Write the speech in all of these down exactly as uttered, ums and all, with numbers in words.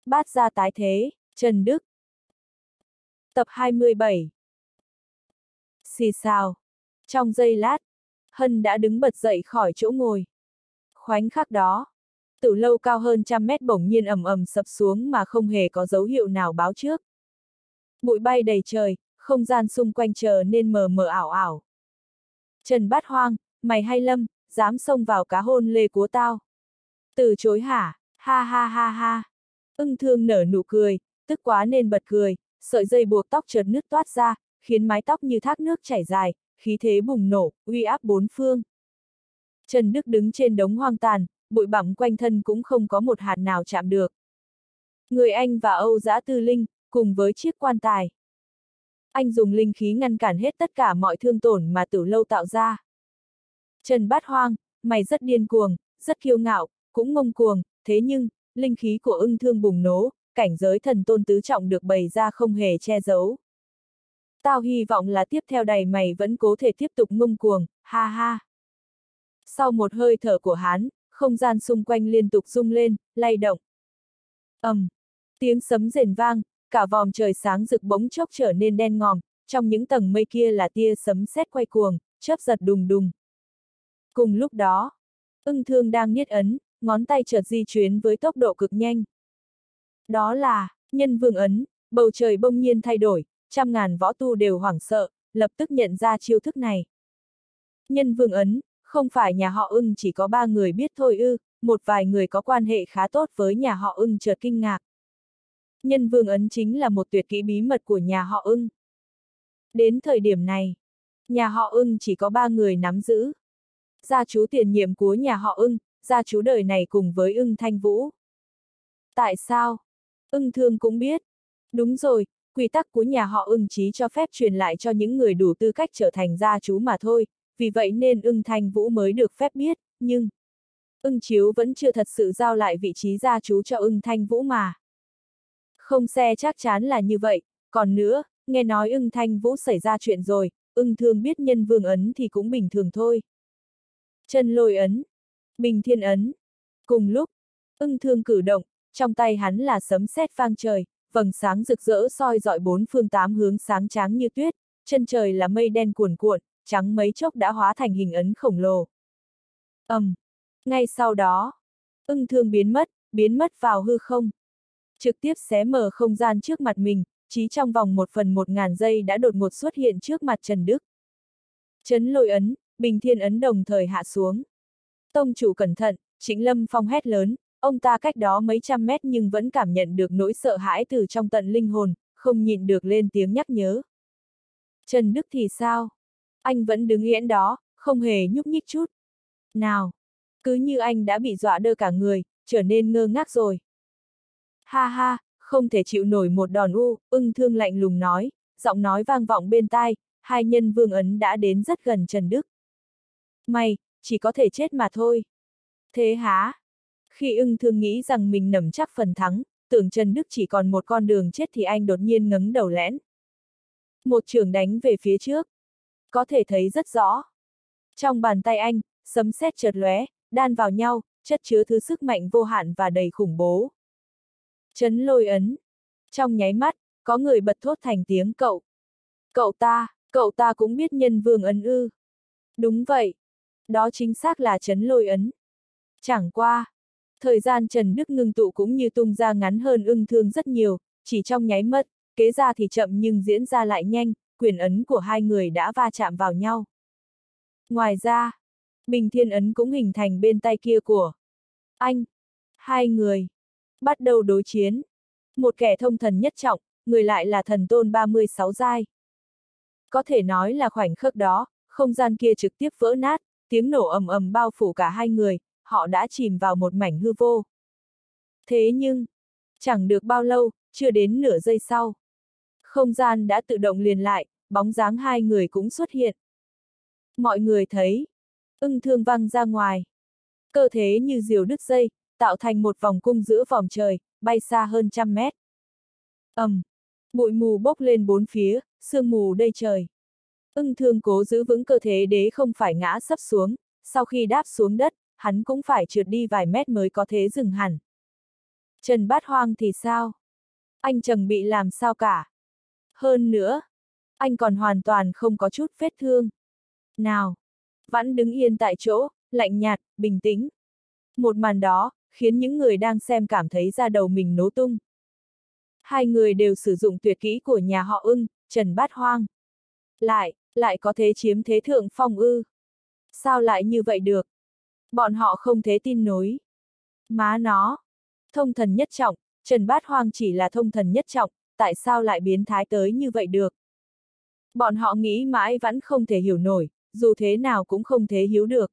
Bát gia tái thế, Trần Đức. Tập hai mươi bảy. Xì xào. Trong giây lát, Hân đã đứng bật dậy khỏi chỗ ngồi. Khoảnh khắc đó, tử lâu cao hơn trăm mét bỗng nhiên ầm ầm sập xuống mà không hề có dấu hiệu nào báo trước. Bụi bay đầy trời, không gian xung quanh trở nên mờ mờ ảo ảo. Trần Bát Hoang, mày hay Lâm, dám xông vào cá hôn lê của tao? Từ chối hả? Ha ha ha ha. Ưng Thương nở nụ cười, tức quá nên bật cười, sợi dây buộc tóc chợt nứt toát ra, khiến mái tóc như thác nước chảy dài, khí thế bùng nổ, uy áp bốn phương. Trần Đức đứng trên đống hoang tàn, bụi bặm quanh thân cũng không có một hạt nào chạm được. Người anh và Âu Dã Tư Linh, cùng với chiếc quan tài. Anh dùng linh khí ngăn cản hết tất cả mọi thương tổn mà tử lâu tạo ra. Trần Bát Hoang, mày rất điên cuồng, rất kiêu ngạo, cũng ngông cuồng, thế nhưng, linh khí của Ưng Thương bùng nổ, cảnh giới thần tôn tứ trọng được bày ra không hề che giấu. Tao hy vọng là tiếp theo đầy mày vẫn có thể tiếp tục ngông cuồng, ha ha. Sau một hơi thở của hắn, không gian xung quanh liên tục rung lên, lay động. ầm, um, tiếng sấm rền vang, cả vòm trời sáng rực bỗng chốc trở nên đen ngòm, trong những tầng mây kia là tia sấm sét quay cuồng, chớp giật đùng đùng. Cùng lúc đó, Ưng Thương đang niết ấn, ngón tay chợt di chuyển với tốc độ cực nhanh. Đó là Nhân Vương ấn, bầu trời bỗng nhiên thay đổi, trăm ngàn võ tu đều hoảng sợ, lập tức nhận ra chiêu thức này. Nhân Vương ấn, không phải nhà họ Ưng chỉ có ba người biết thôi ư? Một vài người có quan hệ khá tốt với nhà họ Ưng chợt kinh ngạc. Nhân Vương ấn chính là một tuyệt kỹ bí mật của nhà họ Ưng. Đến thời điểm này, nhà họ Ưng chỉ có ba người nắm giữ. Gia chú tiền nhiệm của nhà họ Ưng, gia chú đời này cùng với Ưng Thanh Vũ. Tại sao? Ưng Thương cũng biết. Đúng rồi, quy tắc của nhà họ Ưng chỉ cho phép truyền lại cho những người đủ tư cách trở thành gia chú mà thôi, vì vậy nên Ưng Thanh Vũ mới được phép biết, nhưng Ưng Chiếu vẫn chưa thật sự giao lại vị trí gia chú cho Ưng Thanh Vũ mà. Không xe chắc chắn là như vậy, còn nữa, nghe nói Ưng Thanh Vũ xảy ra chuyện rồi, Ưng Thương biết Nhân Vương ấn thì cũng bình thường thôi. Chân Lôi ấn, Bình Thiên ấn. Cùng lúc, Ưng Thương cử động, trong tay hắn là sấm sét vang trời, vầng sáng rực rỡ soi dọi bốn phương tám hướng sáng tráng như tuyết, chân trời là mây đen cuồn cuộn, trắng mấy chốc đã hóa thành hình ấn khổng lồ. ầm, um, ngay sau đó, Ưng Thương biến mất, biến mất vào hư không. Trực tiếp xé mở không gian trước mặt mình, chỉ trong vòng một phần một ngàn giây đã đột ngột xuất hiện trước mặt Trần Đức. Chấn Lôi ấn, Bình Thiên ấn đồng thời hạ xuống. Tông chủ cẩn thận, Trịnh Lâm Phong hét lớn, ông ta cách đó mấy trăm mét nhưng vẫn cảm nhận được nỗi sợ hãi từ trong tận linh hồn, không nhịn được lên tiếng nhắc nhớ. Trần Đức thì sao? Anh vẫn đứng yên đó, không hề nhúc nhích chút nào. Cứ như anh đã bị dọa đơ cả người, trở nên ngơ ngác rồi. Ha ha, không thể chịu nổi một đòn u, Ưng Thương lạnh lùng nói, giọng nói vang vọng bên tai, hai Nhân Vương ấn đã đến rất gần Trần Đức. Mày, chỉ có thể chết mà thôi. Thế hả? Khi Ưng Thương nghĩ rằng mình nắm chắc phần thắng, tưởng Trần Đức chỉ còn một con đường chết thì anh đột nhiên ngẩng đầu lén. Một chưởng đánh về phía trước. Có thể thấy rất rõ. Trong bàn tay anh, sấm sét chợt lóe, đan vào nhau, chất chứa thứ sức mạnh vô hạn và đầy khủng bố. Chấn Lôi ấn. Trong nháy mắt, có người bật thốt thành tiếng cậu. Cậu ta, cậu ta cũng biết Nhân Vương ấn ư. Đúng vậy. Đó chính xác là Chấn Lôi ấn. Chẳng qua, thời gian Trần Đức ngưng tụ cũng như tung ra ngắn hơn Ưng Thương rất nhiều, chỉ trong nháy mắt, kế ra thì chậm nhưng diễn ra lại nhanh, quyền ấn của hai người đã va chạm vào nhau. Ngoài ra, Bình Thiên ấn cũng hình thành bên tay kia của anh. Hai người bắt đầu đối chiến. Một kẻ thông thần nhất trọng, người lại là thần tôn ba mươi sáu giai. Có thể nói là khoảnh khắc đó, không gian kia trực tiếp vỡ nát, tiếng nổ ầm ầm bao phủ cả hai người, họ đã chìm vào một mảnh hư vô. Thế nhưng, chẳng được bao lâu, chưa đến nửa giây sau, không gian đã tự động liền lại, bóng dáng hai người cũng xuất hiện. Mọi người thấy, Ưng Thương văng ra ngoài. Cơ thể như diều đứt dây, tạo thành một vòng cung giữa vòm trời, bay xa hơn trăm mét. ầm, um, bụi mù bốc lên bốn phía, sương mù đầy trời. Ưng Thương cố giữ vững cơ thể để không phải ngã sấp xuống, sau khi đáp xuống đất, hắn cũng phải trượt đi vài mét mới có thể dừng hẳn. Trần Bát Hoang thì sao? Anh chẳng bị làm sao cả. Hơn nữa, anh còn hoàn toàn không có chút vết thương. Nào, vẫn đứng yên tại chỗ, lạnh nhạt, bình tĩnh. Một màn đó, khiến những người đang xem cảm thấy da đầu mình nổ tung. Hai người đều sử dụng tuyệt kỹ của nhà họ Ưng, Trần Bát Hoang. Lại, lại có thể chiếm thế thượng phong ư. Sao lại như vậy được? Bọn họ không thể tin nổi. Má nó. Thông thần nhất trọng, Trần Bát Hoang chỉ là thông thần nhất trọng, tại sao lại biến thái tới như vậy được? Bọn họ nghĩ mãi vẫn không thể hiểu nổi, dù thế nào cũng không thể hiểu được.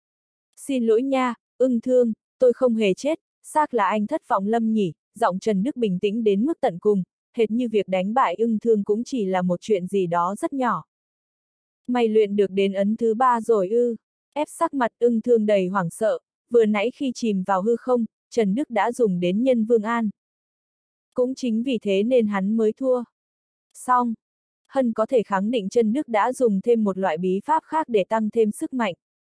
Xin lỗi nha, Ưng Thương, tôi không hề chết, xác là anh thất vọng lâm nhỉ, giọng Trần Đức bình tĩnh đến mức tận cùng, hệt như việc đánh bại Ưng Thương cũng chỉ là một chuyện gì đó rất nhỏ. Mày luyện được đến ấn thứ ba rồi ư? Ép sắc mặt Ưng Thương đầy hoảng sợ, vừa nãy khi chìm vào hư không, Trần Đức đã dùng đến nhân vương an. Cũng chính vì thế nên hắn mới thua. Xong, Hân có thể khẳng định Trần Đức đã dùng thêm một loại bí pháp khác để tăng thêm sức mạnh.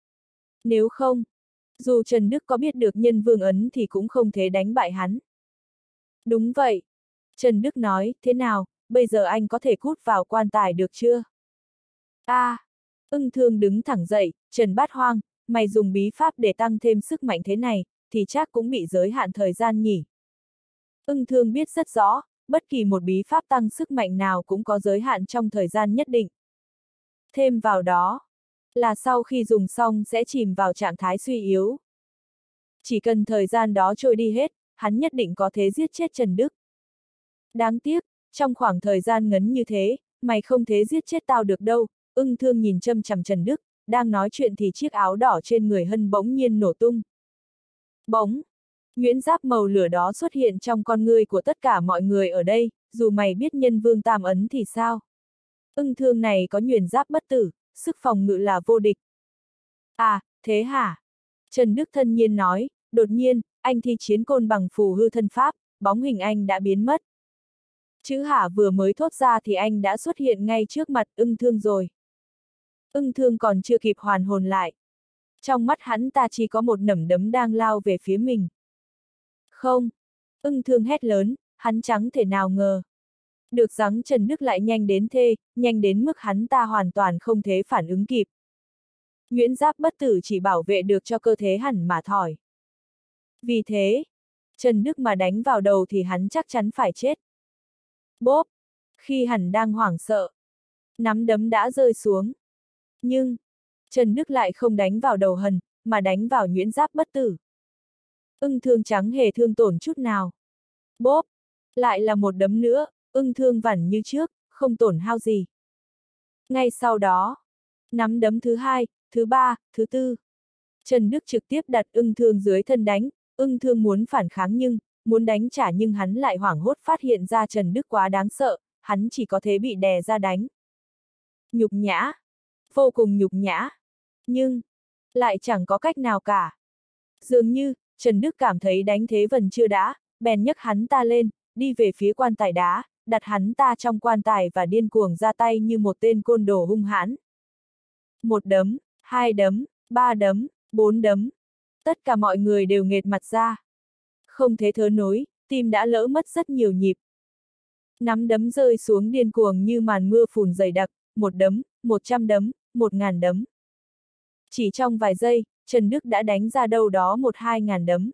Nếu không, dù Trần Đức có biết được nhân vương ấn thì cũng không thể đánh bại hắn. Đúng vậy. Trần Đức nói, thế nào, bây giờ anh có thể cút vào quan tài được chưa? A, à, Ưng Thương đứng thẳng dậy, Trần Bát Hoang, mày dùng bí pháp để tăng thêm sức mạnh thế này, thì chắc cũng bị giới hạn thời gian nhỉ. Ưng Thương biết rất rõ, bất kỳ một bí pháp tăng sức mạnh nào cũng có giới hạn trong thời gian nhất định. Thêm vào đó, là sau khi dùng xong sẽ chìm vào trạng thái suy yếu. Chỉ cần thời gian đó trôi đi hết, hắn nhất định có thể giết chết Trần Đức. Đáng tiếc, trong khoảng thời gian ngắn như thế, mày không thể giết chết tao được đâu. Ưng Thương nhìn chăm chằm Trần Đức, đang nói chuyện thì chiếc áo đỏ trên người Hân bỗng nhiên nổ tung. Bỗng, nhuyễn giáp màu lửa đó xuất hiện trong con ngươi của tất cả mọi người ở đây, dù mày biết nhân vương tam ấn thì sao? Ưng Thương này có nhuyễn giáp bất tử, sức phòng ngự là vô địch. À, thế hả? Trần Đức thân nhiên nói, đột nhiên, anh thi chiến côn bằng phù hư thân pháp, bóng hình anh đã biến mất. Chữ hả vừa mới thốt ra thì anh đã xuất hiện ngay trước mặt Ưng Thương rồi. Ưng Thương còn chưa kịp hoàn hồn lại. Trong mắt hắn ta chỉ có một nắm đấm đang lao về phía mình. Không! Ưng Thương hét lớn, hắn chẳng thể nào ngờ. Được rằng Trần Đức lại nhanh đến thế, nhanh đến mức hắn ta hoàn toàn không thể phản ứng kịp. Nhuyễn giáp bất tử chỉ bảo vệ được cho cơ thể hẳn mà thỏi. Vì thế, Trần Đức mà đánh vào đầu thì hắn chắc chắn phải chết. Bốp! Khi hắn đang hoảng sợ, nắm đấm đã rơi xuống. Nhưng, Trần Đức lại không đánh vào đầu Hân, mà đánh vào nhuyễn giáp bất tử. Ưng Thương chẳng hề thương tổn chút nào. Bốp! Lại là một đấm nữa, Ưng Thương vẳn như trước, không tổn hao gì. Ngay sau đó, nắm đấm thứ hai, thứ ba, thứ tư. Trần Đức trực tiếp đặt Ưng Thương dưới thân đánh, Ưng Thương muốn phản kháng nhưng, muốn đánh trả nhưng hắn lại hoảng hốt phát hiện ra Trần Đức quá đáng sợ, hắn chỉ có thể bị đè ra đánh. Nhục nhã. Vô cùng nhục nhã. Nhưng, lại chẳng có cách nào cả. Dường như, Trần Đức cảm thấy đánh thế vẫn chưa đã, bèn nhấc hắn ta lên, đi về phía quan tài đá, đặt hắn ta trong quan tài và điên cuồng ra tay như một tên côn đồ hung hãn. Một đấm, hai đấm, ba đấm, bốn đấm. Tất cả mọi người đều nghệt mặt ra. Không thể thở nổi, tim đã lỡ mất rất nhiều nhịp. Nắm đấm rơi xuống điên cuồng như màn mưa phùn dày đặc, một đấm, một trăm đấm, một ngàn đấm. Chỉ trong vài giây, Trần Đức đã đánh ra đâu đó một hai ngàn đấm.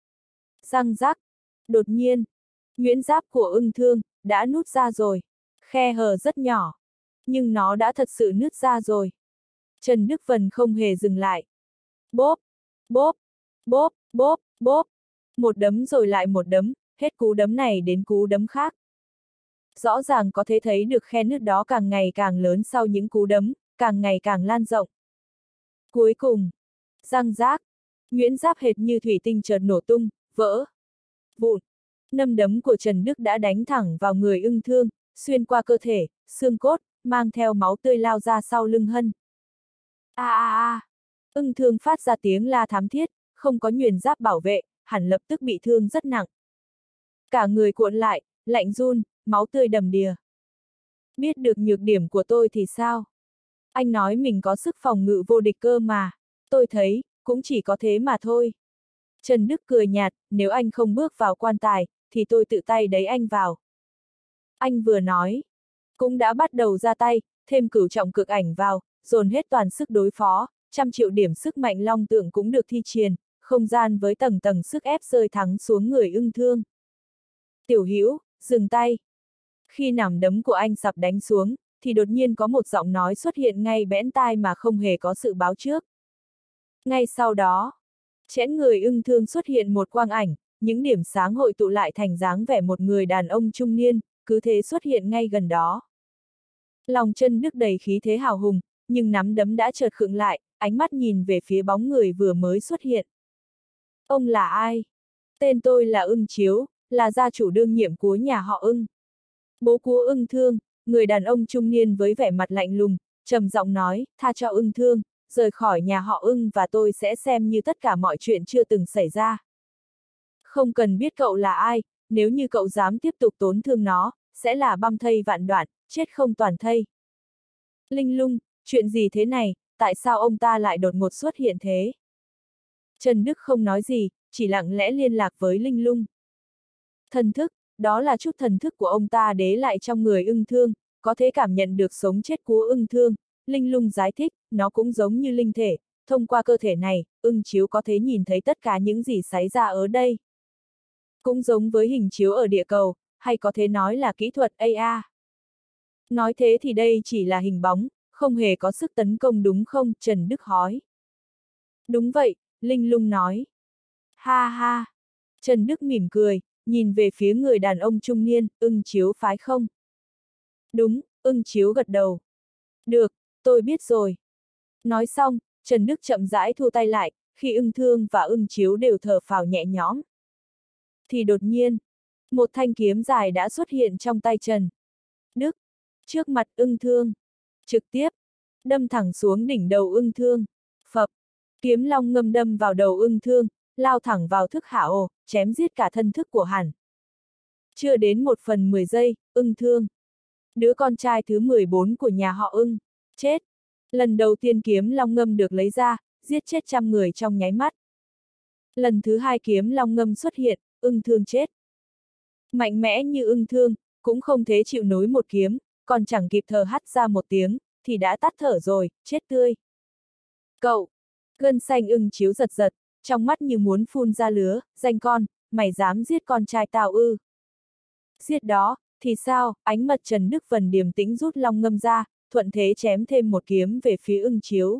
Răng rắc. Đột nhiên, nhuyễn giáp của Ưng Thương đã nút ra rồi. Khe hở rất nhỏ, nhưng nó đã thật sự nứt ra rồi. Trần Đức Vân không hề dừng lại. Bốp, bốp, bốp, bốp, bốp. Một đấm rồi lại một đấm, hết cú đấm này đến cú đấm khác. Rõ ràng có thể thấy được khe nứt đó càng ngày càng lớn sau những cú đấm, càng ngày càng lan rộng. Cuối cùng, răng rác, nhuyễn giáp hệt như thủy tinh chợt nổ tung, vỡ, vụn. Nắm đấm của Trần Đức đã đánh thẳng vào người Ưng Thương, xuyên qua cơ thể, xương cốt, mang theo máu tươi lao ra sau lưng Hân. A a a! Ưng Thương phát ra tiếng la thảm thiết, không có nhuyễn giáp bảo vệ, hẳn lập tức bị thương rất nặng. Cả người cuộn lại, lạnh run, máu tươi đầm đìa. Biết được nhược điểm của tôi thì sao? Anh nói mình có sức phòng ngự vô địch cơ mà. Tôi thấy, cũng chỉ có thế mà thôi. Trần Đức cười nhạt, nếu anh không bước vào quan tài, thì tôi tự tay đẩy anh vào. Anh vừa nói, cũng đã bắt đầu ra tay, thêm cửu trọng cực ảnh vào, dồn hết toàn sức đối phó, trăm triệu điểm sức mạnh long tượng cũng được thi triển, không gian với tầng tầng sức ép rơi thẳng xuống người ưng thương. Tiểu Hữu, dừng tay. Khi nắm đấm của anh sắp đánh xuống, thì đột nhiên có một giọng nói xuất hiện ngay bẽn tai mà không hề có sự báo trước. Ngay sau đó, chẽn người ưng thương xuất hiện một quang ảnh, những điểm sáng hội tụ lại thành dáng vẻ một người đàn ông trung niên, cứ thế xuất hiện ngay gần đó. Lòng Trần Đức đầy khí thế hào hùng, nhưng nắm đấm đã chợt khựng lại, ánh mắt nhìn về phía bóng người vừa mới xuất hiện. Ông là ai? Tên tôi là Ưng Chiếu, là gia chủ đương nhiệm của nhà họ Ưng. Bố của Ưng Thương, người đàn ông trung niên với vẻ mặt lạnh lùng, trầm giọng nói, tha cho Ưng Thương, rời khỏi nhà họ Ưng và tôi sẽ xem như tất cả mọi chuyện chưa từng xảy ra. Không cần biết cậu là ai, nếu như cậu dám tiếp tục tổn thương nó, sẽ là băm thây vạn đoạn, chết không toàn thây. Linh Lung, chuyện gì thế này, tại sao ông ta lại đột ngột xuất hiện thế? Trần Đức không nói gì, chỉ lặng lẽ liên lạc với Linh Lung. Thần thức, đó là chút thần thức của ông ta đế lại trong người Ưng Thương, có thể cảm nhận được sống chết của Ưng Thương. Linh Lung giải thích, nó cũng giống như linh thể, thông qua cơ thể này, Ưng Chiếu có thể nhìn thấy tất cả những gì xảy ra ở đây. Cũng giống với hình chiếu ở địa cầu, hay có thể nói là kỹ thuật a i. Nói thế thì đây chỉ là hình bóng, không hề có sức tấn công đúng không? Trần Đức hỏi. Đúng vậy, Linh Lung nói. Ha ha. Trần Đức mỉm cười, nhìn về phía người đàn ông trung niên, Ưng Chiếu phái không? Đúng, Ưng Chiếu gật đầu. Được, tôi biết rồi. Nói xong, Trần Đức chậm rãi thu tay lại, khi Ưng Thương và Ưng Chiếu đều thở phào nhẹ nhõm. Thì đột nhiên, một thanh kiếm dài đã xuất hiện trong tay Trần Đức, trước mặt Ưng Thương, trực tiếp đâm thẳng xuống đỉnh đầu Ưng Thương. Phập, kiếm long ngâm đâm vào đầu Ưng Thương, lao thẳng vào thức hảo, chém giết cả thân thức của hắn. Chưa đến một phần mười giây, Ưng Thương, đứa con trai thứ mười bốn của nhà họ Ưng, chết. Lần đầu tiên kiếm long ngâm được lấy ra, giết chết trăm người trong nháy mắt. Lần thứ hai kiếm long ngâm xuất hiện, Ưng Thương chết. Mạnh mẽ như Ưng Thương, cũng không thể chịu nối một kiếm, còn chẳng kịp thở hắt ra một tiếng, thì đã tắt thở rồi, chết tươi. Cậu! Gân xanh Ưng Chiếu giật giật, trong mắt như muốn phun ra lứa, danh con, mày dám giết con trai tao ư? Giết đó, thì sao? Ánh mặt Trần Đức Vân điềm tĩnh rút long ngâm ra, thuận thế chém thêm một kiếm về phía Ưng Chiếu.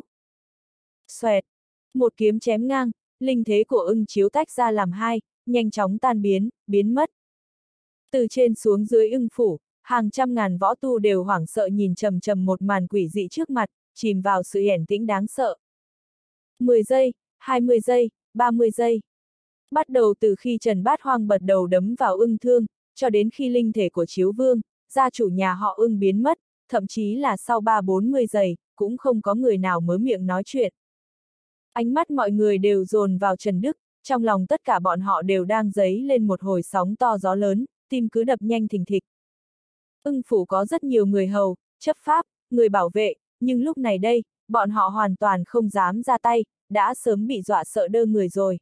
Xoẹt! Một kiếm chém ngang, linh thế của Ưng Chiếu tách ra làm hai, nhanh chóng tan biến, biến mất. Từ trên xuống dưới Ưng phủ, hàng trăm ngàn võ tu đều hoảng sợ nhìn trầm trầm một màn quỷ dị trước mặt, chìm vào sự yên tĩnh đáng sợ. mười giây, hai mươi giây, ba mươi giây. Bắt đầu từ khi Trần Bát Hoang bật đầu đấm vào Ưng Thương, cho đến khi linh thể của Chiếu Vương, gia chủ nhà họ Ưng biến mất, thậm chí là sau ba bốn mươi giây, cũng không có người nào mở miệng nói chuyện. Ánh mắt mọi người đều dồn vào Trần Đức, trong lòng tất cả bọn họ đều đang dấy lên một hồi sóng to gió lớn, tim cứ đập nhanh thình thịch. Ưng phủ có rất nhiều người hầu, chấp pháp, người bảo vệ, nhưng lúc này đây, bọn họ hoàn toàn không dám ra tay, đã sớm bị dọa sợ đơ người rồi.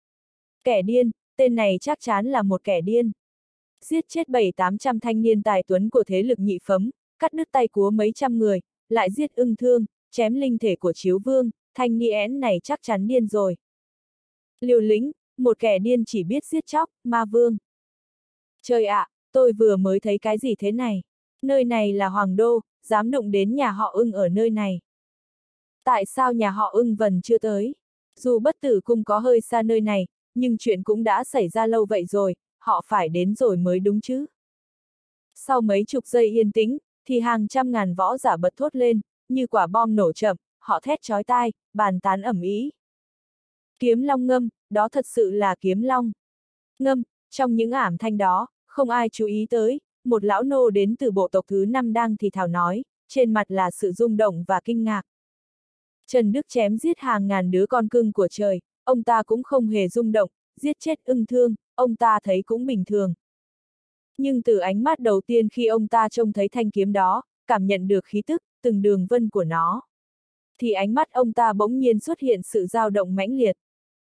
Kẻ điên, tên này chắc chắn là một kẻ điên. Giết chết bảy tám trăm thanh niên tài tuấn của thế lực nhị phấm, cắt đứt tay của mấy trăm người, lại giết Ưng Thương, chém linh thể của Chiếu Vương, thanh niên này chắc chắn điên rồi. Liều lĩnh, một kẻ điên chỉ biết giết chóc, ma vương. Trời ạ, à, tôi vừa mới thấy cái gì thế này? Nơi này là Hoàng Đô, dám đụng đến nhà họ Ưng ở nơi này. Tại sao nhà họ Ưng vẫn chưa tới? Dù Bất Tử Cung có hơi xa nơi này, nhưng chuyện cũng đã xảy ra lâu vậy rồi, họ phải đến rồi mới đúng chứ. Sau mấy chục giây yên tĩnh, thì hàng trăm ngàn võ giả bật thốt lên, như quả bom nổ chậm, họ thét chói tai, bàn tán ầm ĩ. Kiếm long ngâm, đó thật sự là kiếm long. Ngâm, trong những ảm thanh đó, không ai chú ý tới, một lão nô đến từ bộ tộc thứ năm đang thì thào nói, trên mặt là sự rung động và kinh ngạc. Trần Đức chém giết hàng ngàn đứa con cưng của trời, ông ta cũng không hề rung động, giết chết Ưng Thương, ông ta thấy cũng bình thường. Nhưng từ ánh mắt đầu tiên khi ông ta trông thấy thanh kiếm đó, cảm nhận được khí tức, từng đường vân của nó, thì ánh mắt ông ta bỗng nhiên xuất hiện sự dao động mãnh liệt.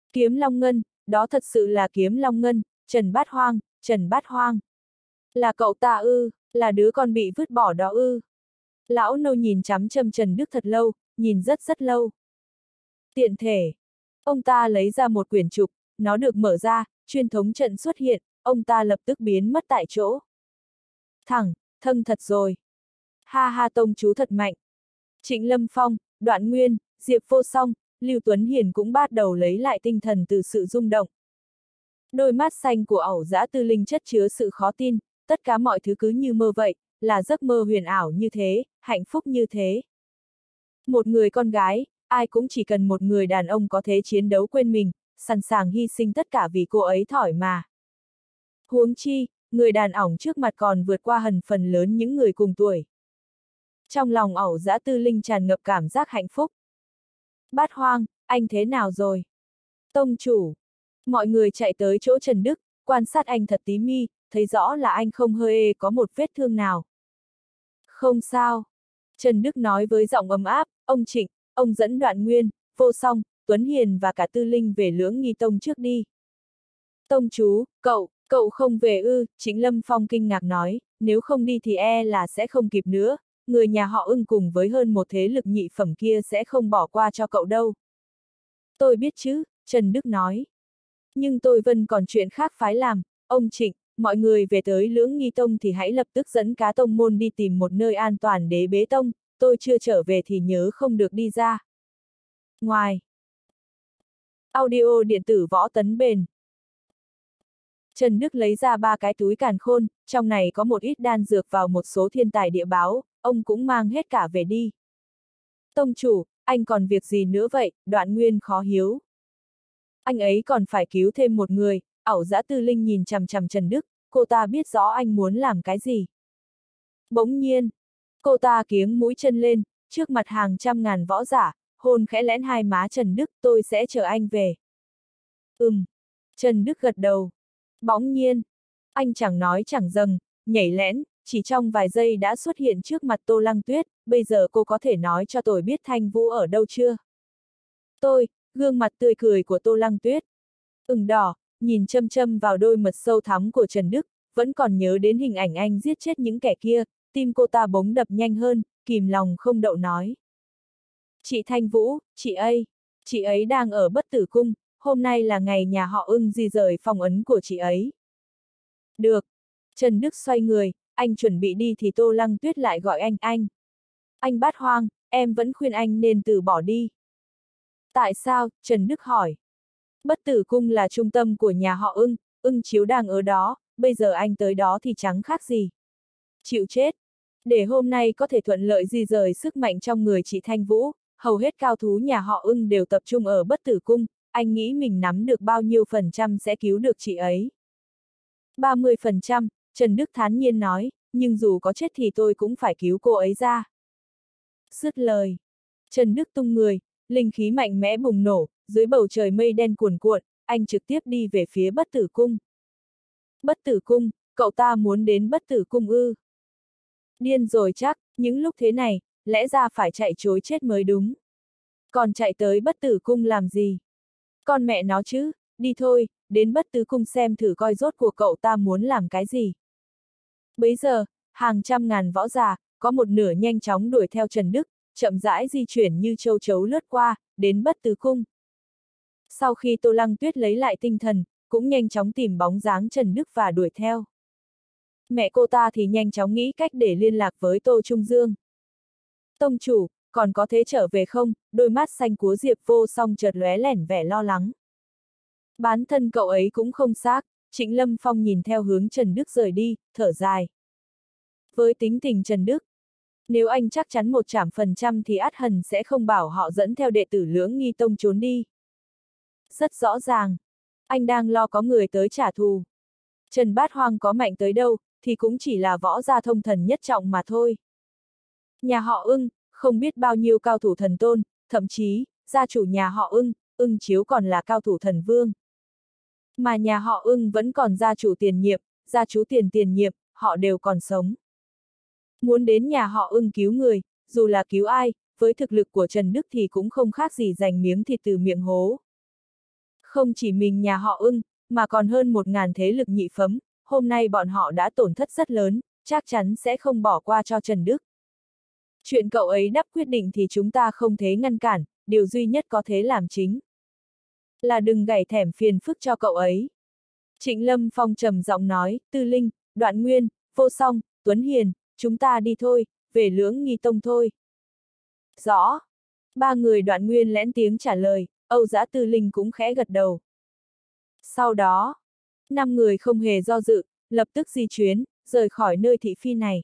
Kiếm Long Ngân, đó thật sự là Kiếm Long Ngân, Trần Bát Hoang, Trần Bát Hoang. Là cậu ta ư, là đứa con bị vứt bỏ đó ư. Lão nô nhìn chằm chằm Trần Đức thật lâu, nhìn rất rất lâu. Tiện thể, ông ta lấy ra một quyển trục, nó được mở ra, truyền thống trận xuất hiện, ông ta lập tức biến mất tại chỗ. Thẳng, thân thật rồi. Ha ha, tông chú thật mạnh. Trịnh Lâm Phong, Đoạn Nguyên, Diệp Vô Song, Lưu Tuấn Hiền cũng bắt đầu lấy lại tinh thần từ sự rung động. Đôi mắt xanh của ẩu dã tư linh chất chứa sự khó tin, tất cả mọi thứ cứ như mơ vậy, là giấc mơ huyền ảo như thế, hạnh phúc như thế. Một người con gái, ai cũng chỉ cần một người đàn ông có thể chiến đấu quên mình, sẵn sàng hy sinh tất cả vì cô ấy thỏi mà. Huống chi, người đàn ổng trước mặt còn vượt qua hẳn phần lớn những người cùng tuổi. Trong lòng ẩu dã tư linh tràn ngập cảm giác hạnh phúc. Bát Hoang, anh thế nào rồi? Tông chủ. Mọi người chạy tới chỗ Trần Đức, quan sát anh thật tí mi, thấy rõ là anh không hơi ê có một vết thương nào. Không sao. Trần Đức nói với giọng ấm áp, ông Trịnh, ông dẫn Đoạn Nguyên, Vô Song, Tuấn Hiền và cả Tư Linh về Lưỡng Nghi Tông trước đi. Tông chú, cậu, cậu không về ư, Trịnh Lâm Phong kinh ngạc nói, nếu không đi thì e là sẽ không kịp nữa, người nhà họ Ưng cùng với hơn một thế lực nhị phẩm kia sẽ không bỏ qua cho cậu đâu. Tôi biết chứ, Trần Đức nói. Nhưng tôi vẫn còn chuyện khác phải làm, ông Trịnh, mọi người về tới Lưỡng Nghi Tông thì hãy lập tức dẫn cá tông môn đi tìm một nơi an toàn để bế tông, tôi chưa trở về thì nhớ không được đi ra. Ngoài audio điện tử Võ Tấn Bền. Trần Đức lấy ra ba cái túi càn khôn, trong này có một ít đan dược vào một số thiên tài địa báo, ông cũng mang hết cả về đi. Tông chủ, anh còn việc gì nữa vậy? Đoạn Nguyên khó hiếu. Anh ấy còn phải cứu thêm một người, ẩu dã tư linh nhìn chằm chằm Trần Đức, cô ta biết rõ anh muốn làm cái gì. Bỗng nhiên, cô ta kiếng mũi chân lên, trước mặt hàng trăm ngàn võ giả, hôn khẽ lén hai má Trần Đức, tôi sẽ chờ anh về. Ừm, Trần Đức gật đầu. Bỗng nhiên, anh chẳng nói chẳng rằng, nhảy lén, chỉ trong vài giây đã xuất hiện trước mặt Tô Lăng Tuyết, bây giờ cô có thể nói cho tôi biết Thanh Vũ ở đâu chưa? Tôi, gương mặt tươi cười của Tô Lăng Tuyết. Ửng đỏ, nhìn châm châm vào đôi mật sâu thắm của Trần Đức, vẫn còn nhớ đến hình ảnh anh giết chết những kẻ kia, tim cô ta bỗng đập nhanh hơn, kìm lòng không đậu nói. Chị Thanh Vũ, chị ấy, chị ấy đang ở Bất Tử Cung, hôm nay là ngày nhà họ Ưng di rời phong ấn của chị ấy. Được. Trần Đức xoay người, anh chuẩn bị đi thì Tô Lăng Tuyết lại gọi anh anh. Anh Bát Hoang, em vẫn khuyên anh nên từ bỏ đi. Tại sao? Trần Đức hỏi. Bất Tử Cung là trung tâm của nhà họ Ưng, Ưng Chiếu đang ở đó, bây giờ anh tới đó thì chẳng khác gì. Chịu chết. Để hôm nay có thể thuận lợi di rời sức mạnh trong người chị Thanh Vũ, hầu hết cao thú nhà họ Ưng đều tập trung ở Bất Tử Cung, anh nghĩ mình nắm được bao nhiêu phần trăm sẽ cứu được chị ấy. ba mươi phần trăm, Trần Đức thản nhiên nói, nhưng dù có chết thì tôi cũng phải cứu cô ấy ra. Dứt lời. Trần Đức tung người, linh khí mạnh mẽ bùng nổ, dưới bầu trời mây đen cuồn cuộn, anh trực tiếp đi về phía Bất Tử Cung. Bất Tử Cung, cậu ta muốn đến Bất Tử Cung ư? Điên rồi chắc, những lúc thế này, lẽ ra phải chạy trối chết mới đúng. Còn chạy tới Bất Tử Cung làm gì? Con mẹ nó chứ, đi thôi, đến Bất Tử Cung xem thử coi rốt cuộc cậu ta muốn làm cái gì. Bấy giờ, hàng trăm ngàn võ giả, có một nửa nhanh chóng đuổi theo Trần Đức, chậm rãi di chuyển như châu chấu lướt qua, đến Bất Tử Cung. Sau khi Tô Lăng Tuyết lấy lại tinh thần, cũng nhanh chóng tìm bóng dáng Trần Đức và đuổi theo. Mẹ cô ta thì nhanh chóng nghĩ cách để liên lạc với Tô Trung Dương. Tông chủ, còn có thế trở về không? Đôi mắt xanh của Diệp Vô Song chợt lóe lẻn vẻ lo lắng. Bán thân cậu ấy cũng không xác, Trịnh Lâm Phong nhìn theo hướng Trần Đức rời đi, thở dài. Với tính tình Trần Đức, nếu anh chắc chắn một trăm phần trăm thì ắt hẳn sẽ không bảo họ dẫn theo đệ tử Lưỡng Nghi Tông trốn đi. Rất rõ ràng, anh đang lo có người tới trả thù. Trần Bát Hoang có mạnh tới đâu, thì cũng chỉ là võ gia thông thần nhất trọng mà thôi. Nhà họ Ưng, không biết bao nhiêu cao thủ thần tôn, thậm chí, gia chủ nhà họ Ưng, Ưng Chiếu còn là cao thủ thần vương. Mà nhà họ Ưng vẫn còn gia chủ tiền nhiệm, gia chú tiền tiền nhiệm, họ đều còn sống. Muốn đến nhà họ Ưng cứu người, dù là cứu ai, với thực lực của Trần Đức thì cũng không khác gì giành miếng thịt từ miệng hố. Không chỉ mình nhà họ Ưng, mà còn hơn một ngàn thế lực nhị phẩm, hôm nay bọn họ đã tổn thất rất lớn, chắc chắn sẽ không bỏ qua cho Trần Đức. Chuyện cậu ấy đắp quyết định thì chúng ta không thể ngăn cản, điều duy nhất có thể làm chính là đừng gảy thẻm phiền phức cho cậu ấy. Trịnh Lâm Phong trầm giọng nói, Tư Linh, Đoạn Nguyên, Vô Song, Tuấn Hiền, chúng ta đi thôi, về Lưỡng Nghi Tông thôi. Rõ. Ba người Đoạn Nguyên lẽn tiếng trả lời, Âu Dã Tư Linh cũng khẽ gật đầu. Sau đó, năm người không hề do dự, lập tức di chuyến, rời khỏi nơi thị phi này.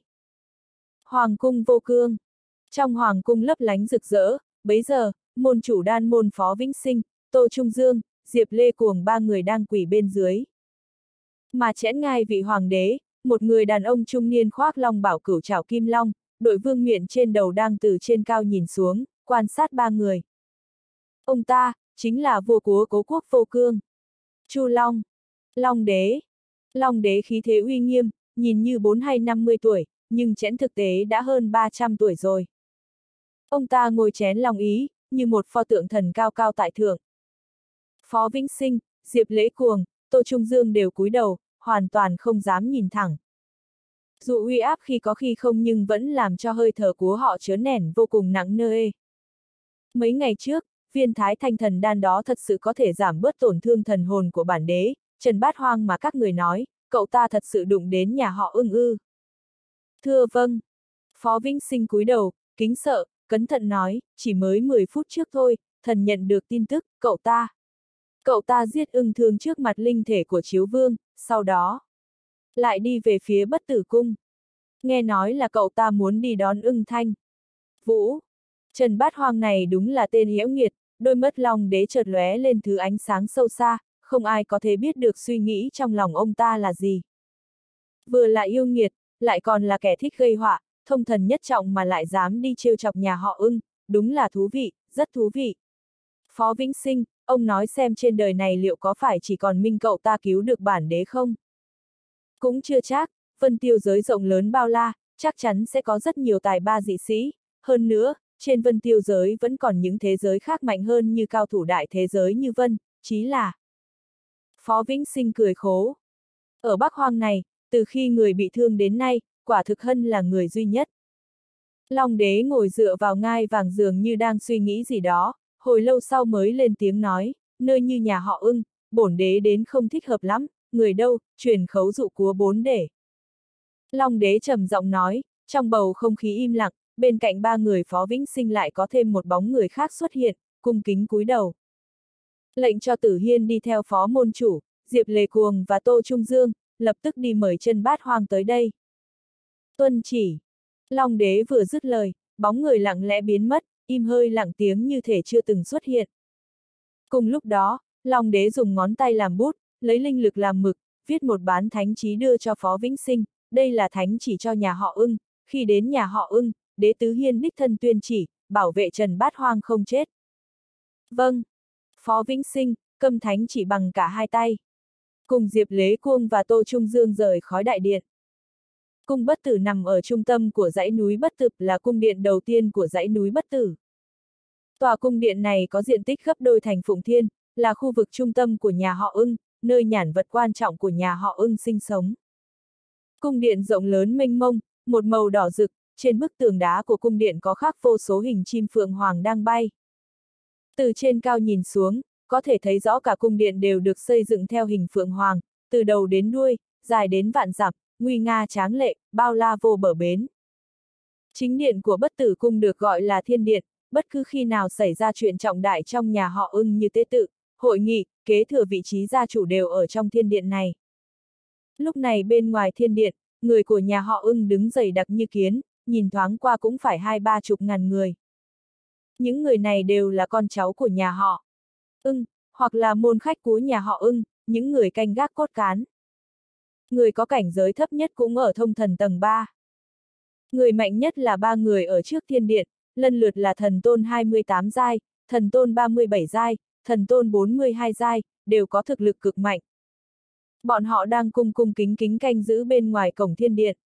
Hoàng cung Vô Cương. Trong hoàng cung lấp lánh rực rỡ, bấy giờ, môn chủ đan môn Phó Vĩnh Sinh, Tô Trung Dương, Diệp Lê Cuồng ba người đang quỳ bên dưới. Mà chẽn ngai vị hoàng đế, một người đàn ông trung niên khoác long bảo cửu trảo kim long, đội vương miện trên đầu đang từ trên cao nhìn xuống, quan sát ba người. Ông ta, chính là vua của Cố quốc Vô Cương. Chu Long. Long đế. Long đế khí thế uy nghiêm, nhìn như bốn hay năm mươi tuổi, nhưng chẽn thực tế đã hơn ba trăm tuổi rồi. Ông ta ngồi chén long ý, như một pho tượng thần cao cao tại thượng. Phó Vĩnh Sinh, Diệp Lễ Cuồng, Tô Trung Dương đều cúi đầu, hoàn toàn không dám nhìn thẳng. Dù uy áp khi có khi không nhưng vẫn làm cho hơi thở của họ chớn nẻn vô cùng nặng nề. Mấy ngày trước, viên thái thanh thần đan đó thật sự có thể giảm bớt tổn thương thần hồn của bản đế, Trần Bát Hoang mà các người nói, cậu ta thật sự đụng đến nhà họ Ưng ư. Thưa vâng. Phó Vĩnh Sinh cúi đầu, kính sợ, cẩn thận nói, chỉ mới mười phút trước thôi, thần nhận được tin tức, cậu ta. Cậu ta giết Ưng Thương trước mặt linh thể của Chiếu Vương, sau đó lại đi về phía Bất Tử Cung. Nghe nói là cậu ta muốn đi đón Ưng Thanh. Vũ. Trần Bát Hoang này đúng là tên hiễu nghiệt, đôi mắt Long đế chợt lóe lên thứ ánh sáng sâu xa, không ai có thể biết được suy nghĩ trong lòng ông ta là gì. Vừa là yêu nghiệt, lại còn là kẻ thích gây họa, thông thần nhất trọng mà lại dám đi trêu chọc nhà họ Ưng, đúng là thú vị, rất thú vị. Phó Vĩnh Sinh, ông nói xem trên đời này liệu có phải chỉ còn Minh cậu ta cứu được bản đế không? Cũng chưa chắc, Vân Tiêu giới rộng lớn bao la, chắc chắn sẽ có rất nhiều tài ba dị sĩ, hơn nữa, trên Vân Tiêu giới vẫn còn những thế giới khác mạnh hơn như cao thủ đại thế giới như Vân, chí là. Phó Vĩnh Sinh cười khố. Ở Bắc Hoang này, từ khi người bị thương đến nay, quả thực Hân là người duy nhất. Long đế ngồi dựa vào ngai vàng dường như đang suy nghĩ gì đó, hồi lâu sau mới lên tiếng nói, nơi như nhà họ Ưng, bổn đế đến không thích hợp lắm, người đâu, truyền khấu dụ cúa bốn để. Long đế trầm giọng nói, trong bầu không khí im lặng, bên cạnh ba người Phó Vĩnh Sinh lại có thêm một bóng người khác xuất hiện, cung kính cúi đầu. Lệnh cho Tử Hiên đi theo Phó môn chủ, Diệp Lê Cuồng và Tô Trung Dương, lập tức đi mời Trần Bát Hoang tới đây. Tuân chỉ. Long đế vừa dứt lời, bóng người lặng lẽ biến mất, im hơi lặng tiếng như thể chưa từng xuất hiện. Cùng lúc đó, Long đế dùng ngón tay làm bút, lấy linh lực làm mực, viết một bán thánh chí đưa cho Phó Vĩnh Sinh, đây là thánh chỉ cho nhà họ Ưng, khi đến nhà họ Ưng, đế tứ hiên đích thân tuyên chỉ, bảo vệ Trần Bát Hoang không chết. Vâng. Phó Vĩnh Sinh, cầm thánh chỉ bằng cả hai tay. Cùng Diệp Lễ Cuồng và Tô Trung Dương rời khỏi đại điện. Cung Bất Tử nằm ở trung tâm của dãy núi Bất Tử, là cung điện đầu tiên của dãy núi Bất Tử. Tòa cung điện này có diện tích gấp đôi thành Phụng Thiên, là khu vực trung tâm của nhà họ Ưng, nơi nhản vật quan trọng của nhà họ Ưng sinh sống. Cung điện rộng lớn mênh mông, một màu đỏ rực, trên bức tường đá của cung điện có khắc vô số hình chim phượng hoàng đang bay. Từ trên cao nhìn xuống, có thể thấy rõ cả cung điện đều được xây dựng theo hình phượng hoàng, từ đầu đến đuôi, dài đến vạn dặm, nguy nga tráng lệ, bao la vô bờ bến. Chính điện của Bất Tử Cung được gọi là Thiên Điện, bất cứ khi nào xảy ra chuyện trọng đại trong nhà họ Ưng như tế tự, hội nghị, kế thừa vị trí gia chủ đều ở trong thiên điện này. Lúc này bên ngoài thiên điện, người của nhà họ Ưng đứng dày đặc như kiến, nhìn thoáng qua cũng phải hai ba chục ngàn người. Những người này đều là con cháu của nhà họ Ưng, hoặc là môn khách của nhà họ Ưng, những người canh gác cốt cán. Người có cảnh giới thấp nhất cũng ở thông thần tầng ba. Người mạnh nhất là ba người ở trước thiên điện, lần lượt là thần tôn hai mươi tám giai, thần tôn ba mươi bảy giai, thần tôn bốn mươi hai giai, đều có thực lực cực mạnh. Bọn họ đang cung cung kính kính canh giữ bên ngoài cổng thiên điện.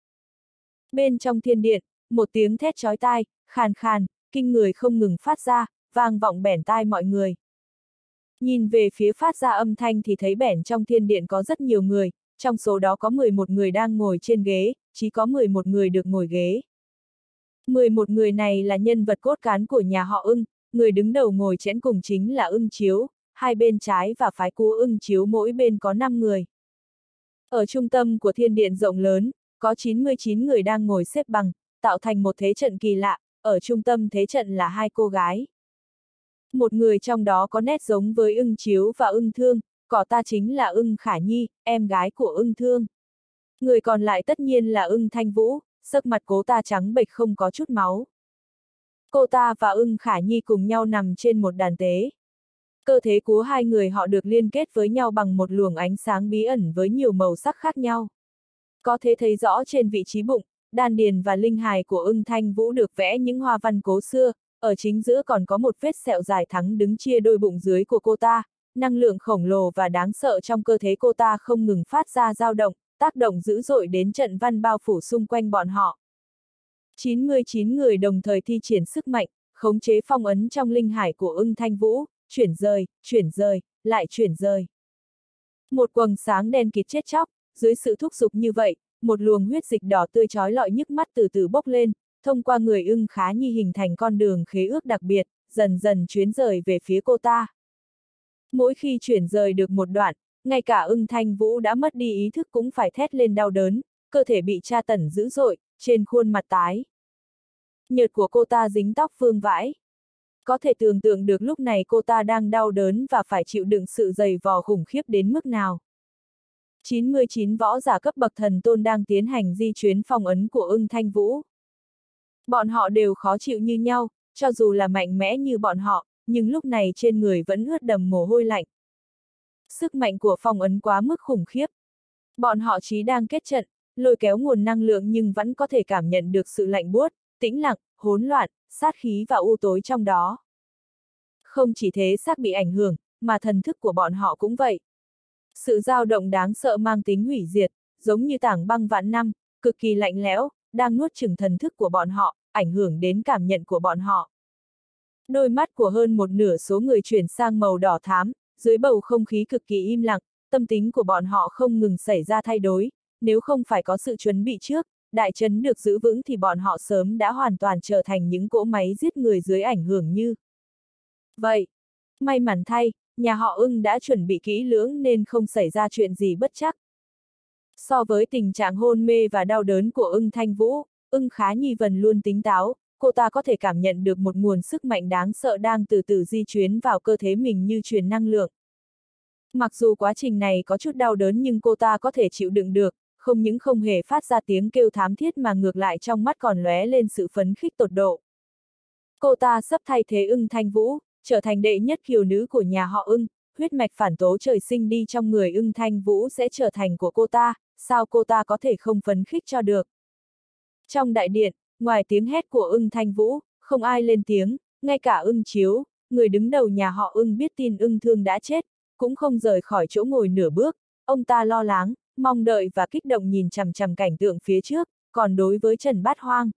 Bên trong thiên điện, một tiếng thét chói tai, khàn khàn, kinh người không ngừng phát ra, vang vọng bẻn tai mọi người. Nhìn về phía phát ra âm thanh thì thấy bẻn trong thiên điện có rất nhiều người, trong số đó có mười một người đang ngồi trên ghế, chỉ có mười một người được ngồi ghế. mười một người này là nhân vật cốt cán của nhà họ Ưng, người đứng đầu ngồi chẽn cùng chính là Ưng Chiếu, hai bên trái và phái cú Ưng Chiếu mỗi bên có năm người. Ở trung tâm của thiên điện rộng lớn, có chín mươi chín người đang ngồi xếp bằng, tạo thành một thế trận kỳ lạ, ở trung tâm thế trận là hai cô gái. Một người trong đó có nét giống với Ưng Chiếu và Ưng Thương, cỏ ta chính là Ưng Khả Nhi, em gái của Ưng Thương. Người còn lại tất nhiên là Ưng Thanh Vũ, sắc mặt cô ta trắng bệch không có chút máu. Cô ta và Ưng Khả Nhi cùng nhau nằm trên một đàn tế. Cơ thể của hai người họ được liên kết với nhau bằng một luồng ánh sáng bí ẩn với nhiều màu sắc khác nhau. Có thể thấy rõ trên vị trí bụng, đan điền và linh hài của Ưng Thanh Vũ được vẽ những hoa văn cố xưa, ở chính giữa còn có một vết sẹo dài thẳng đứng chia đôi bụng dưới của cô ta, năng lượng khổng lồ và đáng sợ trong cơ thể cô ta không ngừng phát ra dao động, tác động dữ dội đến trận văn bao phủ xung quanh bọn họ. chín mươi chín người đồng thời thi triển sức mạnh, khống chế phong ấn trong linh hải của Ưng Thanh Vũ, chuyển rời, chuyển rời, lại chuyển rời. Một quầng sáng đen kịt chết chóc, dưới sự thúc giục như vậy, một luồng huyết dịch đỏ tươi chói lọi nhức mắt từ từ bốc lên, thông qua người Ưng Khả Nhi hình thành con đường khế ước đặc biệt, dần dần chuyến rời về phía cô ta. Mỗi khi chuyển rời được một đoạn, ngay cả Ưng Thanh Vũ đã mất đi ý thức cũng phải thét lên đau đớn, cơ thể bị tra tấn dữ dội, trên khuôn mặt tái nhợt của cô ta dính tóc vương vãi. Có thể tưởng tượng được lúc này cô ta đang đau đớn và phải chịu đựng sự dày vò khủng khiếp đến mức nào. chín mươi chín võ giả cấp bậc thần tôn đang tiến hành di chuyến phong ấn của Ưng Thanh Vũ. Bọn họ đều khó chịu như nhau, cho dù là mạnh mẽ như bọn họ, nhưng lúc này trên người vẫn ướt đầm mồ hôi lạnh. Sức mạnh của phong ấn quá mức khủng khiếp. Bọn họ chỉ đang kết trận, lôi kéo nguồn năng lượng nhưng vẫn có thể cảm nhận được sự lạnh buốt, tĩnh lặng, hỗn loạn, sát khí và u tối trong đó. Không chỉ thế xác bị ảnh hưởng, mà thần thức của bọn họ cũng vậy. Sự dao động đáng sợ mang tính hủy diệt, giống như tảng băng vạn năm, cực kỳ lạnh lẽo, đang nuốt chửng thần thức của bọn họ, ảnh hưởng đến cảm nhận của bọn họ. Đôi mắt của hơn một nửa số người chuyển sang màu đỏ thắm, dưới bầu không khí cực kỳ im lặng, tâm tính của bọn họ không ngừng xảy ra thay đổi, nếu không phải có sự chuẩn bị trước, đại trấn được giữ vững thì bọn họ sớm đã hoàn toàn trở thành những cỗ máy giết người dưới ảnh hưởng như vậy. May mắn thay, nhà họ Ưng đã chuẩn bị kỹ lưỡng nên không xảy ra chuyện gì bất trắc. So với tình trạng hôn mê và đau đớn của Ưng Thanh Vũ, Ưng Khả Nhi vẫn luôn tỉnh táo, cô ta có thể cảm nhận được một nguồn sức mạnh đáng sợ đang từ từ di chuyển vào cơ thể mình như truyền năng lượng. Mặc dù quá trình này có chút đau đớn nhưng cô ta có thể chịu đựng được, không những không hề phát ra tiếng kêu thảm thiết mà ngược lại trong mắt còn lóe lên sự phấn khích tột độ. Cô ta sắp thay thế Ưng Thanh Vũ, trở thành đệ nhất kiều nữ của nhà họ Ưng, huyết mạch phản tố trời sinh đi trong người Ưng Thanh Vũ sẽ trở thành của cô ta, sao cô ta có thể không phấn khích cho được. Trong đại điện, ngoài tiếng hét của Ưng Thanh Vũ, không ai lên tiếng, ngay cả Ưng Chiếu, người đứng đầu nhà họ Ưng biết tin Ưng Thương đã chết, cũng không rời khỏi chỗ ngồi nửa bước, ông ta lo lắng, mong đợi và kích động nhìn chằm chằm cảnh tượng phía trước, còn đối với Trần Bát Hoang.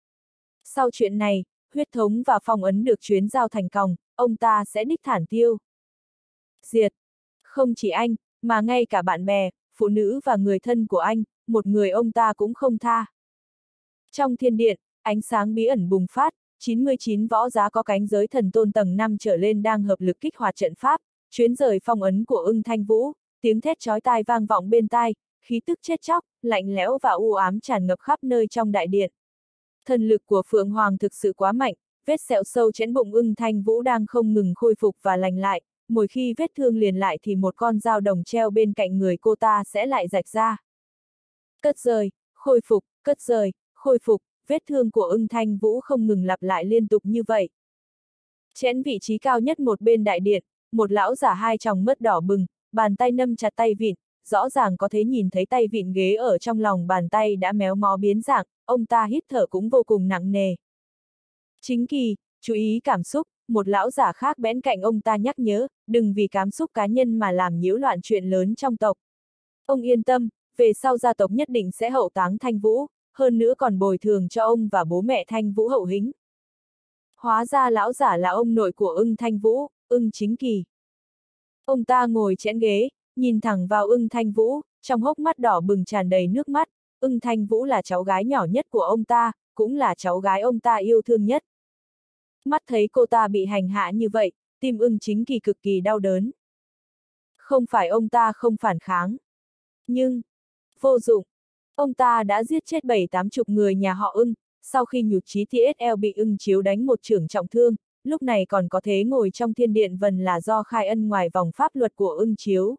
Sau chuyện này, huyết thống và phong ấn được chuyến giao thành còng, ông ta sẽ đích thản tiêu diệt. Không chỉ anh, mà ngay cả bạn bè, phụ nữ và người thân của anh, một người ông ta cũng không tha. Trong thiên điện, ánh sáng bí ẩn bùng phát, chín mươi chín võ giá có cánh giới thần tôn tầng năm trở lên đang hợp lực kích hoạt trận pháp, chuyến rời phong ấn của Ưng Thanh Vũ, tiếng thét chói tai vang vọng bên tai, khí tức chết chóc, lạnh lẽo và u ám tràn ngập khắp nơi trong đại điện. Thần lực của Phượng Hoàng thực sự quá mạnh, vết sẹo sâu chẽn bụng Ưng Thanh Vũ đang không ngừng khôi phục và lành lại, mỗi khi vết thương liền lại thì một con dao đồng treo bên cạnh người cô ta sẽ lại rạch ra. Cất rời, khôi phục, cất rời, khôi phục, vết thương của Ưng Thanh Vũ không ngừng lặp lại liên tục như vậy. Chẽn vị trí cao nhất một bên đại điện, một lão giả hai tròng mắt đỏ bừng, bàn tay nâm chặt tay vịn, rõ ràng có thể nhìn thấy tay vịn ghế ở trong lòng bàn tay đã méo mó biến dạng, ông ta hít thở cũng vô cùng nặng nề. Chính Kỳ, chú ý cảm xúc, một lão giả khác bên cạnh ông ta nhắc nhớ, đừng vì cảm xúc cá nhân mà làm nhiễu loạn chuyện lớn trong tộc. Ông yên tâm, về sau gia tộc nhất định sẽ hậu táng Thanh Vũ, hơn nữa còn bồi thường cho ông và bố mẹ Thanh Vũ hậu hĩnh. Hóa ra lão giả là ông nội của Ưng Thanh Vũ, Ưng Chính Kỳ. Ông ta ngồi chẽn ghế, nhìn thẳng vào Ưng Thanh Vũ, trong hốc mắt đỏ bừng tràn đầy nước mắt. Ưng Thanh Vũ là cháu gái nhỏ nhất của ông ta, cũng là cháu gái ông ta yêu thương nhất. Mắt thấy cô ta bị hành hạ như vậy, tim Ưng Chính Kỳ cực kỳ đau đớn. Không phải ông ta không phản kháng. Nhưng, vô dụng. Ông ta đã giết chết bảy tám chục người nhà họ Ưng, sau khi nhụt chí tê ét lờ bị Ưng Chiếu đánh một chưởng trọng thương, lúc này còn có thế ngồi trong thiên điện vần là do khai ân ngoài vòng pháp luật của Ưng Chiếu.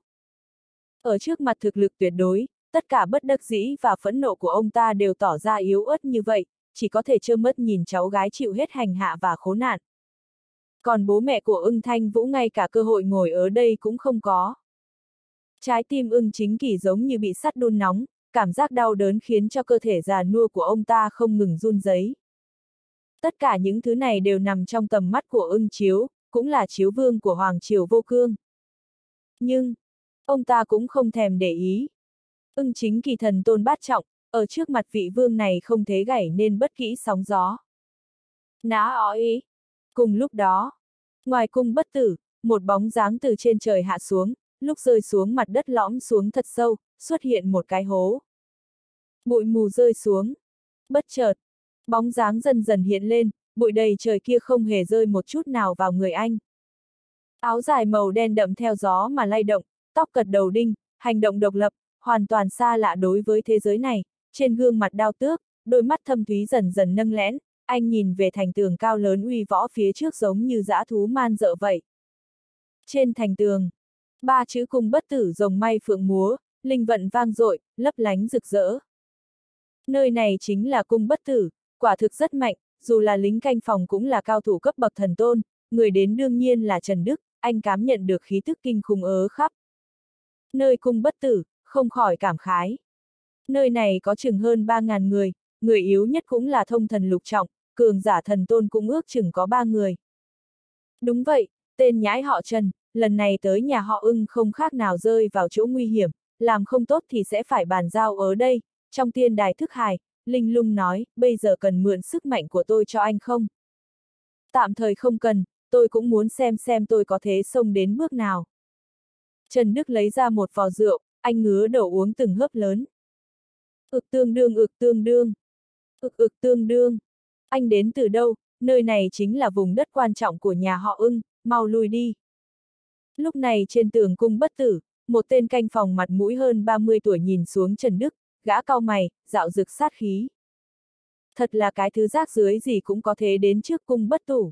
Ở trước mặt thực lực tuyệt đối, tất cả bất đắc dĩ và phẫn nộ của ông ta đều tỏ ra yếu ớt như vậy, chỉ có thể trơ mắt nhìn cháu gái chịu hết hành hạ và khốn nạn. Còn bố mẹ của Ưng Thanh Vũ ngay cả cơ hội ngồi ở đây cũng không có. Trái tim Ưng Chính Kỳ giống như bị sắt đun nóng, cảm giác đau đớn khiến cho cơ thể già nua của ông ta không ngừng run rẩy. Tất cả những thứ này đều nằm trong tầm mắt của Ưng Chiếu, cũng là chiếu vương của Hoàng Triều Vô Cương. Nhưng, ông ta cũng không thèm để ý. Ưng Chính Kỳ thần tôn bát trọng, ở trước mặt vị vương này không thế gảy nên bất kỹ sóng gió. Ná ó ý. Cùng lúc đó, ngoài cung Bất Tử, một bóng dáng từ trên trời hạ xuống, lúc rơi xuống mặt đất lõm xuống thật sâu, xuất hiện một cái hố. Bụi mù rơi xuống. Bất chợt, bóng dáng dần dần hiện lên, bụi đầy trời kia không hề rơi một chút nào vào người anh. Áo dài màu đen đậm theo gió mà lay động, tóc cật đầu đinh, hành động độc lập, hoàn toàn xa lạ đối với thế giới này. Trên gương mặt đao tước, đôi mắt thâm thúy dần dần nâng lẽn, anh nhìn về thành tường cao lớn uy võ phía trước giống như dã thú man dợ vậy. Trên thành tường, ba chữ cung bất tử rồng may phượng múa, linh vận vang dội, lấp lánh rực rỡ. Nơi này chính là cung bất tử, quả thực rất mạnh, dù là lính canh phòng cũng là cao thủ cấp bậc thần tôn, người đến đương nhiên là Trần Đức, anh cảm nhận được khí thức kinh khủng ớ khắp. Nơi cung bất tử, không khỏi cảm khái. Nơi này có chừng hơn ba ngàn người, người yếu nhất cũng là thông thần lục trọng, cường giả thần tôn cũng ước chừng có ba người. Đúng vậy, tên nhãi họ Trần, lần này tới nhà họ Ưng không khác nào rơi vào chỗ nguy hiểm, làm không tốt thì sẽ phải bàn giao ở đây. Trong tiên đài thức hài, Linh Lung nói, bây giờ cần mượn sức mạnh của tôi cho anh không? Tạm thời không cần, tôi cũng muốn xem xem tôi có thể xông đến bước nào. Trần Đức lấy ra một vò rượu, anh ngứa đầu uống từng hớp lớn. Ực tương đương ực tương đương. Ực ực tương đương. Anh đến từ đâu? Nơi này chính là vùng đất quan trọng của nhà họ Ưng, mau lui đi. Lúc này trên tường cung bất tử, một tên canh phòng mặt mũi hơn ba mươi tuổi nhìn xuống Trần Đức, gã cau mày, dạo rực sát khí. Thật là cái thứ rác dưới gì cũng có thể đến trước cung bất tử.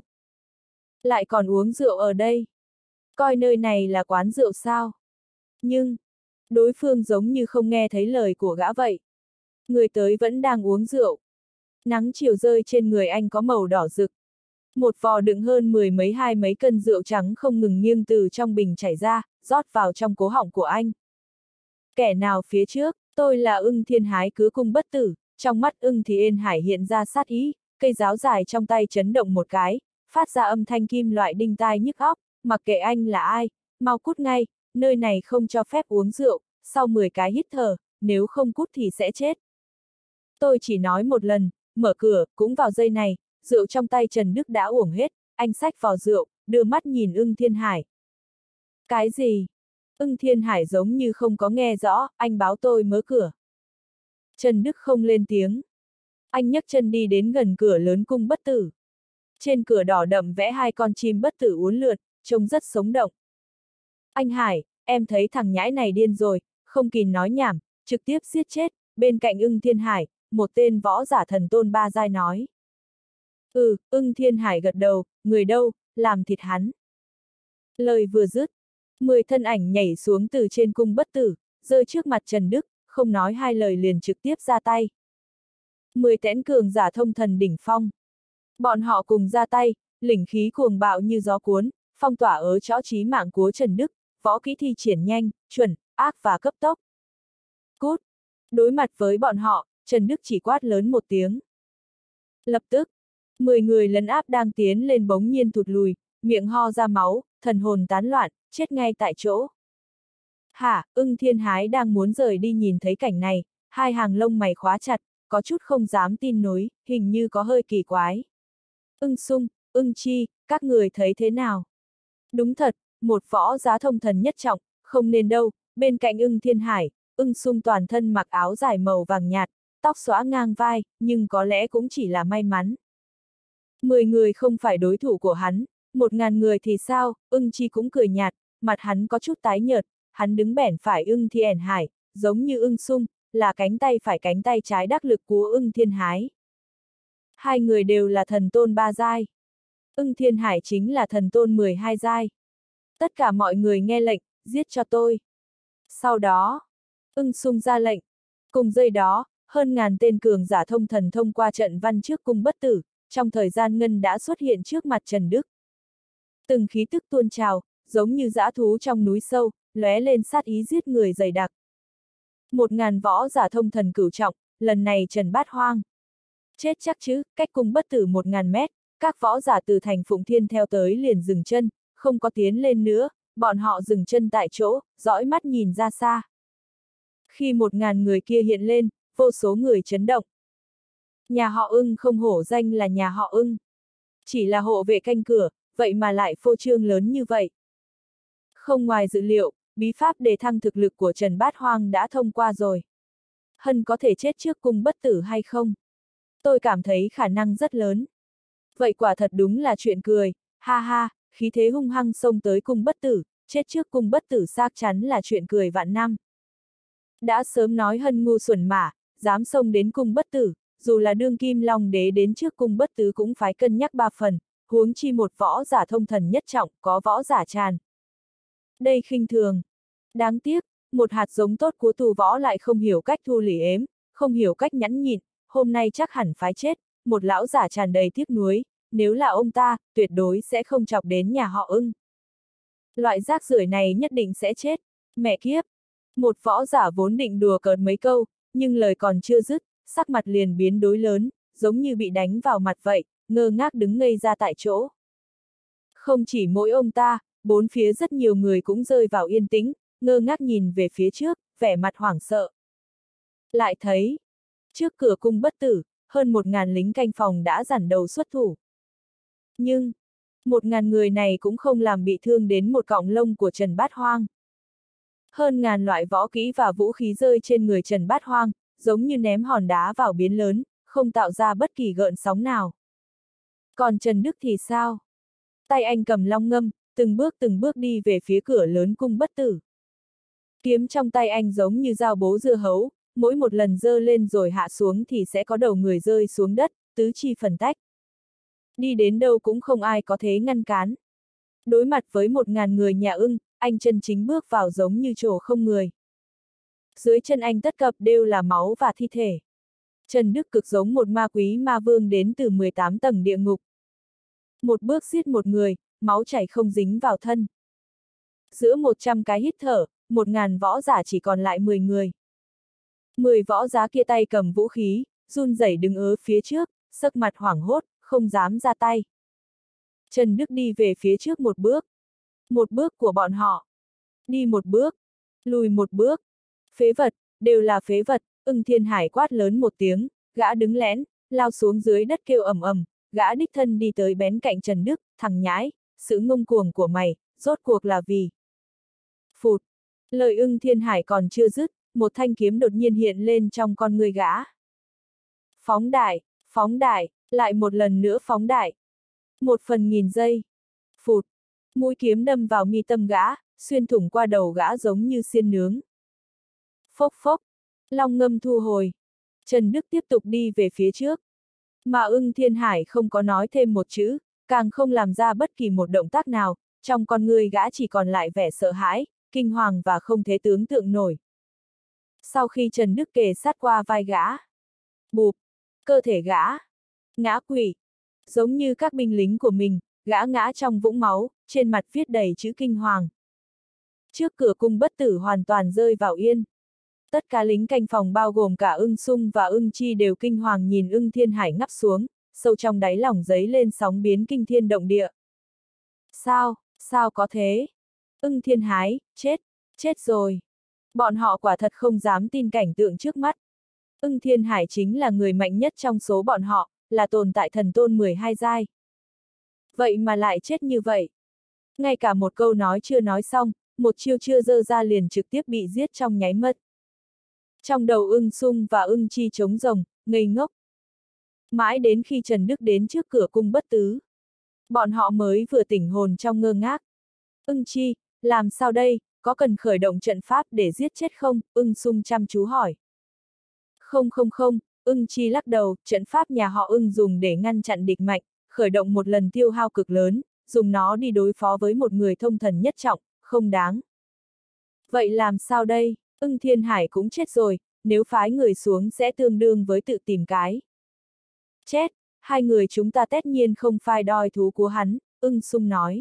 Lại còn uống rượu ở đây. Coi nơi này là quán rượu sao? Nhưng, đối phương giống như không nghe thấy lời của gã vậy. Người tới vẫn đang uống rượu. Nắng chiều rơi trên người anh có màu đỏ rực. Một vò đựng hơn mười mấy hai mấy cân rượu trắng không ngừng nghiêng từ trong bình chảy ra, rót vào trong cố họng của anh. Kẻ nào phía trước, tôi là Ưng Thiên Hái cứ cung bất tử, trong mắt Ưng thì Ên Hải hiện ra sát ý, cây giáo dài trong tay chấn động một cái, phát ra âm thanh kim loại đinh tai nhức óc, mặc kệ anh là ai, mau cút ngay, nơi này không cho phép uống rượu, sau mười cái hít thở, nếu không cút thì sẽ chết. Tôi chỉ nói một lần, mở cửa, cũng vào giây này, rượu trong tay Trần Đức đã uổng hết, anh xách vò rượu, đưa mắt nhìn Ưng Thiên Hải. Cái gì? Ưng Thiên Hải giống như không có nghe rõ, anh báo tôi mở cửa. Trần Đức không lên tiếng. Anh nhấc chân đi đến gần cửa lớn cung bất tử. Trên cửa đỏ đậm vẽ hai con chim bất tử uốn lượn, trông rất sống động. Anh Hải, em thấy thằng nhãi này điên rồi, không kìm nói nhảm, trực tiếp giết chết. Bên cạnh Ưng Thiên Hải, một tên võ giả thần tôn ba giai nói. Ừ, Ưng Thiên Hải gật đầu, người đâu, làm thịt hắn. Lời vừa dứt, mười thân ảnh nhảy xuống từ trên cung bất tử, rơi trước mặt Trần Đức, không nói hai lời liền trực tiếp ra tay. Mười tẽn cường giả thông thần đỉnh phong. Bọn họ cùng ra tay, lĩnh khí cuồng bạo như gió cuốn, phong tỏa ớ chõ chí mạng của Trần Đức, võ kỹ thi triển nhanh, chuẩn, ác và cấp tốc. Cút! Đối mặt với bọn họ, Trần Đức chỉ quát lớn một tiếng. Lập tức, mười người lấn áp đang tiến lên bỗng nhiên thụt lùi, miệng ho ra máu, thần hồn tán loạn, chết ngay tại chỗ. Hả, Ưng Thiên Hái đang muốn rời đi nhìn thấy cảnh này, hai hàng lông mày khóa chặt, có chút không dám tin nối, hình như có hơi kỳ quái. Ưng Sung, Ưng Chi, các người thấy thế nào? Đúng thật, một võ giá thông thần nhất trọng, không nên đâu, bên cạnh ưng thiên hải, ưng sung toàn thân mặc áo dài màu vàng nhạt, tóc xõa ngang vai, nhưng có lẽ cũng chỉ là may mắn. Mười người không phải đối thủ của hắn, một ngàn người thì sao, ưng chi cũng cười nhạt, mặt hắn có chút tái nhợt, hắn đứng bẻn phải ưng thiên hải, giống như ưng sung, là cánh tay phải cánh tay trái đắc lực của ưng thiên hái. Hai người đều là thần tôn ba giai. Ưng thiên hải chính là thần tôn mười hai giai. Tất cả mọi người nghe lệnh, giết cho tôi. Sau đó, ưng sung ra lệnh. Cùng giây đó, hơn ngàn tên cường giả thông thần thông qua trận văn trước cung bất tử, trong thời gian ngân đã xuất hiện trước mặt Trần Đức. Từng khí tức tuôn trào, giống như dã thú trong núi sâu, lóe lên sát ý giết người dày đặc. Một ngàn võ giả thông thần cửu trọng, lần này Trần Bát Hoang. Chết chắc chứ, cách cung bất tử một ngàn mét, các võ giả từ thành Phụng Thiên theo tới liền dừng chân, không có tiến lên nữa, bọn họ dừng chân tại chỗ, dõi mắt nhìn ra xa. Khi một ngàn người kia hiện lên, vô số người chấn động. Nhà họ ưng không hổ danh là nhà họ ưng. Chỉ là hộ vệ canh cửa, vậy mà lại phô trương lớn như vậy. Không ngoài dự liệu, bí pháp đề thăng thực lực của Trần Bát Hoang đã thông qua rồi. Hân có thể chết trước cung bất tử hay không? Tôi cảm thấy khả năng rất lớn. Vậy quả thật đúng là chuyện cười, ha ha, khí thế hung hăng xông tới cung bất tử, chết trước cung bất tử xác chắn là chuyện cười vạn năm. Đã sớm nói Hân ngu xuẩn mà, dám xông đến cung bất tử, dù là đương kim long đế đến trước cung bất tử cũng phải cân nhắc ba phần, huống chi một võ giả thông thần nhất trọng, có võ giả tràn. Đây khinh thường. Đáng tiếc, một hạt giống tốt của tù võ lại không hiểu cách thu lỉ ếm, không hiểu cách nhẫn nhịn, hôm nay chắc hẳn phái chết, một lão giả tràn đầy tiếc nuối, nếu là ông ta, tuyệt đối sẽ không chọc đến nhà họ ưng. Loại rác rưởi này nhất định sẽ chết, mẹ kiếp. Một võ giả vốn định đùa cợt mấy câu, nhưng lời còn chưa dứt, sắc mặt liền biến đổi lớn, giống như bị đánh vào mặt vậy, ngơ ngác đứng ngây ra tại chỗ. Không chỉ mỗi ông ta, bốn phía rất nhiều người cũng rơi vào yên tĩnh, ngơ ngác nhìn về phía trước, vẻ mặt hoảng sợ. Lại thấy, trước cửa cung bất tử, hơn một ngàn lính canh phòng đã dản đầu xuất thủ. Nhưng, một ngàn người này cũng không làm bị thương đến một cọng lông của Trần Bát Hoang. Hơn ngàn loại võ kỹ và vũ khí rơi trên người Trần Bát Hoang, giống như ném hòn đá vào biến lớn, không tạo ra bất kỳ gợn sóng nào. Còn Trần Đức thì sao? Tay anh cầm long ngâm, từng bước từng bước đi về phía cửa lớn cung bất tử. Kiếm trong tay anh giống như dao bố dưa hấu, mỗi một lần giơ lên rồi hạ xuống thì sẽ có đầu người rơi xuống đất, tứ chi phần tách. Đi đến đâu cũng không ai có thể ngăn cản. Đối mặt với một ngàn người nhà ưng, anh chân chính bước vào giống như chỗ không người. Dưới chân anh tất cập đều là máu và thi thể. Trần Đức cực giống một ma quý ma vương đến từ mười tám tầng địa ngục. Một bước giết một người, máu chảy không dính vào thân. Giữa một trăm cái hít thở, một ngàn võ giả chỉ còn lại mười người. Mười võ giá kia tay cầm vũ khí, run rẩy đứng ở phía trước, sắc mặt hoảng hốt, không dám ra tay. Trần Đức đi về phía trước một bước. Một bước của bọn họ. Đi một bước. Lùi một bước. Phế vật, đều là phế vật, ưng thiên hải quát lớn một tiếng, gã đứng lén, lao xuống dưới đất kêu ầm ầm, gã đích thân đi tới bén cạnh Trần Đức, thằng nhãi, sự ngông cuồng của mày, rốt cuộc là vì. Phụt. Lời ưng thiên hải còn chưa dứt, một thanh kiếm đột nhiên hiện lên trong con người gã. Phóng đại, phóng đại, lại một lần nữa phóng đại. Một phần nghìn giây. Phụt. Mũi kiếm đâm vào mi tâm gã, xuyên thủng qua đầu gã giống như xiên nướng. Phốc phốc. Long ngâm thu hồi. Trần Đức tiếp tục đi về phía trước. Mà ưng thiên hải không có nói thêm một chữ, càng không làm ra bất kỳ một động tác nào, trong con người gã chỉ còn lại vẻ sợ hãi, kinh hoàng và không thể tưởng tượng nổi. Sau khi Trần Đức kề sát qua vai gã, bụp, cơ thể gã, ngã quỵ, giống như các binh lính của mình, gã ngã trong vũng máu, trên mặt viết đầy chữ kinh hoàng. Trước cửa cung bất tử hoàn toàn rơi vào yên. Tất cả lính canh phòng bao gồm cả ưng sung và ưng chi đều kinh hoàng nhìn ưng thiên hải ngắp xuống, sâu trong đáy lòng giấy lên sóng biến kinh thiên động địa. Sao, sao có thế? Ưng thiên hải, chết, chết rồi. Bọn họ quả thật không dám tin cảnh tượng trước mắt. Ưng thiên hải chính là người mạnh nhất trong số bọn họ, là tồn tại thần tôn mười hai giai. Vậy mà lại chết như vậy. Ngay cả một câu nói chưa nói xong, một chiêu chưa giơ ra liền trực tiếp bị giết trong nháy mắt. Trong đầu Ưng Sung và Ưng Chi trống rồng, ngây ngốc. Mãi đến khi Trần Đức đến trước cửa cung bất tứ, bọn họ mới vừa tỉnh hồn trong ngơ ngác. Ưng Chi, làm sao đây, có cần khởi động trận pháp để giết chết không? Ưng Sung chăm chú hỏi. Không không không, Ưng Chi lắc đầu, trận pháp nhà họ Ưng dùng để ngăn chặn địch mạnh, khởi động một lần tiêu hao cực lớn, dùng nó đi đối phó với một người thông thần nhất trọng, không đáng. Vậy làm sao đây? Ưng Thiên Hải cũng chết rồi, nếu phái người xuống sẽ tương đương với tự tìm cái. Chết, hai người chúng ta tất nhiên không phai đoi thú của hắn, Ưng Sung nói.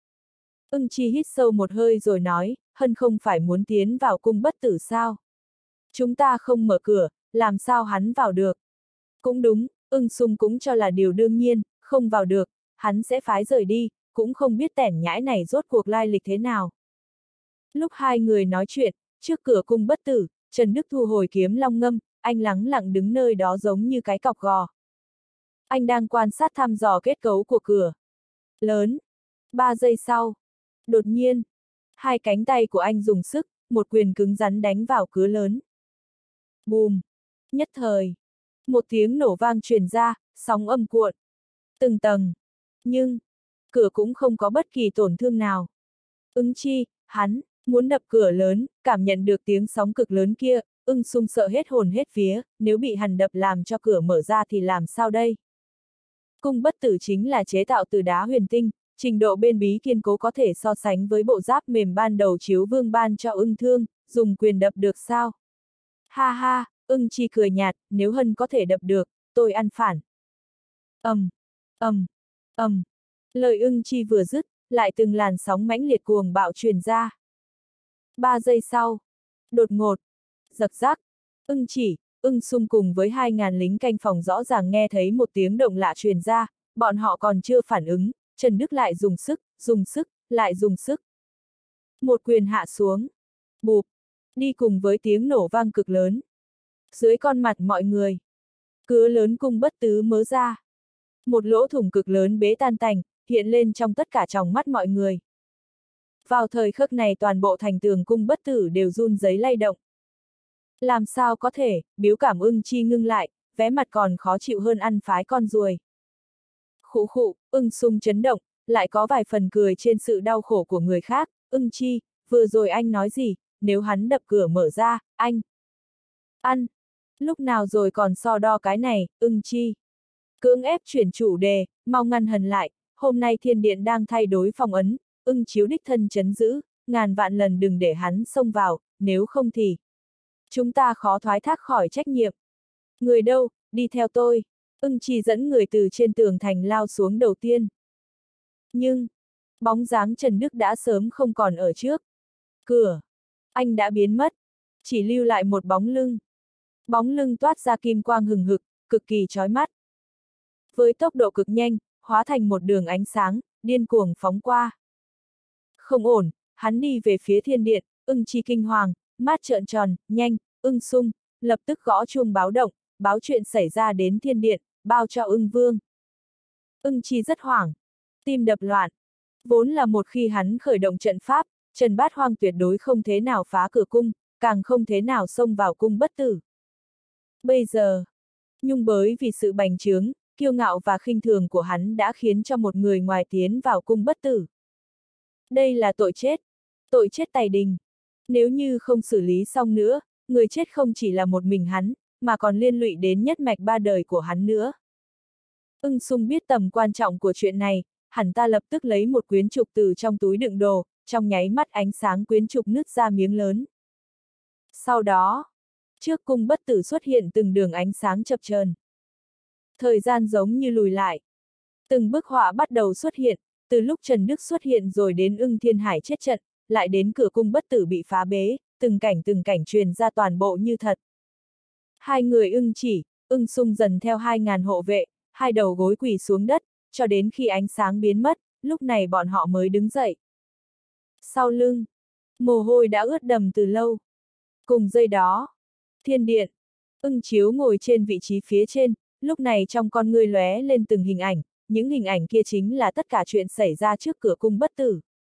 Ưng Chi hít sâu một hơi rồi nói, Hân không phải muốn tiến vào cung bất tử sao? Chúng ta không mở cửa, làm sao hắn vào được? Cũng đúng, Ưng Sung cũng cho là điều đương nhiên, không vào được, hắn sẽ phái rời đi, cũng không biết tẻn nhãi này rốt cuộc lai lịch thế nào. Lúc hai người nói chuyện, trước cửa cung bất tử, Trần Đức thu hồi kiếm long ngâm, anh lắng lặng đứng nơi đó giống như cái cọc gò. Anh đang quan sát thăm dò kết cấu của cửa. Lớn. Ba giây sau. Đột nhiên, hai cánh tay của anh dùng sức, một quyền cứng rắn đánh vào cửa lớn. Bùm. Nhất thời. Một tiếng nổ vang truyền ra, sóng âm cuộn. Từng tầng. Nhưng, cửa cũng không có bất kỳ tổn thương nào. Ưng Chi, hắn, muốn đập cửa lớn, cảm nhận được tiếng sóng cực lớn kia, Ưng Sung sợ hết hồn hết vía, nếu bị hắn đập làm cho cửa mở ra thì làm sao đây? Cung bất tử chính là chế tạo từ đá huyền tinh, trình độ bên bí kiên cố có thể so sánh với bộ giáp mềm ban đầu Chiếu Vương ban cho Ưng Thương, dùng quyền đập được sao? Ha ha, Ưng Chi cười nhạt, nếu Hân có thể đập được, tôi ăn phản. Ầm, ầm, ầm. Lời Ưng Chi vừa dứt, lại từng làn sóng mãnh liệt cuồng bạo truyền ra. Ba giây sau, đột ngột, giật giắc, Ưng Chỉ, Ưng Sung cùng với hai ngàn lính canh phòng rõ ràng nghe thấy một tiếng động lạ truyền ra, bọn họ còn chưa phản ứng, Trần Đức lại dùng sức, dùng sức, lại dùng sức. Một quyền hạ xuống, bụp, đi cùng với tiếng nổ vang cực lớn. Dưới con mặt mọi người, cửa lớn cung bất tứ mớ ra. Một lỗ thủng cực lớn bế tan tành, hiện lên trong tất cả tròng mắt mọi người. Vào thời khắc này toàn bộ thành tường cung bất tử đều run rẩy lay động. Làm sao có thể, Biếu Cảm Ưng Chi ngưng lại, vé mặt còn khó chịu hơn ăn phái con ruồi. Khụ khụ, Ưng Sung chấn động, lại có vài phần cười trên sự đau khổ của người khác. Ưng Chi, vừa rồi anh nói gì, nếu hắn đập cửa mở ra, anh... Ăn! Lúc nào rồi còn so đo cái này, Ưng Chi. Cưỡng ép chuyển chủ đề, mau ngăn Hần lại, hôm nay thiên điện đang thay đổi phong ấn, Ưng Chiếu đích thân chấn giữ, ngàn vạn lần đừng để hắn xông vào, nếu không thì... Chúng ta khó thoái thác khỏi trách nhiệm. Người đâu, đi theo tôi. Ưng Chi dẫn người từ trên tường thành lao xuống đầu tiên. Nhưng, bóng dáng Trần Đức đã sớm không còn ở trước. Cửa, anh đã biến mất, chỉ lưu lại một bóng lưng. Bóng lưng toát ra kim quang hừng hực, cực kỳ chói mắt. Với tốc độ cực nhanh, hóa thành một đường ánh sáng, điên cuồng phóng qua. Không ổn, hắn đi về phía thiên điện, Ưng Chi kinh hoàng, mắt trợn tròn, nhanh, Ưng Sung, lập tức gõ chuông báo động, báo chuyện xảy ra đến thiên điện, bao cho Ưng Vương. Ưng Chi rất hoảng, tim đập loạn. Vốn là một khi hắn khởi động trận pháp, Trần Bát Hoang tuyệt đối không thế nào phá cửa cung, càng không thế nào xông vào cung bất tử. Bây giờ, nhung bới vì sự bành trướng, kiêu ngạo và khinh thường của hắn đã khiến cho một người ngoài tiến vào cung bất tử. Đây là tội chết, tội chết tày đình. Nếu như không xử lý xong nữa, người chết không chỉ là một mình hắn, mà còn liên lụy đến nhất mạch ba đời của hắn nữa. Ưng Sung biết tầm quan trọng của chuyện này, hẳn ta lập tức lấy một quyến trục từ trong túi đựng đồ, trong nháy mắt ánh sáng quyến trục nứt ra miếng lớn. Sau đó, trước cung bất tử xuất hiện từng đường ánh sáng chập chờn. Thời gian giống như lùi lại. Từng bức họa bắt đầu xuất hiện, từ lúc Trần Đức xuất hiện rồi đến Ưng Thiên Hải chết trận, lại đến cửa cung bất tử bị phá bế, từng cảnh từng cảnh truyền ra toàn bộ như thật. Hai người Ưng Chỉ, Ưng Sung dần theo hai ngàn hộ vệ, hai đầu gối quỳ xuống đất, cho đến khi ánh sáng biến mất, lúc này bọn họ mới đứng dậy. Sau lưng, mồ hôi đã ướt đầm từ lâu. Cùng giây đó, thiên điện, Ưng Chiếu ngồi trên vị trí phía trên, lúc này trong con ngươi lóe lên từng hình ảnh, những hình ảnh kia chính là tất cả chuyện xảy ra trước cửa cung bất tử.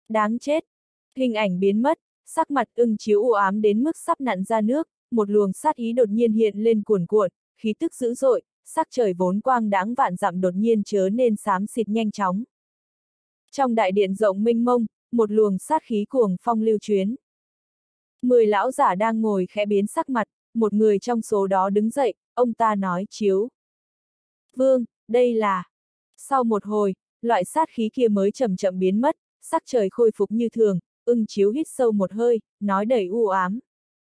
Đáng chết! Hình ảnh biến mất, sắc mặt Ưng Chiếu u ám đến mức sắp nặn ra nước, một luồng sát ý đột nhiên hiện lên cuồn cuộn, khí tức dữ dội, sắc trời vốn quang đãng vạn dặm đột nhiên chớ nên xám xịt nhanh chóng. Trong đại điện rộng mênh mông, một luồng sát khí cuồng phong lưu chuyến. Mười lão giả đang ngồi khẽ biến sắc mặt, một người trong số đó đứng dậy, ông ta nói Chiếu Vương, đây là... Sau một hồi, loại sát khí kia mới chậm chậm biến mất, sắc trời khôi phục như thường, Ưng Chiếu hít sâu một hơi, nói đầy u ám.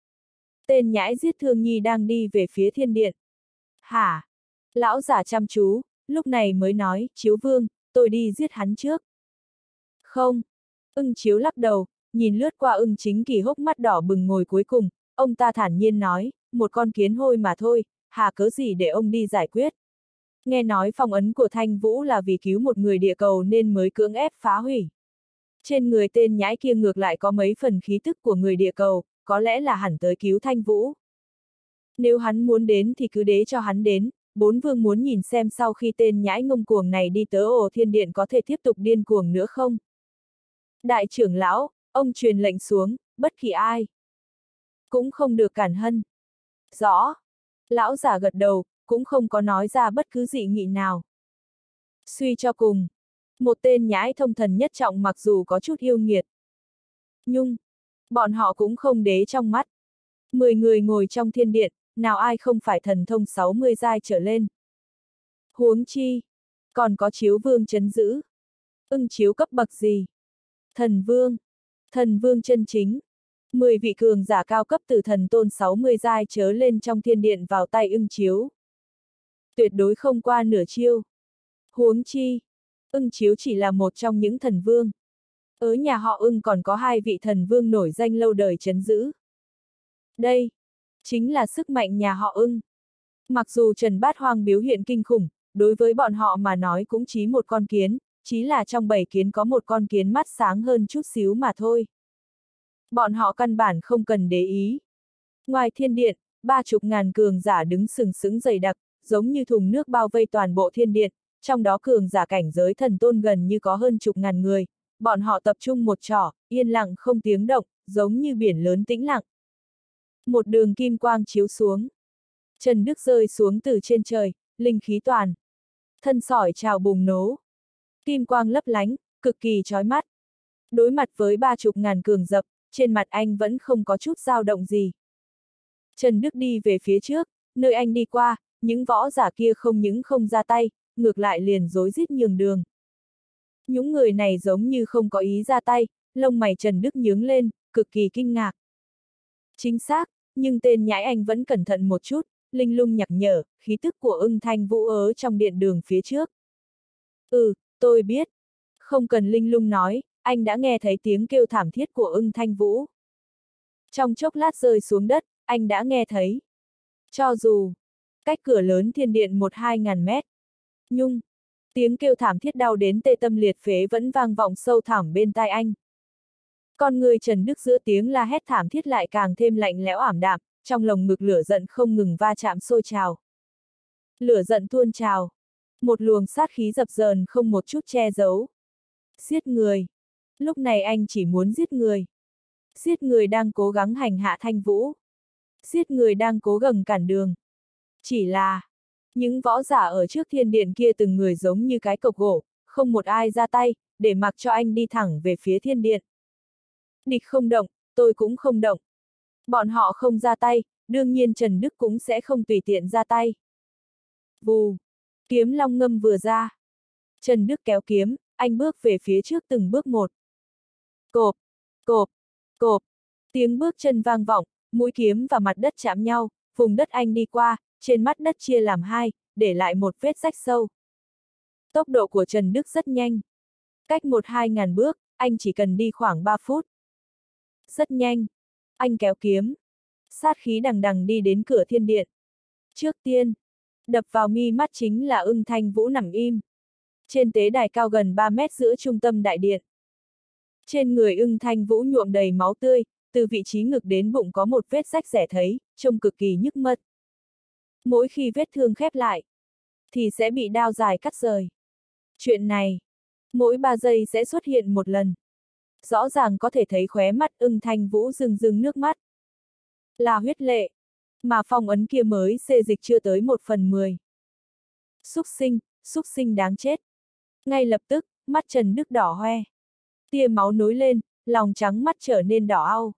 Tên nhãi giết Thương Nhi đang đi về phía thiên điện. Hả? Lão giả chăm chú, lúc này mới nói, Chiếu Vương, tôi đi giết hắn trước. Không. Ưng Chiếu lắc đầu, nhìn lướt qua Ưng Chính Kỳ hốc mắt đỏ bừng ngồi cuối cùng, ông ta thản nhiên nói, một con kiến hôi mà thôi, hà cớ gì để ông đi giải quyết. Nghe nói phong ấn của Thanh Vũ là vì cứu một người địa cầu nên mới cưỡng ép phá hủy. Trên người tên nhãi kia ngược lại có mấy phần khí tức của người địa cầu, có lẽ là hẳn tới cứu Thanh Vũ. Nếu hắn muốn đến thì cứ để cho hắn đến, bốn vương muốn nhìn xem sau khi tên nhãi ngông cuồng này đi tới ổ thiên điện có thể tiếp tục điên cuồng nữa không. Đại trưởng lão, ông truyền lệnh xuống, bất kỳ ai cũng không được cản hân. Rõ. Lão giả gật đầu, cũng không có nói ra bất cứ dị nghị nào. Suy cho cùng, một tên nhãi thông thần nhất trọng mặc dù có chút yêu nghiệt, nhưng bọn họ cũng không đế trong mắt. Mười người ngồi trong thiên điện, nào ai không phải thần thông sáu mươi giai trở lên. Huống chi, còn có Chiếu Vương trấn giữ. Ưng Chiếu cấp bậc gì? Thần Vương. Thần Vương chân chính. Mười vị cường giả cao cấp từ thần tôn sáu mươi giai chớ lên trong thiên điện vào tay Ưng Chiếu. Tuyệt đối không qua nửa chiêu. Huống chi, Ưng Chiếu chỉ là một trong những thần vương. Ở nhà họ Ưng còn có hai vị thần vương nổi danh lâu đời trấn giữ. Đây, chính là sức mạnh nhà họ Ưng. Mặc dù Trần Bát Hoang biểu hiện kinh khủng, đối với bọn họ mà nói cũng chỉ một con kiến, chỉ là trong bảy kiến có một con kiến mắt sáng hơn chút xíu mà thôi. Bọn họ căn bản không cần để ý. Ngoài thiên điện, ba chục ngàn cường giả đứng sừng sững dày đặc, giống như thùng nước bao vây toàn bộ thiên điện, trong đó cường giả cảnh giới thần tôn gần như có hơn chục ngàn người, bọn họ tập trung một trỏ, yên lặng không tiếng động, giống như biển lớn tĩnh lặng. Một đường kim quang chiếu xuống. Trần Đức rơi xuống từ trên trời, linh khí toàn. Thân sỏi trào bùng nổ. Kim quang lấp lánh, cực kỳ chói mắt. Đối mặt với ba chục ngàn cường dập, trên mặt anh vẫn không có chút dao động gì. Trần Đức đi về phía trước, nơi anh đi qua, những võ giả kia không những không ra tay, ngược lại liền rối rít nhường đường. Những người này giống như không có ý ra tay, lông mày Trần Đức nhướng lên, cực kỳ kinh ngạc. Chính xác, nhưng tên nhãi anh vẫn cẩn thận một chút, linh lung nhắc nhở, khí tức của Ưng Thanh Vũ ở trong điện đường phía trước. Ừ, tôi biết. Không cần linh lung nói, anh đã nghe thấy tiếng kêu thảm thiết của Ưng Thanh Vũ. Trong chốc lát rơi xuống đất, anh đã nghe thấy. Cho dù cách cửa lớn thiên điện một hai ngàn mét, nhưng tiếng kêu thảm thiết đau đến tê tâm liệt phế vẫn vang vọng sâu thẳm bên tai anh. Con người Trần Đức giữa tiếng la hét thảm thiết lại càng thêm lạnh lẽo ảm đạm, trong lồng ngực lửa giận không ngừng va chạm sôi trào. Lửa giận tuôn trào, một luồng sát khí dập dờn không một chút che giấu. Giết người. Lúc này anh chỉ muốn giết người. Giết người đang cố gắng hành hạ Thanh Vũ. Giết người đang cố gắng cản đường. Chỉ là, những võ giả ở trước thiên điện kia từng người giống như cái cọc gỗ, không một ai ra tay, để mặc cho anh đi thẳng về phía thiên điện. Địch không động, tôi cũng không động. Bọn họ không ra tay, đương nhiên Trần Đức cũng sẽ không tùy tiện ra tay. Vù, kiếm long ngâm vừa ra. Trần Đức kéo kiếm, anh bước về phía trước từng bước một. Cộp, cộp, cộp, tiếng bước chân vang vọng, mũi kiếm và mặt đất chạm nhau, vùng đất anh đi qua, trên mặt đất chia làm hai, để lại một vết rách sâu. Tốc độ của Trần Đức rất nhanh. Cách một hai ngàn bước, anh chỉ cần đi khoảng ba phút. Rất nhanh. Anh kéo kiếm. Sát khí đằng đằng đi đến cửa thiên điện. Trước tiên, đập vào mi mắt chính là Ưng Thanh Vũ nằm im. Trên tế đài cao gần ba mét giữa trung tâm đại điện. Trên người Ưng Thanh Vũ nhuộm đầy máu tươi, từ vị trí ngực đến bụng có một vết rách rẻ thấy, trông cực kỳ nhức mắt. Mỗi khi vết thương khép lại, thì sẽ bị đao dài cắt rời. Chuyện này, mỗi ba giây sẽ xuất hiện một lần. Rõ ràng có thể thấy khóe mắt Ưng Thanh Vũ rưng rưng nước mắt. Là huyết lệ, mà phong ấn kia mới xê dịch chưa tới một phần mười. Xúc sinh, xúc sinh đáng chết. Ngay lập tức, mắt Trần Đức đỏ hoe. Tia máu nối lên, lòng trắng mắt trở nên đỏ au.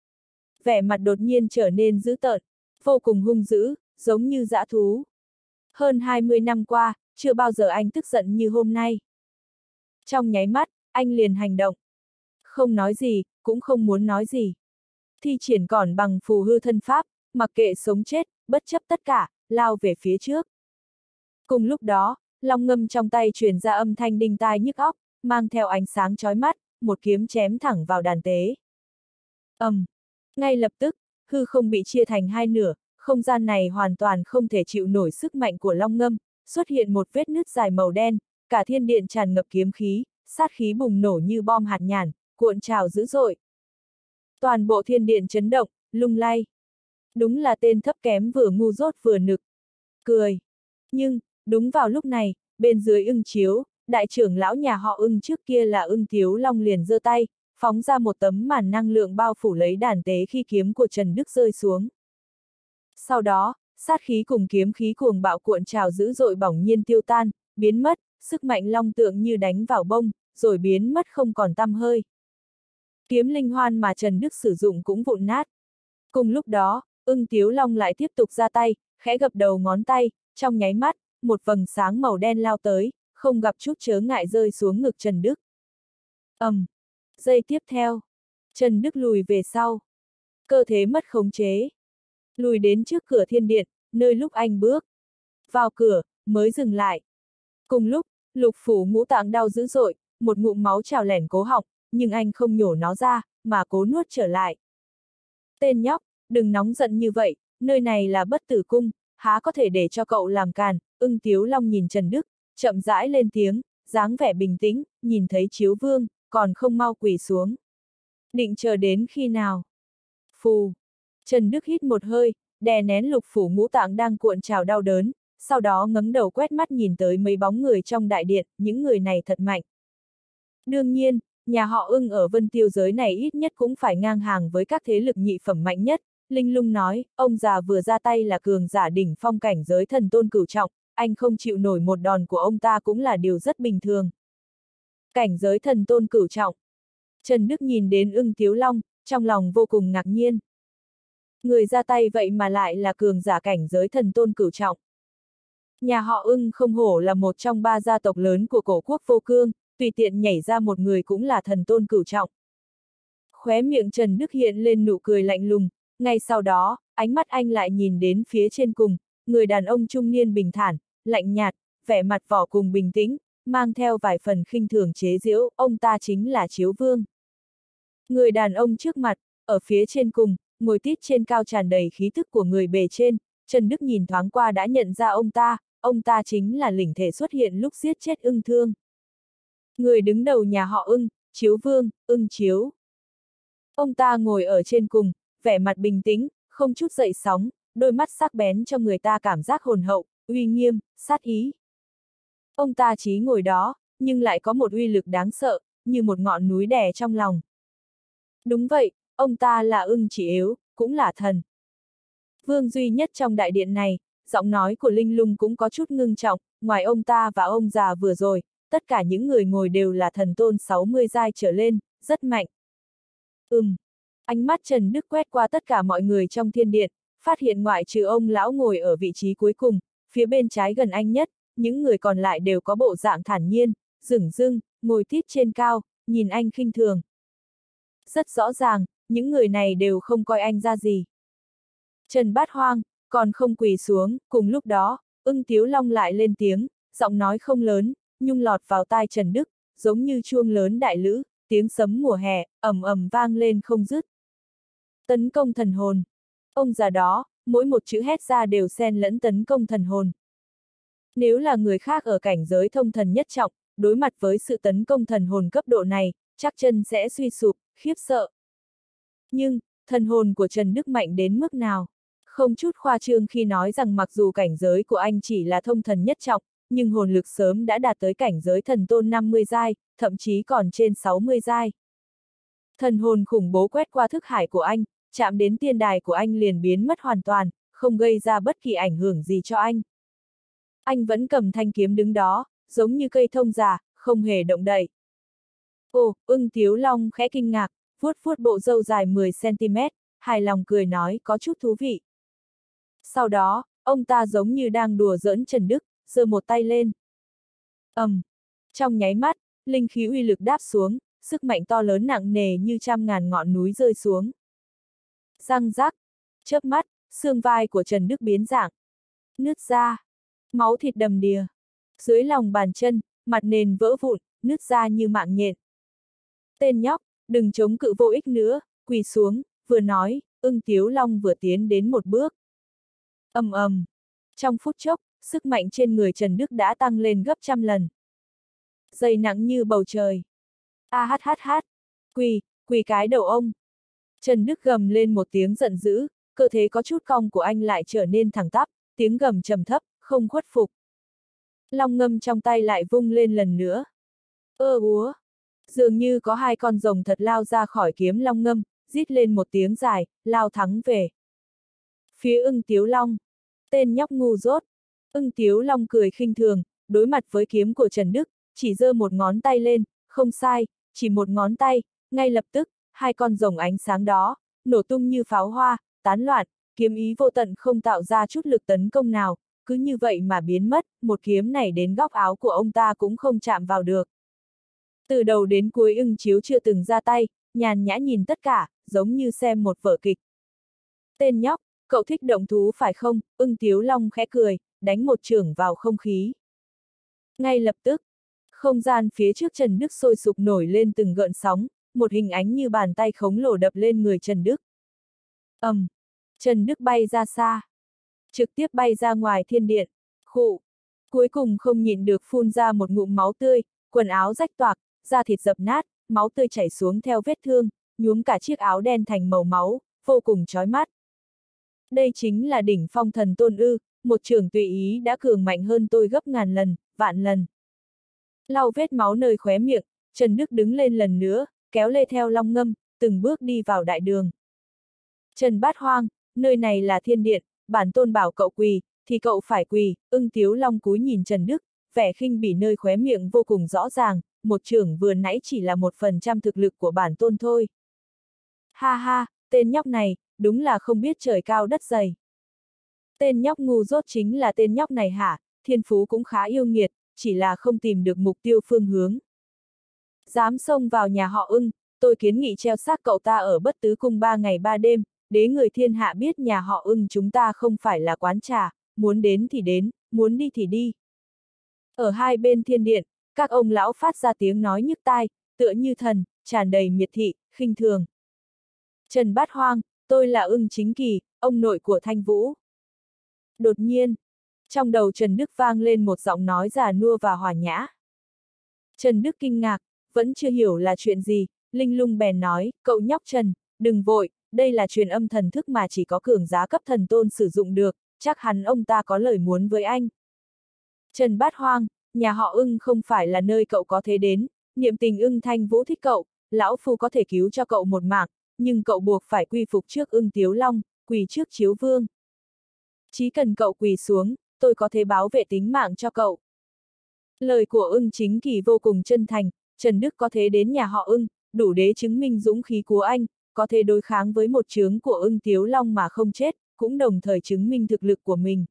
Vẻ mặt đột nhiên trở nên dữ tợn, vô cùng hung dữ, giống như dã thú. Hơn hai mươi năm qua, chưa bao giờ anh tức giận như hôm nay. Trong nháy mắt, anh liền hành động. Không nói gì, cũng không muốn nói gì. Thi triển còn bằng phù hư thân pháp, mặc kệ sống chết, bất chấp tất cả, lao về phía trước. Cùng lúc đó, long ngâm trong tay truyền ra âm thanh đinh tai nhức óc, mang theo ánh sáng chói mắt, một kiếm chém thẳng vào đàn tế. ầm, um, ngay lập tức, hư không bị chia thành hai nửa, không gian này hoàn toàn không thể chịu nổi sức mạnh của long ngâm, xuất hiện một vết nứt dài màu đen, cả thiên điện tràn ngập kiếm khí, sát khí bùng nổ như bom hạt nhàn, cuộn trào dữ dội. Toàn bộ thiên điện chấn động, lung lay. Đúng là tên thấp kém vừa ngu dốt vừa nực. Cười. Nhưng, đúng vào lúc này, bên dưới Ưng Chiếu, đại trưởng lão nhà họ Ưng trước kia là Ưng Thiếu Long liền giơ tay, phóng ra một tấm màn năng lượng bao phủ lấy đàn tế khi kiếm của Trần Đức rơi xuống. Sau đó, sát khí cùng kiếm khí cuồng bạo cuộn trào dữ dội bỗng nhiên tiêu tan, biến mất, sức mạnh long tượng như đánh vào bông, rồi biến mất không còn tăm hơi. Kiếm linh hoan mà Trần Đức sử dụng cũng vụn nát. Cùng lúc đó, Ưng Tiếu Long lại tiếp tục ra tay, khẽ gập đầu ngón tay, trong nháy mắt, một vầng sáng màu đen lao tới, không gặp chút chớ ngại rơi xuống ngực Trần Đức. ầm, um, giây tiếp theo, Trần Đức lùi về sau. Cơ thể mất khống chế. Lùi đến trước cửa thiên điện, nơi lúc anh bước vào cửa, mới dừng lại. Cùng lúc, lục phủ ngũ tạng đau dữ dội, một ngụm máu trào lẻn cố họng, nhưng anh không nhổ nó ra, mà cố nuốt trở lại. Tên nhóc, đừng nóng giận như vậy, nơi này là Bất Tử Cung, há có thể để cho cậu làm càn. Ưng Tiếu Long nhìn Trần Đức, chậm rãi lên tiếng, dáng vẻ bình tĩnh, nhìn thấy Chiếu Vương, còn không mau quỳ xuống. Định chờ đến khi nào? Phù. Trần Đức hít một hơi, đè nén lục phủ ngũ tạng đang cuộn trào đau đớn, sau đó ngẩng đầu quét mắt nhìn tới mấy bóng người trong đại điện, những người này thật mạnh. Đương nhiên, nhà họ Ưng ở Vân Tiêu giới này ít nhất cũng phải ngang hàng với các thế lực nhị phẩm mạnh nhất. Linh Lung nói, ông già vừa ra tay là cường giả đỉnh phong cảnh giới thần tôn cửu trọng, anh không chịu nổi một đòn của ông ta cũng là điều rất bình thường. Cảnh giới thần tôn cửu trọng. Trần Đức nhìn đến Ưng Tiếu Long, trong lòng vô cùng ngạc nhiên. Người ra tay vậy mà lại là cường giả cảnh giới thần tôn cửu trọng. Nhà họ Ưng không hổ là một trong ba gia tộc lớn của cổ quốc vô cương, tùy tiện nhảy ra một người cũng là thần tôn cửu trọng. Khóe miệng Trần Đức hiện lên nụ cười lạnh lùng, ngay sau đó, ánh mắt anh lại nhìn đến phía trên cùng, người đàn ông trung niên bình thản, lạnh nhạt, vẻ mặt vỏ cùng bình tĩnh, mang theo vài phần khinh thường chế giễu, ông ta chính là Chiếu Vương. Người đàn ông trước mặt, ở phía trên cùng, ngồi tít trên cao tràn đầy khí thức của người bề trên, Trần Đức nhìn thoáng qua đã nhận ra ông ta, ông ta chính là lĩnh thể xuất hiện lúc giết chết Ưng Thương. Người đứng đầu nhà họ Ưng, Chiếu Vương, Ưng Chiếu. Ông ta ngồi ở trên cùng, vẻ mặt bình tĩnh, không chút dậy sóng, đôi mắt sắc bén cho người ta cảm giác hồn hậu, uy nghiêm, sát ý. Ông ta chỉ ngồi đó, nhưng lại có một uy lực đáng sợ, như một ngọn núi đè trong lòng. Đúng vậy, ông ta là Ưng Chỉ Yếu, cũng là thần. Vương duy nhất trong đại điện này, giọng nói của Linh Lung cũng có chút ngưng trọng, ngoài ông ta và ông già vừa rồi, tất cả những người ngồi đều là thần tôn sáu mươi giai trở lên, rất mạnh. Ừm. Ánh mắt Trần Đức quét qua tất cả mọi người trong thiên điện, phát hiện ngoại trừ ông lão ngồi ở vị trí cuối cùng, phía bên trái gần anh nhất, những người còn lại đều có bộ dạng thản nhiên, dửng dưng, ngồi tít trên cao, nhìn anh khinh thường. Rất rõ ràng, những người này đều không coi anh ra gì. Trần Bát Hoang, còn không quỳ xuống, cùng lúc đó, Ưng Tiếu Long lại lên tiếng, giọng nói không lớn, nhưng lọt vào tai Trần Đức, giống như chuông lớn đại lữ, tiếng sấm mùa hè, ầm ầm vang lên không dứt. Tấn công thần hồn. Ông già đó, mỗi một chữ hét ra đều xen lẫn tấn công thần hồn. Nếu là người khác ở cảnh giới thông thần nhất trọng, đối mặt với sự tấn công thần hồn cấp độ này, chắc chân sẽ suy sụp, khiếp sợ. Nhưng, thần hồn của Trần Đức mạnh đến mức nào? Không chút khoa trương khi nói rằng mặc dù cảnh giới của anh chỉ là thông thần nhất trọng, nhưng hồn lực sớm đã đạt tới cảnh giới thần tôn năm mươi giai, thậm chí còn trên sáu mươi giai. Thần hồn khủng bố quét qua thức hải của anh, chạm đến tiên đài của anh liền biến mất hoàn toàn, không gây ra bất kỳ ảnh hưởng gì cho anh. Anh vẫn cầm thanh kiếm đứng đó, giống như cây thông già, không hề động đậy. Ồ, Ưng Tiếu Long khẽ kinh ngạc, vuốt vuốt bộ râu dài mười xăng ti mét, hài lòng cười nói có chút thú vị. Sau đó, ông ta giống như đang đùa giỡn Trần Đức, giơ một tay lên. ầm, um, trong nháy mắt, linh khí uy lực đáp xuống, sức mạnh to lớn nặng nề như trăm ngàn ngọn núi rơi xuống. Răng rắc, chớp mắt, xương vai của Trần Đức biến dạng, nứt ra, máu thịt đầm đìa. Dưới lòng bàn chân, mặt nền vỡ vụn, nứt ra như mạng nhện. Tên nhóc, đừng chống cự vô ích nữa, quỳ xuống, vừa nói, Ưng Tiếu Long vừa tiến đến một bước. ầm ầm, trong phút chốc, sức mạnh trên người Trần Đức đã tăng lên gấp trăm lần. Dày nặng như bầu trời. A hát hát hát, quỳ, quỳ cái đầu ông. Trần Đức gầm lên một tiếng giận dữ, cơ thể có chút cong của anh lại trở nên thẳng tắp, tiếng gầm trầm thấp, không khuất phục. Long ngâm trong tay lại vung lên lần nữa. Ơ úa, dường như có hai con rồng thật lao ra khỏi kiếm long ngâm, rít lên một tiếng dài, lao thắng về. Phía Ưng Tiếu Long, tên nhóc ngu dốt. Ưng Tiếu Long cười khinh thường, đối mặt với kiếm của Trần Đức, chỉ giơ một ngón tay lên, không sai, chỉ một ngón tay, ngay lập tức, hai con rồng ánh sáng đó, nổ tung như pháo hoa, tán loạn, kiếm ý vô tận không tạo ra chút lực tấn công nào, cứ như vậy mà biến mất, một kiếm này đến góc áo của ông ta cũng không chạm vào được. Từ đầu đến cuối Ưng Chiếu chưa từng ra tay, nhàn nhã nhìn tất cả, giống như xem một vở kịch. Tên nhóc, cậu thích động thú phải không? Ưng Tiếu Long khẽ cười, đánh một chưởng vào không khí. Ngay lập tức, không gian phía trước Trần Đức sôi sục nổi lên từng gợn sóng, một hình ánh như bàn tay khổng lồ đập lên người Trần Đức. ầm, um, Trần Đức bay ra xa, trực tiếp bay ra ngoài thiên điện, khụ, cuối cùng không nhịn được phun ra một ngụm máu tươi, quần áo rách toạc, da thịt dập nát, máu tươi chảy xuống theo vết thương, nhuốm cả chiếc áo đen thành màu máu, vô cùng chói mắt. Đây chính là đỉnh phong thần tôn ư, một trường tùy ý đã cường mạnh hơn tôi gấp ngàn lần, vạn lần. Lau vết máu nơi khóe miệng, Trần Đức đứng lên lần nữa, kéo lê theo long ngâm, từng bước đi vào đại đường. Trần Bát Hoang, nơi này là thiên điện, bản tôn bảo cậu quỳ, thì cậu phải quỳ. Ưng Tiếu Long cúi nhìn Trần Đức, vẻ khinh bỉ nơi khóe miệng vô cùng rõ ràng, một chưởng vừa nãy chỉ là một phần trăm thực lực của bản tôn thôi. Ha ha, tên nhóc này, đúng là không biết trời cao đất dày. Tên nhóc ngu dốt chính là tên nhóc này hả? Thiên phú cũng khá yêu nghiệt, chỉ là không tìm được mục tiêu phương hướng. Dám xông vào nhà họ Ưng, tôi kiến nghị treo xác cậu ta ở Bất Tứ Cung ba ngày ba đêm, để người thiên hạ biết nhà họ Ưng chúng ta không phải là quán trà, muốn đến thì đến, muốn đi thì đi. Ở hai bên thiên điện, các ông lão phát ra tiếng nói nhức tai, tựa như thần, tràn đầy miệt thị, khinh thường. Trần Bát Hoang, tôi là Ưng Chính Kỳ, ông nội của Thanh Vũ. Đột nhiên, trong đầu Trần Đức vang lên một giọng nói già nua và hòa nhã. Trần Đức kinh ngạc, vẫn chưa hiểu là chuyện gì, linh lung bèn nói, cậu nhóc Trần, đừng vội, đây là truyền âm thần thức mà chỉ có cường giá cấp thần tôn sử dụng được, chắc hẳn ông ta có lời muốn với anh. Trần Bát Hoang, nhà họ Ưng không phải là nơi cậu có thể đến, niệm tình Ưng Thanh Vũ thích cậu, lão phu có thể cứu cho cậu một mạng, nhưng cậu buộc phải quy phục trước Ưng Tiếu Long, quỳ trước Chiếu Vương. Chỉ cần cậu quỳ xuống, tôi có thể bảo vệ tính mạng cho cậu. Lời của Ưng Chính Kỳ vô cùng chân thành, Trần Đức có thể đến nhà họ Ưng, đủ để chứng minh dũng khí của anh, có thể đối kháng với một chướng của Ưng Tiếu Long mà không chết, cũng đồng thời chứng minh thực lực của mình.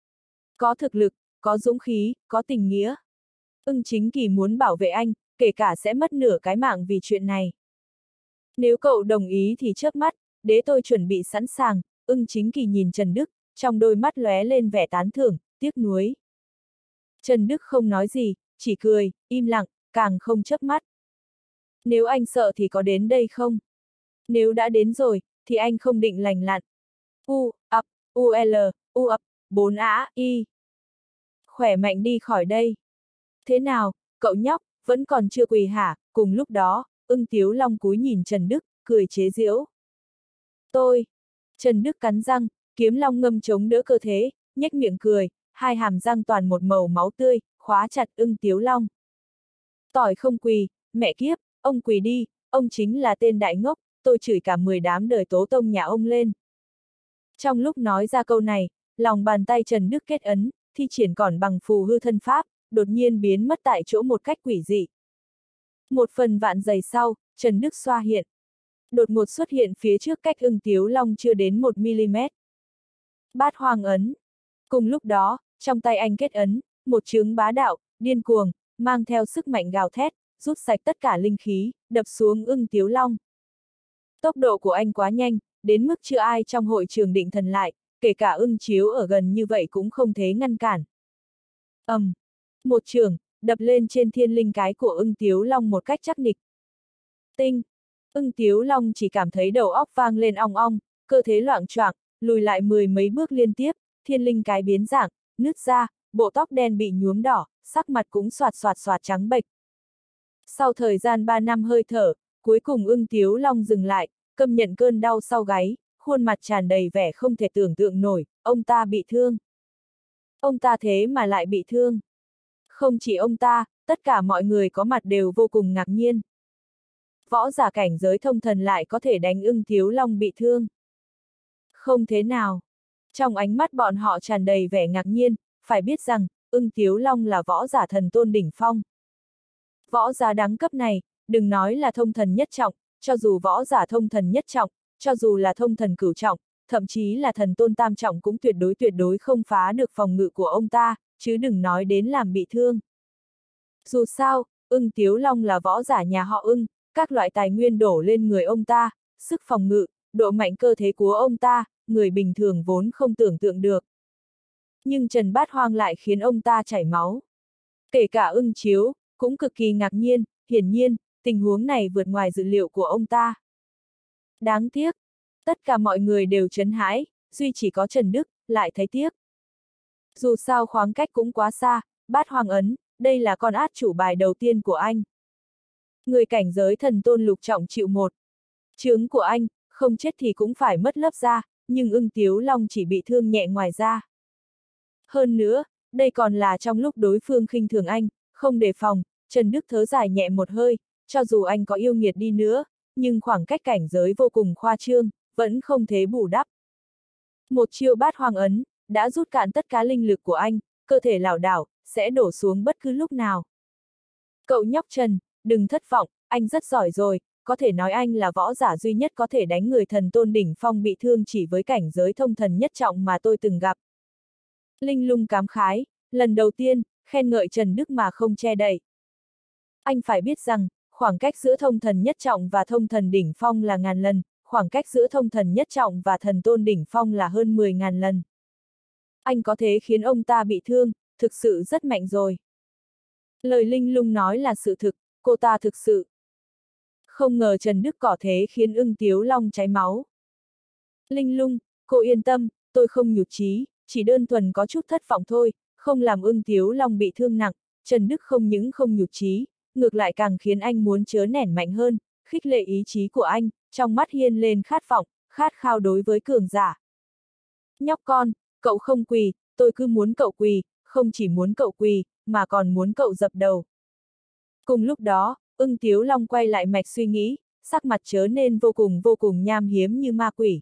Có thực lực, có dũng khí, có tình nghĩa. Ưng Chính Kỳ muốn bảo vệ anh, kể cả sẽ mất nửa cái mạng vì chuyện này. Nếu cậu đồng ý thì chớp mắt, để tôi chuẩn bị sẵn sàng. Ưng Chính Kỳ nhìn Trần Đức, trong đôi mắt lóe lên vẻ tán thưởng, tiếc nuối. Trần Đức không nói gì, chỉ cười, im lặng, càng không chớp mắt. Nếu anh sợ thì có đến đây không? Nếu đã đến rồi, thì anh không định lành lặn. U, ập, u l, u ập, bốn á, y. Khỏe mạnh đi khỏi đây. Thế nào, cậu nhóc, vẫn còn chưa quỳ hả? Cùng lúc đó, Ưng Tiếu Long cúi nhìn Trần Đức, cười chế giễu. Tôi. Trần Đức cắn răng, kiếm long ngâm chống đỡ cơ thể, nhếch miệng cười, hai hàm răng toàn một màu máu tươi, khóa chặt Ưng Tiếu Long. Tỏi không quỳ, mẹ kiếp, ông quỳ đi, ông chính là tên đại ngốc, tôi chửi cả mười đám đời tố tông nhà ông lên. Trong lúc nói ra câu này, lòng bàn tay Trần Đức kết ấn, thi triển còn bằng phù hư thân pháp, đột nhiên biến mất tại chỗ một cách quỷ dị. Một phần vạn giây sau, Trần Đức xoa hiện. Đột ngột xuất hiện phía trước cách Ưng Tiếu Long chưa đến một mi-li-mét. Bát hoang ấn. Cùng lúc đó, trong tay anh kết ấn, một chướng bá đạo, điên cuồng, mang theo sức mạnh gào thét, rút sạch tất cả linh khí, đập xuống Ưng Tiếu Long. Tốc độ của anh quá nhanh, đến mức chưa ai trong hội trường định thần lại, kể cả Ưng Chiếu ở gần như vậy cũng không thể ngăn cản. ầm, um, một chưởng đập lên trên thiên linh cái của Ưng Tiếu Long một cách chắc nịch. Tinh! Ưng Tiếu Long chỉ cảm thấy đầu óc vang lên ong ong, cơ thể loạng choạng, lùi lại mười mấy bước liên tiếp, thiên linh cái biến dạng, nứt ra, bộ tóc đen bị nhuốm đỏ, sắc mặt cũng xoạt xoạt xoạt trắng bệch. Sau thời gian ba năm hơi thở, cuối cùng Ưng Tiếu Long dừng lại, câm nhận cơn đau sau gáy, khuôn mặt tràn đầy vẻ không thể tưởng tượng nổi, ông ta bị thương. Ông ta thế mà lại bị thương. Không chỉ ông ta, tất cả mọi người có mặt đều vô cùng ngạc nhiên. Võ giả cảnh giới thông thần lại có thể đánh Ưng Tiếu Long bị thương. Không thế nào. Trong ánh mắt bọn họ tràn đầy vẻ ngạc nhiên, phải biết rằng, Ưng Tiếu Long là võ giả thần tôn đỉnh phong. Võ giả đẳng cấp này, đừng nói là thông thần nhất trọng, cho dù võ giả thông thần nhất trọng, cho dù là thông thần cửu trọng, thậm chí là thần tôn tam trọng cũng tuyệt đối tuyệt đối không phá được phòng ngự của ông ta, chứ đừng nói đến làm bị thương. Dù sao, Ưng Tiếu Long là võ giả nhà họ Ưng, các loại tài nguyên đổ lên người ông ta, sức phòng ngự, độ mạnh cơ thể của ông ta, người bình thường vốn không tưởng tượng được. Nhưng Trần Bát Hoang lại khiến ông ta chảy máu. Kể cả Ưng Chiếu, cũng cực kỳ ngạc nhiên, hiển nhiên, tình huống này vượt ngoài dự liệu của ông ta. Đáng tiếc, tất cả mọi người đều chấn hãi, duy chỉ có Trần Đức, lại thấy tiếc. Dù sao khoảng cách cũng quá xa, Bát Hoang ấn, đây là con át chủ bài đầu tiên của anh. Người cảnh giới thần tôn lục trọng chịu một. Chướng của anh, không chết thì cũng phải mất lớp da, nhưng Ưng Tiếu Long chỉ bị thương nhẹ ngoài da. Hơn nữa, đây còn là trong lúc đối phương khinh thường anh, không đề phòng, Trần Đức thở dài nhẹ một hơi, cho dù anh có yêu nghiệt đi nữa, nhưng khoảng cách cảnh giới vô cùng khoa trương, vẫn không thể bù đắp. Một chiêu bát hoang ấn, đã rút cạn tất cả linh lực của anh, cơ thể lảo đảo, sẽ đổ xuống bất cứ lúc nào. Cậu nhóc Trần, đừng thất vọng, anh rất giỏi rồi, có thể nói anh là võ giả duy nhất có thể đánh người thần tôn đỉnh phong bị thương chỉ với cảnh giới thông thần nhất trọng mà tôi từng gặp. Linh Lung cảm khái, lần đầu tiên, khen ngợi Trần Đức mà không che đậy. Anh phải biết rằng, khoảng cách giữa thông thần nhất trọng và thông thần đỉnh phong là ngàn lần, khoảng cách giữa thông thần nhất trọng và thần tôn đỉnh phong là hơn mười ngàn lần. Anh có thể khiến ông ta bị thương, thực sự rất mạnh rồi. Lời Linh Lung nói là sự thực, cô ta thực sự. Không ngờ Trần Đức có thế khiến Ưng Tiếu Long cháy máu. Linh Lung, cô yên tâm, tôi không nhụt chí, chỉ đơn thuần có chút thất vọng thôi, không làm Ưng Tiếu Long bị thương nặng. Trần Đức không những không nhụt chí, ngược lại càng khiến anh muốn chớ nẻn mạnh hơn, khích lệ ý chí của anh, trong mắt hiên lên khát vọng, khát khao đối với cường giả. Nhóc con, cậu không quỳ, tôi cứ muốn cậu quỳ, không chỉ muốn cậu quỳ, mà còn muốn cậu dập đầu. Cùng lúc đó, Ưng Tiếu Long quay lại mạch suy nghĩ, sắc mặt trở nên vô cùng vô cùng nham hiếm như ma quỷ.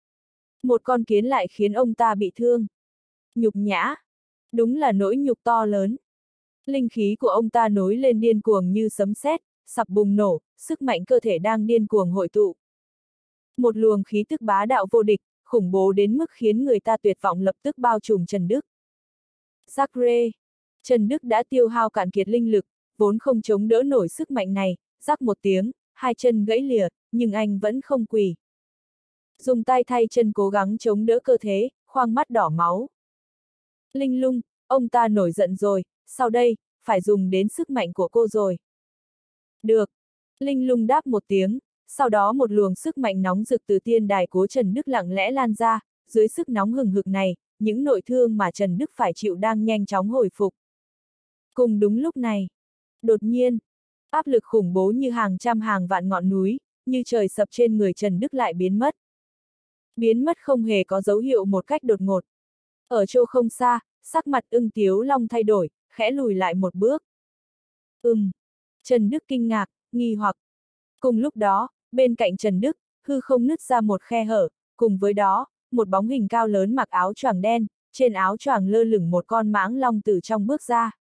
Một con kiến lại khiến ông ta bị thương. Nhục nhã. Đúng là nỗi nhục to lớn. Linh khí của ông ta nối lên điên cuồng như sấm sét, sập bùng nổ, sức mạnh cơ thể đang điên cuồng hội tụ. Một luồng khí tức bá đạo vô địch, khủng bố đến mức khiến người ta tuyệt vọng lập tức bao trùm Trần Đức. Rắc rê. Trần Đức đã tiêu hao cạn kiệt linh lực, vốn không chống đỡ nổi sức mạnh này, rắc một tiếng, hai chân gãy lìa, nhưng anh vẫn không quỳ. Dùng tay thay chân cố gắng chống đỡ cơ thể, khoang mắt đỏ máu. Linh Lung, ông ta nổi giận rồi, sau đây, phải dùng đến sức mạnh của cô rồi. Được. Linh Lung đáp một tiếng, sau đó một luồng sức mạnh nóng rực từ tiên đài của Trần Đức lặng lẽ lan ra, dưới sức nóng hừng hực này, những nội thương mà Trần Đức phải chịu đang nhanh chóng hồi phục. Cùng đúng lúc này, đột nhiên, áp lực khủng bố như hàng trăm hàng vạn ngọn núi, như trời sập trên người Trần Đức lại biến mất. Biến mất không hề có dấu hiệu một cách đột ngột. Ở chỗ không xa, sắc mặt Ưng Tiếu Long thay đổi, khẽ lùi lại một bước. Ừm. Trần Đức kinh ngạc, nghi hoặc. Cùng lúc đó, bên cạnh Trần Đức, hư không nứt ra một khe hở, cùng với đó, một bóng hình cao lớn mặc áo choàng đen, trên áo choàng lơ lửng một con mãng long từ trong bước ra.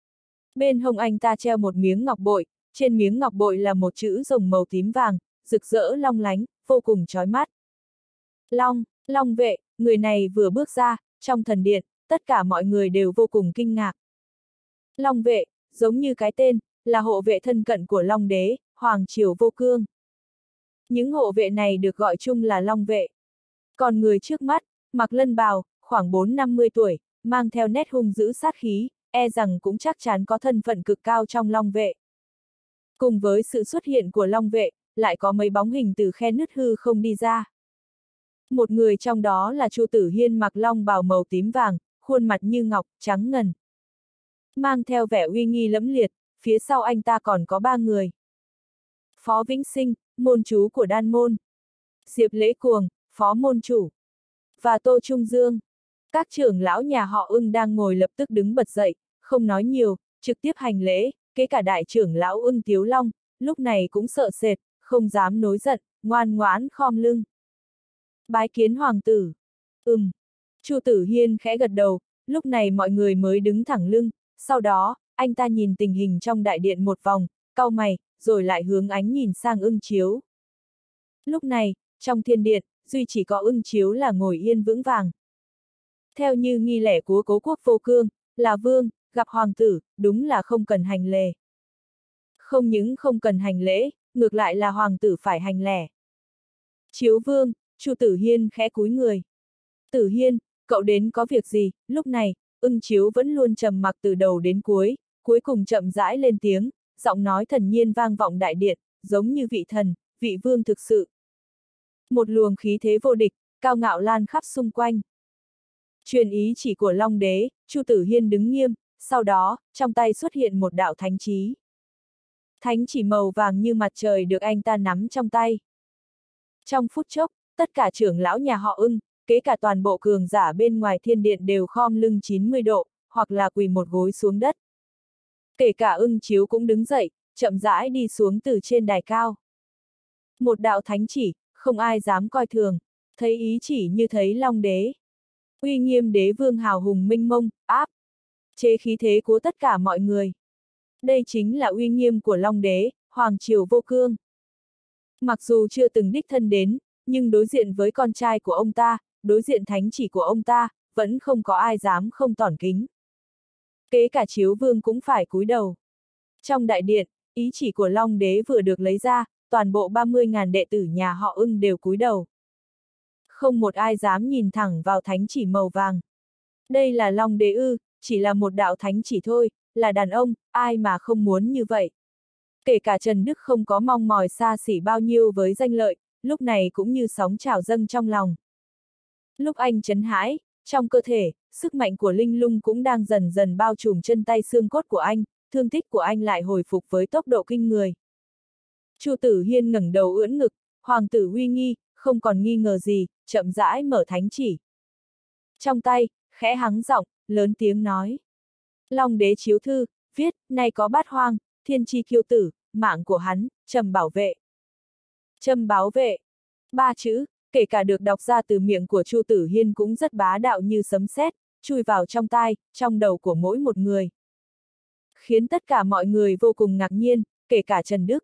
Bên hông anh ta treo một miếng ngọc bội, trên miếng ngọc bội là một chữ rồng màu tím vàng, rực rỡ long lánh, vô cùng chói mắt. Long, Long vệ, người này vừa bước ra, trong thần điện, tất cả mọi người đều vô cùng kinh ngạc. Long vệ, giống như cái tên, là hộ vệ thân cận của Long đế, Hoàng triều Vô Cương. Những hộ vệ này được gọi chung là Long vệ. Còn người trước mắt, mặc lân bào, khoảng bốn năm mươi tuổi, mang theo nét hung dữ sát khí, e rằng cũng chắc chắn có thân phận cực cao trong Long vệ. Cùng với sự xuất hiện của Long vệ, lại có mấy bóng hình từ khe nứt hư không đi ra. Một người trong đó là Chu Tử Hiên mặc long bào màu tím vàng, khuôn mặt như ngọc, trắng ngần. Mang theo vẻ uy nghi lẫm liệt, phía sau anh ta còn có ba người. Phó Vĩnh Sinh, môn chủ của đan môn. Diệp Lễ Cuồng, phó môn chủ. Và Tô Trung Dương. Các trưởng lão nhà họ Ưng đang ngồi lập tức đứng bật dậy, không nói nhiều, trực tiếp hành lễ, kể cả đại trưởng lão Ưng Tiếu Long, lúc này cũng sợ sệt, không dám nối giận, ngoan ngoãn khom lưng. Bái kiến hoàng tử. Ừm. Chu Tử Hiên khẽ gật đầu, lúc này mọi người mới đứng thẳng lưng, sau đó, anh ta nhìn tình hình trong đại điện một vòng, cau mày, rồi lại hướng ánh nhìn sang Ưng Chiếu. Lúc này, trong thiên điện, duy chỉ có Ưng Chiếu là ngồi yên vững vàng. Theo như nghi lễ của cố quốc Vô Cương, là vương, gặp hoàng tử, đúng là không cần hành lễ. Không những không cần hành lễ, ngược lại là hoàng tử phải hành lễ. Chiếu vương, Chu Tử Hiên khẽ cúi người. Tử Hiên, cậu đến có việc gì? Lúc này, Ưng Chiếu vẫn luôn trầm mặc từ đầu đến cuối, cuối cùng chậm rãi lên tiếng, giọng nói thần nhiên vang vọng đại điện, giống như vị thần, vị vương thực sự. Một luồng khí thế vô địch, cao ngạo lan khắp xung quanh. Truyền ý chỉ của Long đế, Chu Tử Hiên đứng nghiêm, sau đó, trong tay xuất hiện một đạo thánh chí. Thánh chỉ màu vàng như mặt trời được anh ta nắm trong tay. Trong phút chốc, tất cả trưởng lão nhà họ Ưng, kể cả toàn bộ cường giả bên ngoài thiên điện đều khom lưng chín mươi độ, hoặc là quỳ một gối xuống đất. Kể cả Ưng Chiếu cũng đứng dậy, chậm rãi đi xuống từ trên đài cao. Một đạo thánh chỉ, không ai dám coi thường, thấy ý chỉ như thấy Long đế. Uy nghiêm đế vương hào hùng minh mông, áp chế khí thế của tất cả mọi người. Đây chính là uy nghiêm của Long đế, Hoàng triều Vô Cương. Mặc dù chưa từng đích thân đến, nhưng đối diện với con trai của ông ta, đối diện thánh chỉ của ông ta, vẫn không có ai dám không tỏn kính. Kể cả Chiếu vương cũng phải cúi đầu. Trong đại điện, ý chỉ của Long đế vừa được lấy ra, toàn bộ ba mươi nghìn đệ tử nhà họ Ưng đều cúi đầu. Không một ai dám nhìn thẳng vào thánh chỉ màu vàng. Đây là Long đế ư, chỉ là một đạo thánh chỉ thôi, là đàn ông, ai mà không muốn như vậy. Kể cả Trần Đức không có mong mỏi xa xỉ bao nhiêu với danh lợi, lúc này cũng như sóng trào dâng trong lòng. Lúc anh chấn hãi, trong cơ thể, sức mạnh của linh lung cũng đang dần dần bao trùm chân tay xương cốt của anh, thương tích của anh lại hồi phục với tốc độ kinh người. Chu Tử Hiên ngẩng đầu ưỡn ngực, hoàng tử uy nghi, không còn nghi ngờ gì, chậm rãi mở thánh chỉ. Trong tay, khẽ hắng giọng, lớn tiếng nói. Long đế chiếu thư, viết, nay có bát hoang, thiên chi kiêu tử, mạng của hắn, Trầm bảo vệ. Trầm bảo vệ. Ba chữ, kể cả được đọc ra từ miệng của Chu Tử Hiên cũng rất bá đạo như sấm sét, chui vào trong tai, trong đầu của mỗi một người. Khiến tất cả mọi người vô cùng ngạc nhiên, kể cả Trần Đức.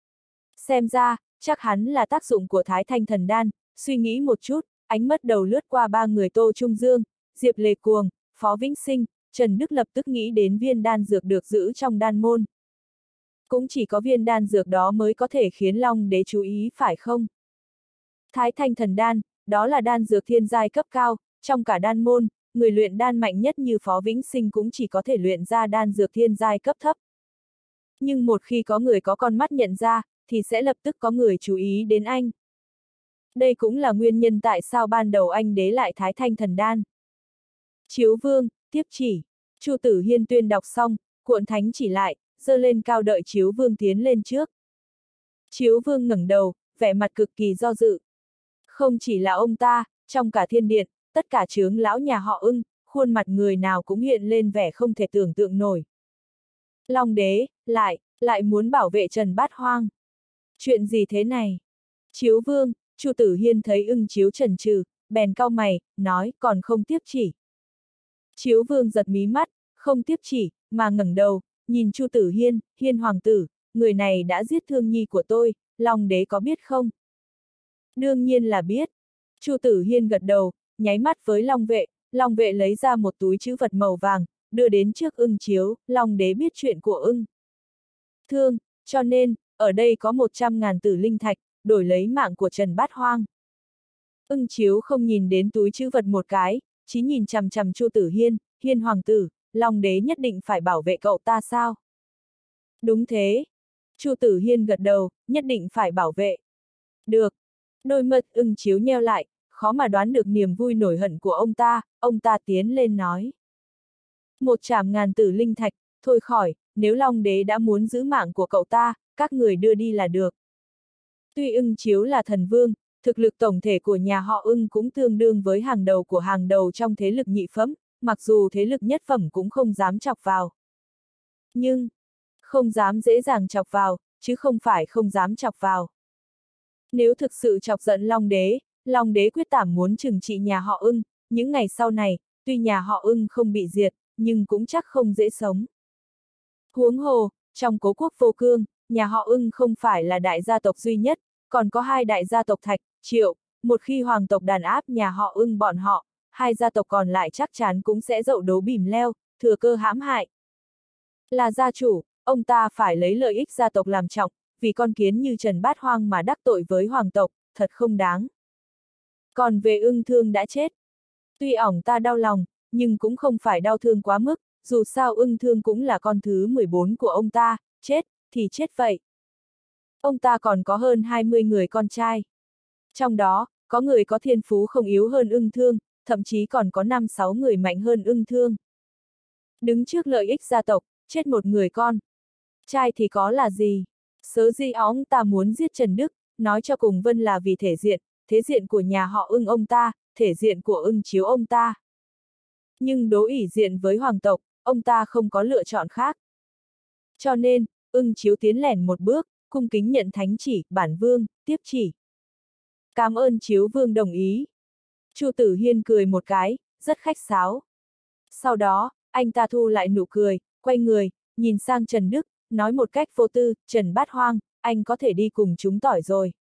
Xem ra, chắc hắn là tác dụng của Thái Thanh Thần Đan, suy nghĩ một chút, ánh mắt đầu lướt qua ba người Tô Trung Dương, Diệp Lễ Cuồng, Phó Vĩnh Sinh, Trần Đức lập tức nghĩ đến viên đan dược được giữ trong đan môn. Cũng chỉ có viên đan dược đó mới có thể khiến Long đế chú ý phải không? Thái Thanh Thần Đan, đó là đan dược thiên giai cấp cao, trong cả đan môn, người luyện đan mạnh nhất như Phó Vĩnh Sinh cũng chỉ có thể luyện ra đan dược thiên giai cấp thấp. Nhưng một khi có người có con mắt nhận ra, thì sẽ lập tức có người chú ý đến anh. Đây cũng là nguyên nhân tại sao ban đầu anh đế lại Thái Thanh Thần Đan. Chiếu vương, tiếp chỉ. Chu Tử Hiên tuyên đọc xong, cuộn thánh chỉ lại, giơ lên cao đợi Chiếu vương tiến lên trước. Chiếu vương ngẩng đầu, vẻ mặt cực kỳ do dự. Không chỉ là ông ta, trong cả thiên điện, tất cả chướng lão nhà họ Ưng, khuôn mặt người nào cũng hiện lên vẻ không thể tưởng tượng nổi. Long đế, lại, lại muốn bảo vệ Trần Bát Hoang. Chuyện gì thế này? Chiếu vương, Chu Tử Hiên thấy ưng chiếu chần chừ, bèn cau mày, nói còn không tiếp chỉ. Chiếu vương giật mí mắt, không tiếp chỉ, mà ngẩng đầu, nhìn Chu Tử Hiên, Hiên hoàng tử, người này đã giết thương nhi của tôi, Long đế có biết không? Đương nhiên là biết. Chu Tử Hiên gật đầu, nháy mắt với Long vệ, Long vệ lấy ra một túi trữ vật màu vàng, đưa đến trước ưng chiếu, Long đế biết chuyện của ưng thương, cho nên, ở đây có một trăm ngàn tử linh thạch, đổi lấy mạng của Trần Bát Hoang. Ưng chiếu không nhìn đến túi trữ vật một cái, chỉ nhìn chằm chằm Chu Tử Hiên, Hiên hoàng tử, Long đế nhất định phải bảo vệ cậu ta sao? Đúng thế. Chu Tử Hiên gật đầu, nhất định phải bảo vệ. Được. Đôi mắt ưng chiếu nheo lại, khó mà đoán được niềm vui nổi hận của ông ta, ông ta tiến lên nói. Một trảm ngàn tử linh thạch, thôi khỏi, nếu Long đế đã muốn giữ mạng của cậu ta, các người đưa đi là được. Tuy ưng chiếu là thần vương, thực lực tổng thể của nhà họ ưng cũng tương đương với hàng đầu của hàng đầu trong thế lực nhị phẩm, mặc dù thế lực nhất phẩm cũng không dám chọc vào. Nhưng, không dám dễ dàng chọc vào, chứ không phải không dám chọc vào. Nếu thực sự chọc giận Long đế, Long đế quyết đảm muốn trừng trị nhà họ ưng, những ngày sau này, tuy nhà họ ưng không bị diệt, nhưng cũng chắc không dễ sống. Huống hồ, trong cố quốc vô cương, nhà họ ưng không phải là đại gia tộc duy nhất, còn có hai đại gia tộc Thạch, Triệu, một khi hoàng tộc đàn áp nhà họ ưng bọn họ, hai gia tộc còn lại chắc chắn cũng sẽ dậu đấu bìm leo, thừa cơ hãm hại. Là gia chủ, ông ta phải lấy lợi ích gia tộc làm trọng, vì con kiến như Trần Bát Hoang mà đắc tội với hoàng tộc, thật không đáng. Còn về ưng thương đã chết, tuy ỏng ta đau lòng, nhưng cũng không phải đau thương quá mức, dù sao ưng thương cũng là con thứ mười bốn của ông ta, chết, thì chết vậy. Ông ta còn có hơn hai mươi người con trai. Trong đó, có người có thiên phú không yếu hơn ưng thương, thậm chí còn có năm sáu người mạnh hơn ưng thương. Đứng trước lợi ích gia tộc, chết một người con trai thì có là gì? Sớ di óng ta muốn giết Trần Đức, nói cho cùng Vân là vì thể diện, thế diện của nhà họ ưng ông ta, thể diện của ưng chiếu ông ta. Nhưng đối ỷ diện với hoàng tộc, ông ta không có lựa chọn khác. Cho nên, ưng chiếu tiến lẻn một bước, cung kính nhận thánh chỉ, bản vương, tiếp chỉ. Cảm ơn chiếu vương đồng ý. Chu Tử Hiên cười một cái, rất khách sáo. Sau đó, anh ta thu lại nụ cười, quay người, nhìn sang Trần Đức, nói một cách vô tư, Trần Bát Hoang, anh có thể đi cùng chúng tỏi rồi.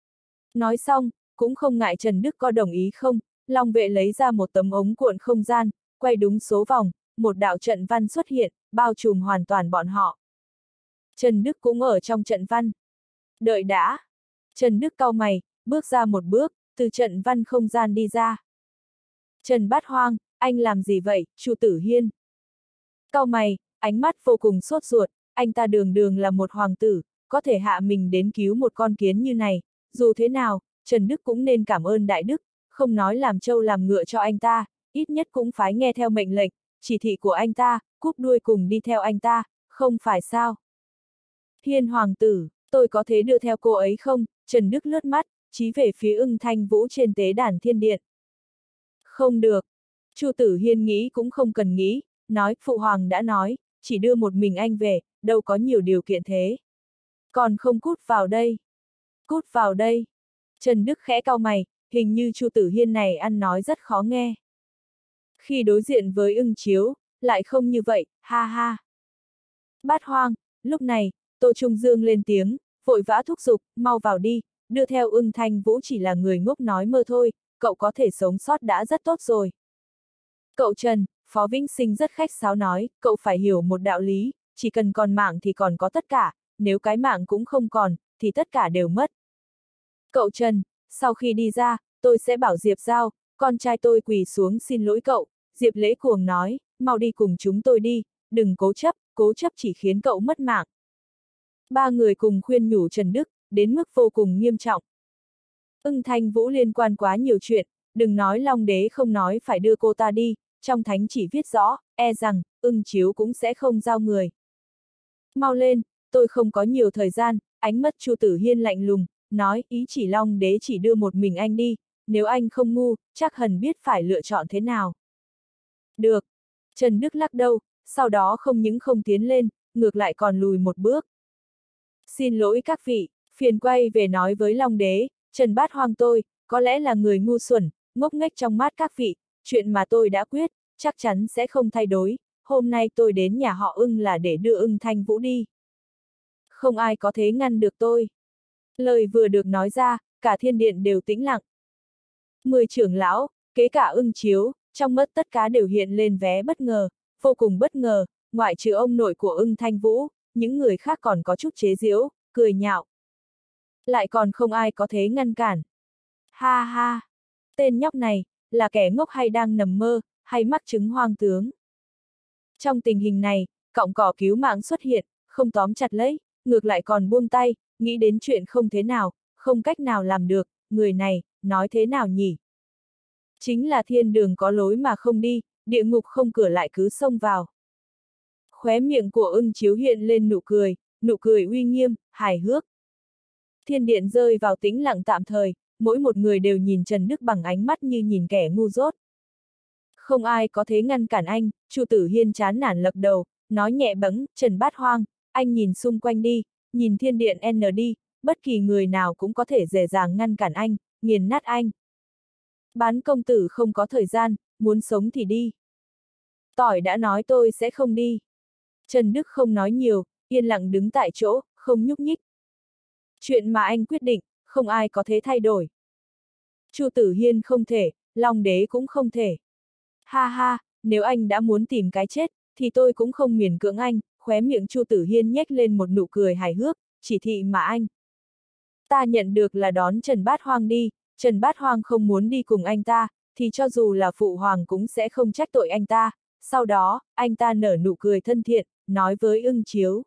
Nói xong, cũng không ngại Trần Đức có đồng ý không, Long vệ lấy ra một tấm ống cuộn không gian, quay đúng số vòng, một đạo trận văn xuất hiện, bao trùm hoàn toàn bọn họ. Trần Đức cũng ở trong trận văn. Đợi đã. Trần Đức cau mày, bước ra một bước, từ trận văn không gian đi ra. Trần Bát Hoang, anh làm gì vậy, Chu Tử Hiên? Cau mày, ánh mắt vô cùng sốt ruột, anh ta đường đường là một hoàng tử, có thể hạ mình đến cứu một con kiến như này, dù thế nào, Trần Đức cũng nên cảm ơn Đại Đức, không nói làm trâu làm ngựa cho anh ta, ít nhất cũng phải nghe theo mệnh lệnh, chỉ thị của anh ta, cúp đuôi cùng đi theo anh ta, không phải sao? Hiên hoàng tử, tôi có thể đưa theo cô ấy không? Trần Đức lướt mắt, chí về phía ưng thanh vũ trên tế đàn thiên điện. Không được. Chu Tử Hiên nghĩ cũng không cần nghĩ, nói, phụ hoàng đã nói, chỉ đưa một mình anh về, đâu có nhiều điều kiện thế. Còn không cút vào đây. Cút vào đây. Trần Đức khẽ cau mày, hình như Chu Tử Hiên này ăn nói rất khó nghe. Khi đối diện với ưng chiếu, lại không như vậy, ha ha. Bát Hoang, lúc này, Tô Trung Dương lên tiếng, vội vã thúc giục, mau vào đi, đưa theo ưng thanh vũ chỉ là người ngốc nói mơ thôi, cậu có thể sống sót đã rất tốt rồi. Cậu Trần, Phó Vĩnh Sinh rất khách sáo nói, cậu phải hiểu một đạo lý, chỉ cần còn mạng thì còn có tất cả, nếu cái mạng cũng không còn, thì tất cả đều mất. Cậu Trần, sau khi đi ra, tôi sẽ bảo Diệp Giao, con trai tôi quỳ xuống xin lỗi cậu, Diệp Lễ cuồng nói, mau đi cùng chúng tôi đi, đừng cố chấp, cố chấp chỉ khiến cậu mất mạng. Ba người cùng khuyên nhủ Trần Đức, đến mức vô cùng nghiêm trọng. Ưng Thanh Vũ liên quan quá nhiều chuyện, đừng nói Long đế không nói phải đưa cô ta đi, trong thánh chỉ viết rõ, e rằng, ưng chiếu cũng sẽ không giao người. Mau lên, tôi không có nhiều thời gian, ánh mắt Chu Tử Hiên lạnh lùng, nói, ý chỉ Long đế chỉ đưa một mình anh đi, nếu anh không ngu, chắc hẳn biết phải lựa chọn thế nào. Được. Trần Đức lắc đầu, sau đó không những không tiến lên, ngược lại còn lùi một bước. Xin lỗi các vị, Phiền quay về nói với Long Đế, Trần Bát Hoang tôi, có lẽ là người ngu xuẩn, ngốc nghếch trong mắt các vị, chuyện mà tôi đã quyết, chắc chắn sẽ không thay đổi, hôm nay tôi đến nhà họ Ưng là để đưa Ưng Thanh Vũ đi. Không ai có thể ngăn được tôi. Lời vừa được nói ra, cả thiên điện đều tĩnh lặng. Mười trưởng lão, kế cả Ưng Chiếu, trong mắt tất cả đều hiện lên vẻ bất ngờ, vô cùng bất ngờ, ngoại trừ ông nội của Ưng Thanh Vũ, những người khác còn có chút chế giễu, cười nhạo. Lại còn không ai có thể ngăn cản. Ha ha, tên nhóc này, là kẻ ngốc hay đang nằm mơ, hay mắc chứng hoang tướng. Trong tình hình này, cọng cỏ cứu mạng xuất hiện, không tóm chặt lấy, ngược lại còn buông tay, nghĩ đến chuyện không thế nào, không cách nào làm được, người này, nói thế nào nhỉ? Chính là thiên đường có lối mà không đi, địa ngục không cửa lại cứ xông vào. Khóe miệng của Ưng Chiếu hiện lên nụ cười, nụ cười uy nghiêm, hài hước. Thiên điện rơi vào tĩnh lặng tạm thời, mỗi một người đều nhìn Trần Đức bằng ánh mắt như nhìn kẻ ngu dốt. Không ai có thể ngăn cản anh, Chu Tử Hiên chán nản lật đầu, nói nhẹ bẫng, Trần Bát Hoang, anh nhìn xung quanh đi, nhìn thiên điện N đi, bất kỳ người nào cũng có thể dễ dàng ngăn cản anh, nghiền nát anh. Bán công tử không có thời gian, muốn sống thì đi. Tỏi đã nói tôi sẽ không đi. Trần Đức không nói nhiều, yên lặng đứng tại chỗ, không nhúc nhích. Chuyện mà anh quyết định, không ai có thể thay đổi. Chu Tử Hiên không thể, Long Đế cũng không thể. Ha ha, nếu anh đã muốn tìm cái chết, thì tôi cũng không miễn cưỡng anh, khóe miệng Chu Tử Hiên nhếch lên một nụ cười hài hước, chỉ thị mà anh. Ta nhận được là đón Trần Bát Hoang đi, Trần Bát Hoang không muốn đi cùng anh ta, thì cho dù là Phụ Hoàng cũng sẽ không trách tội anh ta. Sau đó, anh ta nở nụ cười thân thiện, nói với Ưng Chiếu.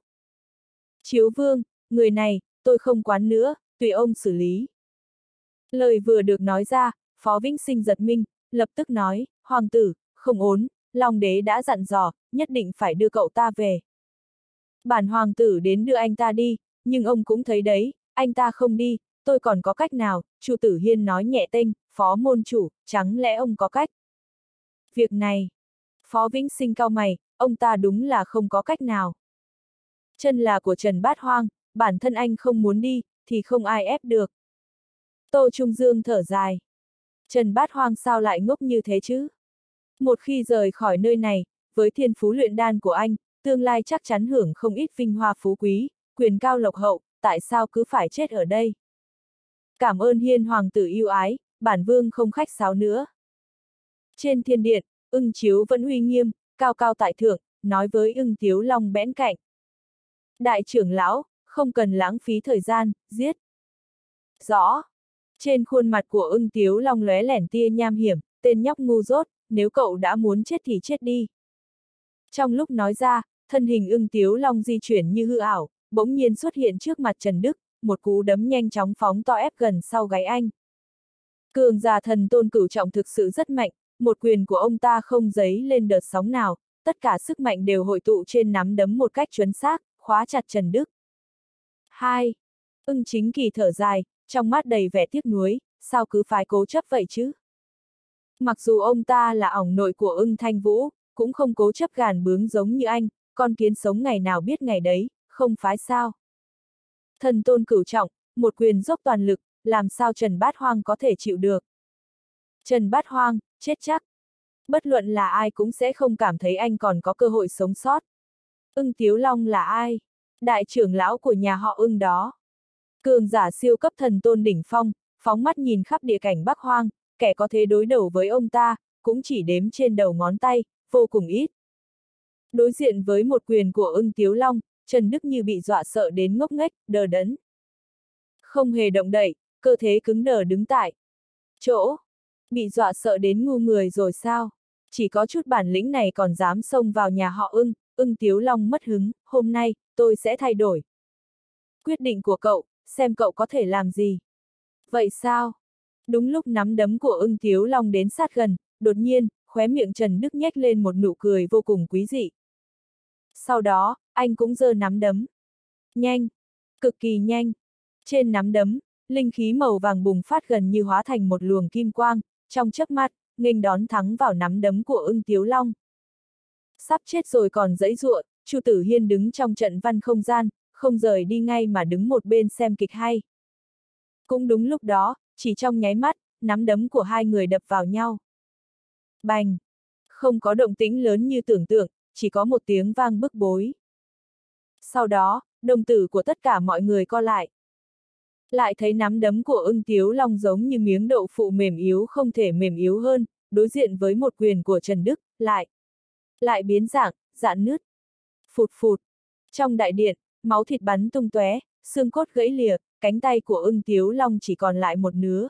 Chiếu Vương, người này, tôi không quán nữa, tùy ông xử lý. Lời vừa được nói ra, Phó Vĩnh Sinh giật mình, lập tức nói, Hoàng tử, không ổn, Long Đế đã dặn dò, nhất định phải đưa cậu ta về. Bản Hoàng tử đến đưa anh ta đi, nhưng ông cũng thấy đấy, anh ta không đi, tôi còn có cách nào? Chu Tử Hiên nói nhẹ tênh, Phó môn chủ, chẳng lẽ ông có cách? Việc này, Phó Vĩnh Sinh cau mày, ông ta đúng là không có cách nào. Chân là của Trần Bát Hoang, bản thân anh không muốn đi, thì không ai ép được. Tô Trung Dương thở dài. Trần Bát Hoang sao lại ngốc như thế chứ? Một khi rời khỏi nơi này, với thiên phú luyện đan của anh, tương lai chắc chắn hưởng không ít vinh hoa phú quý, quyền cao lộc hậu, tại sao cứ phải chết ở đây? Cảm ơn Hiên Hoàng tử yêu ái, bản vương không khách sáo nữa. Trên thiên điện, Ưng Chiếu vẫn uy nghiêm, cao cao tại thượng, nói với Ưng Tiếu Long bẽn cạnh. Đại trưởng lão, không cần lãng phí thời gian, giết. Rõ. Trên khuôn mặt của Ưng Tiếu Long lóe lẻn tia nham hiểm, tên nhóc ngu dốt, nếu cậu đã muốn chết thì chết đi. Trong lúc nói ra, thân hình Ưng Tiếu Long di chuyển như hư ảo, bỗng nhiên xuất hiện trước mặt Trần Đức, một cú đấm nhanh chóng phóng to ép gần sau gáy anh. Cường giả thần tôn cửu trọng thực sự rất mạnh, một quyền của ông ta không dấy lên đợt sóng nào, tất cả sức mạnh đều hội tụ trên nắm đấm một cách chuẩn xác, khóa chặt Trần Đức. Hai. Ưng Chính Kỳ thở dài, trong mắt đầy vẻ tiếc nuối, sao cứ phải cố chấp vậy chứ? Mặc dù ông ta là ỏng nội của Ưng Thanh Vũ, cũng không cố chấp gàn bướng giống như anh, con kiến sống ngày nào biết ngày đấy, không phải sao? Thần tôn cửu trọng, một quyền dốc toàn lực, làm sao Trần Bát Hoang có thể chịu được? Trần Bát Hoang, chết chắc. Bất luận là ai cũng sẽ không cảm thấy anh còn có cơ hội sống sót. Ưng Tiếu Long là ai? Đại trưởng lão của nhà họ Ưng đó. Cường giả siêu cấp thần tôn đỉnh phong, phóng mắt nhìn khắp địa cảnh Bắc Hoang, kẻ có thể đối đầu với ông ta, cũng chỉ đếm trên đầu ngón tay, vô cùng ít. Đối diện với một quyền của Ưng Tiếu Long, Trần Đức như bị dọa sợ đến ngốc nghếch, đờ đẫn. Không hề động đậy, cơ thể cứng đờ đứng tại chỗ. Bị dọa sợ đến ngu người rồi sao? Chỉ có chút bản lĩnh này còn dám xông vào nhà họ Ưng. Ưng Tiếu Long mất hứng, hôm nay, tôi sẽ thay đổi. Quyết định của cậu, xem cậu có thể làm gì. Vậy sao? Đúng lúc nắm đấm của Ưng Tiếu Long đến sát gần, đột nhiên, khóe miệng Trần Đức nhếch lên một nụ cười vô cùng quý dị. Sau đó, anh cũng giơ nắm đấm. Nhanh, cực kỳ nhanh. Trên nắm đấm, linh khí màu vàng bùng phát gần như hóa thành một luồng kim quang, trong chớp mắt, nghênh đón thắng vào nắm đấm của Ưng Tiếu Long. Sắp chết rồi còn giãy giụa, Chu Tử Hiên đứng trong trận văn không gian, không rời đi ngay mà đứng một bên xem kịch hay. Cũng đúng lúc đó, chỉ trong nháy mắt, nắm đấm của hai người đập vào nhau. Bành! Không có động tĩnh lớn như tưởng tượng, chỉ có một tiếng vang bức bối. Sau đó, đồng tử của tất cả mọi người co lại. Lại thấy nắm đấm của Ưng Tiếu Long giống như miếng đậu phụ mềm yếu không thể mềm yếu hơn, đối diện với một quyền của Trần Đức, lại. Lại biến dạng, rạn nứt. Phụt phụt. Trong đại điện, máu thịt bắn tung tóe, xương cốt gãy lìa, cánh tay của Ưng Tiếu Long chỉ còn lại một nứa.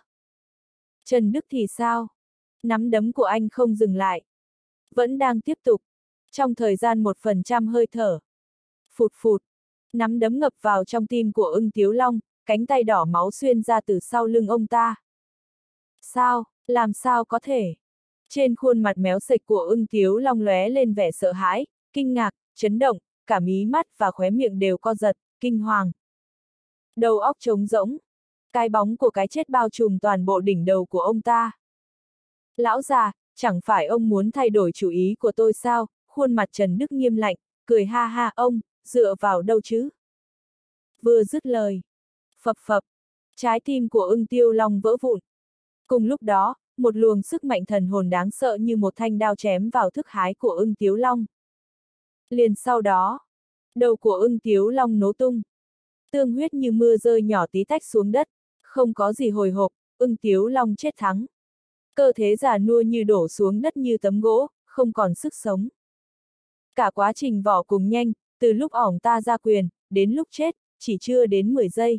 Trần Đức thì sao? Nắm đấm của anh không dừng lại. Vẫn đang tiếp tục. Trong thời gian một phần trăm hơi thở. Phụt phụt. Nắm đấm ngập vào trong tim của Ưng Tiếu Long, cánh tay đỏ máu xuyên ra từ sau lưng ông ta. Sao, làm sao có thể? Trên khuôn mặt méo sệch của Ưng Tiếu Long lóe lên vẻ sợ hãi, kinh ngạc, chấn động, cả mí mắt và khóe miệng đều co giật, kinh hoàng. Đầu óc trống rỗng. Cái bóng của cái chết bao trùm toàn bộ đỉnh đầu của ông ta. Lão già, chẳng phải ông muốn thay đổi chủ ý của tôi sao? Khuôn mặt Trần Đức nghiêm lạnh, cười ha ha, ông, dựa vào đâu chứ? Vừa dứt lời. Phập phập. Trái tim của Ưng Tiếu Long vỡ vụn. Cùng lúc đó, một luồng sức mạnh thần hồn đáng sợ như một thanh đao chém vào thức hái của Ưng Tiếu Long. Liền sau đó, đầu của Ưng Tiếu Long nổ tung. Tương huyết như mưa rơi nhỏ tí tách xuống đất, không có gì hồi hộp, Ưng Tiếu Long chết thắng. Cơ thể già nua như đổ xuống đất như tấm gỗ, không còn sức sống. Cả quá trình vỏ cùng nhanh, từ lúc ỏng ta ra quyền, đến lúc chết, chỉ chưa đến mười giây.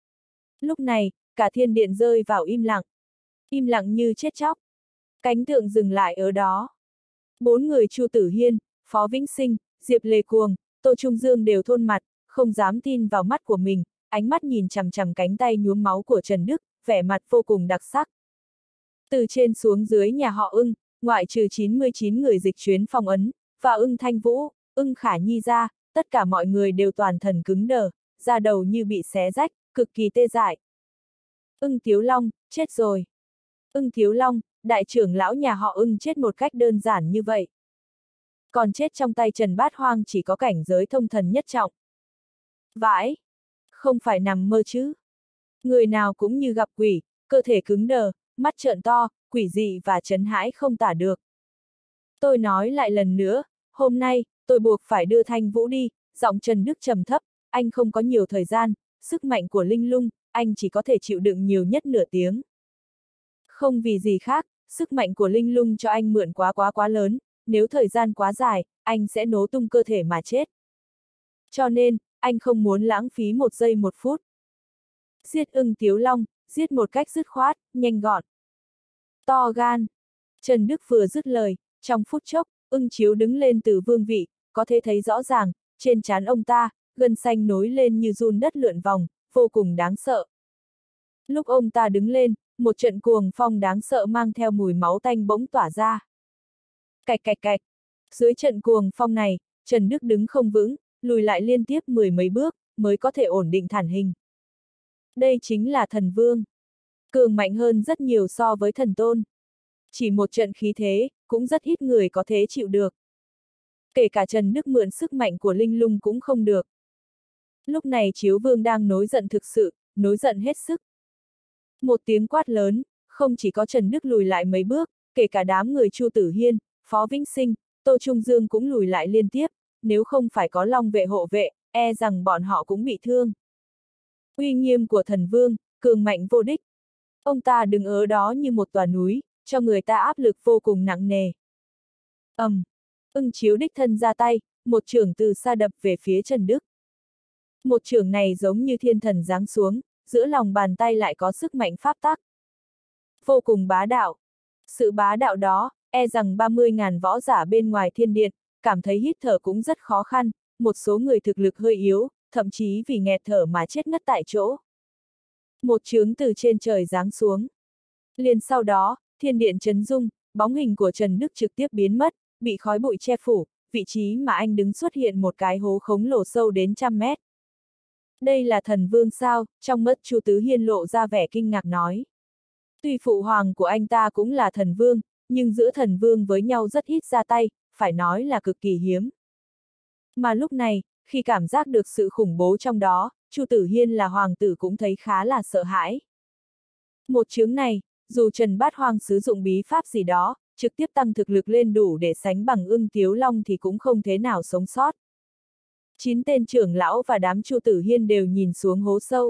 Lúc này, cả thiên điện rơi vào im lặng. Im lặng như chết chóc. Cánh tượng dừng lại ở đó. Bốn người Chu Tử Hiên, Phó Vĩnh Sinh, Diệp Lê Cuồng, Tô Trung Dương đều thôn mặt, không dám tin vào mắt của mình, ánh mắt nhìn chằm chằm cánh tay nhuốm máu của Trần Đức, vẻ mặt vô cùng đặc sắc. Từ trên xuống dưới nhà họ Ưng, ngoại trừ chín mươi chín người dịch chuyến phong ấn, và Ưng Thanh Vũ, Ưng Khả Nhi ra, tất cả mọi người đều toàn thần cứng đờ, da đầu như bị xé rách, cực kỳ tê dại. Ưng Tiếu Long, chết rồi. Ưng Tiếu Long, đại trưởng lão nhà họ Ưng chết một cách đơn giản như vậy. Còn chết trong tay Trần Bát Hoang chỉ có cảnh giới thông thần nhất trọng. Vãi! Không phải nằm mơ chứ. Người nào cũng như gặp quỷ, cơ thể cứng đờ, mắt trợn to, quỷ dị và chấn hãi không tả được. Tôi nói lại lần nữa, hôm nay, tôi buộc phải đưa Thanh Vũ đi, giọng Trần Đức trầm thấp, anh không có nhiều thời gian, sức mạnh của linh lung, anh chỉ có thể chịu đựng nhiều nhất nửa tiếng. Không vì gì khác, sức mạnh của linh lung cho anh mượn quá quá quá lớn, nếu thời gian quá dài, anh sẽ nổ tung cơ thể mà chết. Cho nên, anh không muốn lãng phí một giây một phút. Giết Ưng Tiếu Long, giết một cách dứt khoát, nhanh gọn. To gan. Trần Đức vừa dứt lời, trong phút chốc, Ưng Chiếu đứng lên từ vương vị, có thể thấy rõ ràng, trên trán ông ta, gân xanh nối lên như giun đất lượn vòng, vô cùng đáng sợ. Lúc ông ta đứng lên, một trận cuồng phong đáng sợ mang theo mùi máu tanh bỗng tỏa ra. Cạch cạch cạch. Dưới trận cuồng phong này, Trần Đức đứng không vững, lùi lại liên tiếp mười mấy bước, mới có thể ổn định thản hình. Đây chính là thần vương. Cường mạnh hơn rất nhiều so với thần tôn. Chỉ một trận khí thế, cũng rất ít người có thể chịu được. Kể cả Trần Đức mượn sức mạnh của linh lung cũng không được. Lúc này Chiếu Vương đang nổi giận thực sự, nổi giận hết sức. Một tiếng quát lớn, không chỉ có Trần Đức lùi lại mấy bước, kể cả đám người Chu Tử Hiên, Phó Vĩnh Sinh, Tô Trung Dương cũng lùi lại liên tiếp, nếu không phải có Long vệ hộ vệ, e rằng bọn họ cũng bị thương. Uy nghiêm của thần vương, cường mạnh vô đích. Ông ta đứng ở đó như một tòa núi, cho người ta áp lực vô cùng nặng nề. ầm, um, Ưng Chiếu đích thân ra tay, một chưởng từ xa đập về phía Trần Đức. Một chưởng này giống như thiên thần giáng xuống, giữa lòng bàn tay lại có sức mạnh pháp tắc. Vô cùng bá đạo. Sự bá đạo đó, e rằng ba mươi ngàn võ giả bên ngoài thiên điện, cảm thấy hít thở cũng rất khó khăn, một số người thực lực hơi yếu, thậm chí vì nghẹt thở mà chết ngất tại chỗ. Một chướng từ trên trời giáng xuống. Liền sau đó, thiên điện chấn rung, bóng hình của Trần Đức trực tiếp biến mất, bị khói bụi che phủ, vị trí mà anh đứng xuất hiện một cái hố khổng lồ sâu đến trăm mét. Đây là thần vương sao? Trong mắt Chu Tứ Hiên lộ ra vẻ kinh ngạc nói. Tuy phụ hoàng của anh ta cũng là thần vương, nhưng giữa thần vương với nhau rất ít ra tay, phải nói là cực kỳ hiếm. Mà lúc này, khi cảm giác được sự khủng bố trong đó, Chu Tử Hiên là hoàng tử cũng thấy khá là sợ hãi. Một chướng này, dù Trần Bát Hoang sử dụng bí pháp gì đó, trực tiếp tăng thực lực lên đủ để sánh bằng Ưng Tiếu Long thì cũng không thế nào sống sót. Chín tên trưởng lão và đám Chu Tử Hiên đều nhìn xuống hố sâu.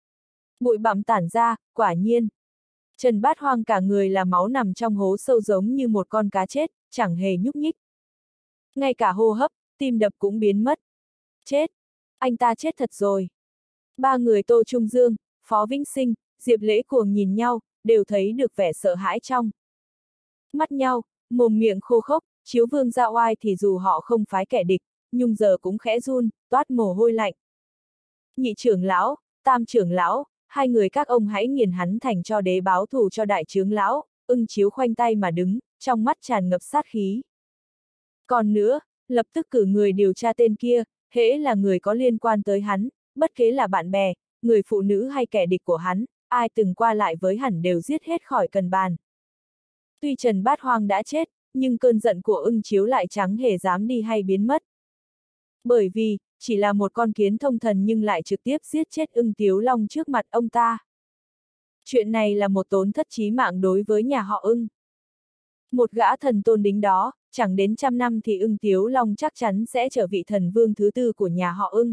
Bụi bặm tản ra, quả nhiên. Trần Bát Hoang cả người là máu nằm trong hố sâu giống như một con cá chết, chẳng hề nhúc nhích. Ngay cả hô hấp, tim đập cũng biến mất. Chết! Anh ta chết thật rồi. Ba người Tô Trung Dương, Phó Vĩnh Sinh, Diệp Lễ Cuồng nhìn nhau, đều thấy được vẻ sợ hãi trong mắt nhau, mồm miệng khô khốc. Chiếu Vương Gia Oai thì dù họ không phái kẻ địch, nhưng giờ cũng khẽ run, toát mồ hôi lạnh. Nhị trưởng lão, tam trưởng lão, hai người các ông hãy nghiền hắn thành cho đế báo thù cho đại trưởng lão. Ưng Chiếu khoanh tay mà đứng, trong mắt tràn ngập sát khí. Còn nữa, lập tức cử người điều tra tên kia, hễ là người có liên quan tới hắn, bất kể là bạn bè, người phụ nữ hay kẻ địch của hắn, ai từng qua lại với hắn đều giết hết khỏi cần bàn. Tuy Trần Bát Hoang đã chết, nhưng cơn giận của Ưng Chiếu lại chẳng hề dám đi hay biến mất. Bởi vì, chỉ là một con kiến thông thần nhưng lại trực tiếp giết chết Ưng Tiếu Long trước mặt ông ta. Chuyện này là một tổn thất chí mạng đối với nhà họ Ưng. Một gã thần tôn đính đó, chẳng đến trăm năm thì Ưng Tiếu Long chắc chắn sẽ trở vị thần vương thứ tư của nhà họ Ưng.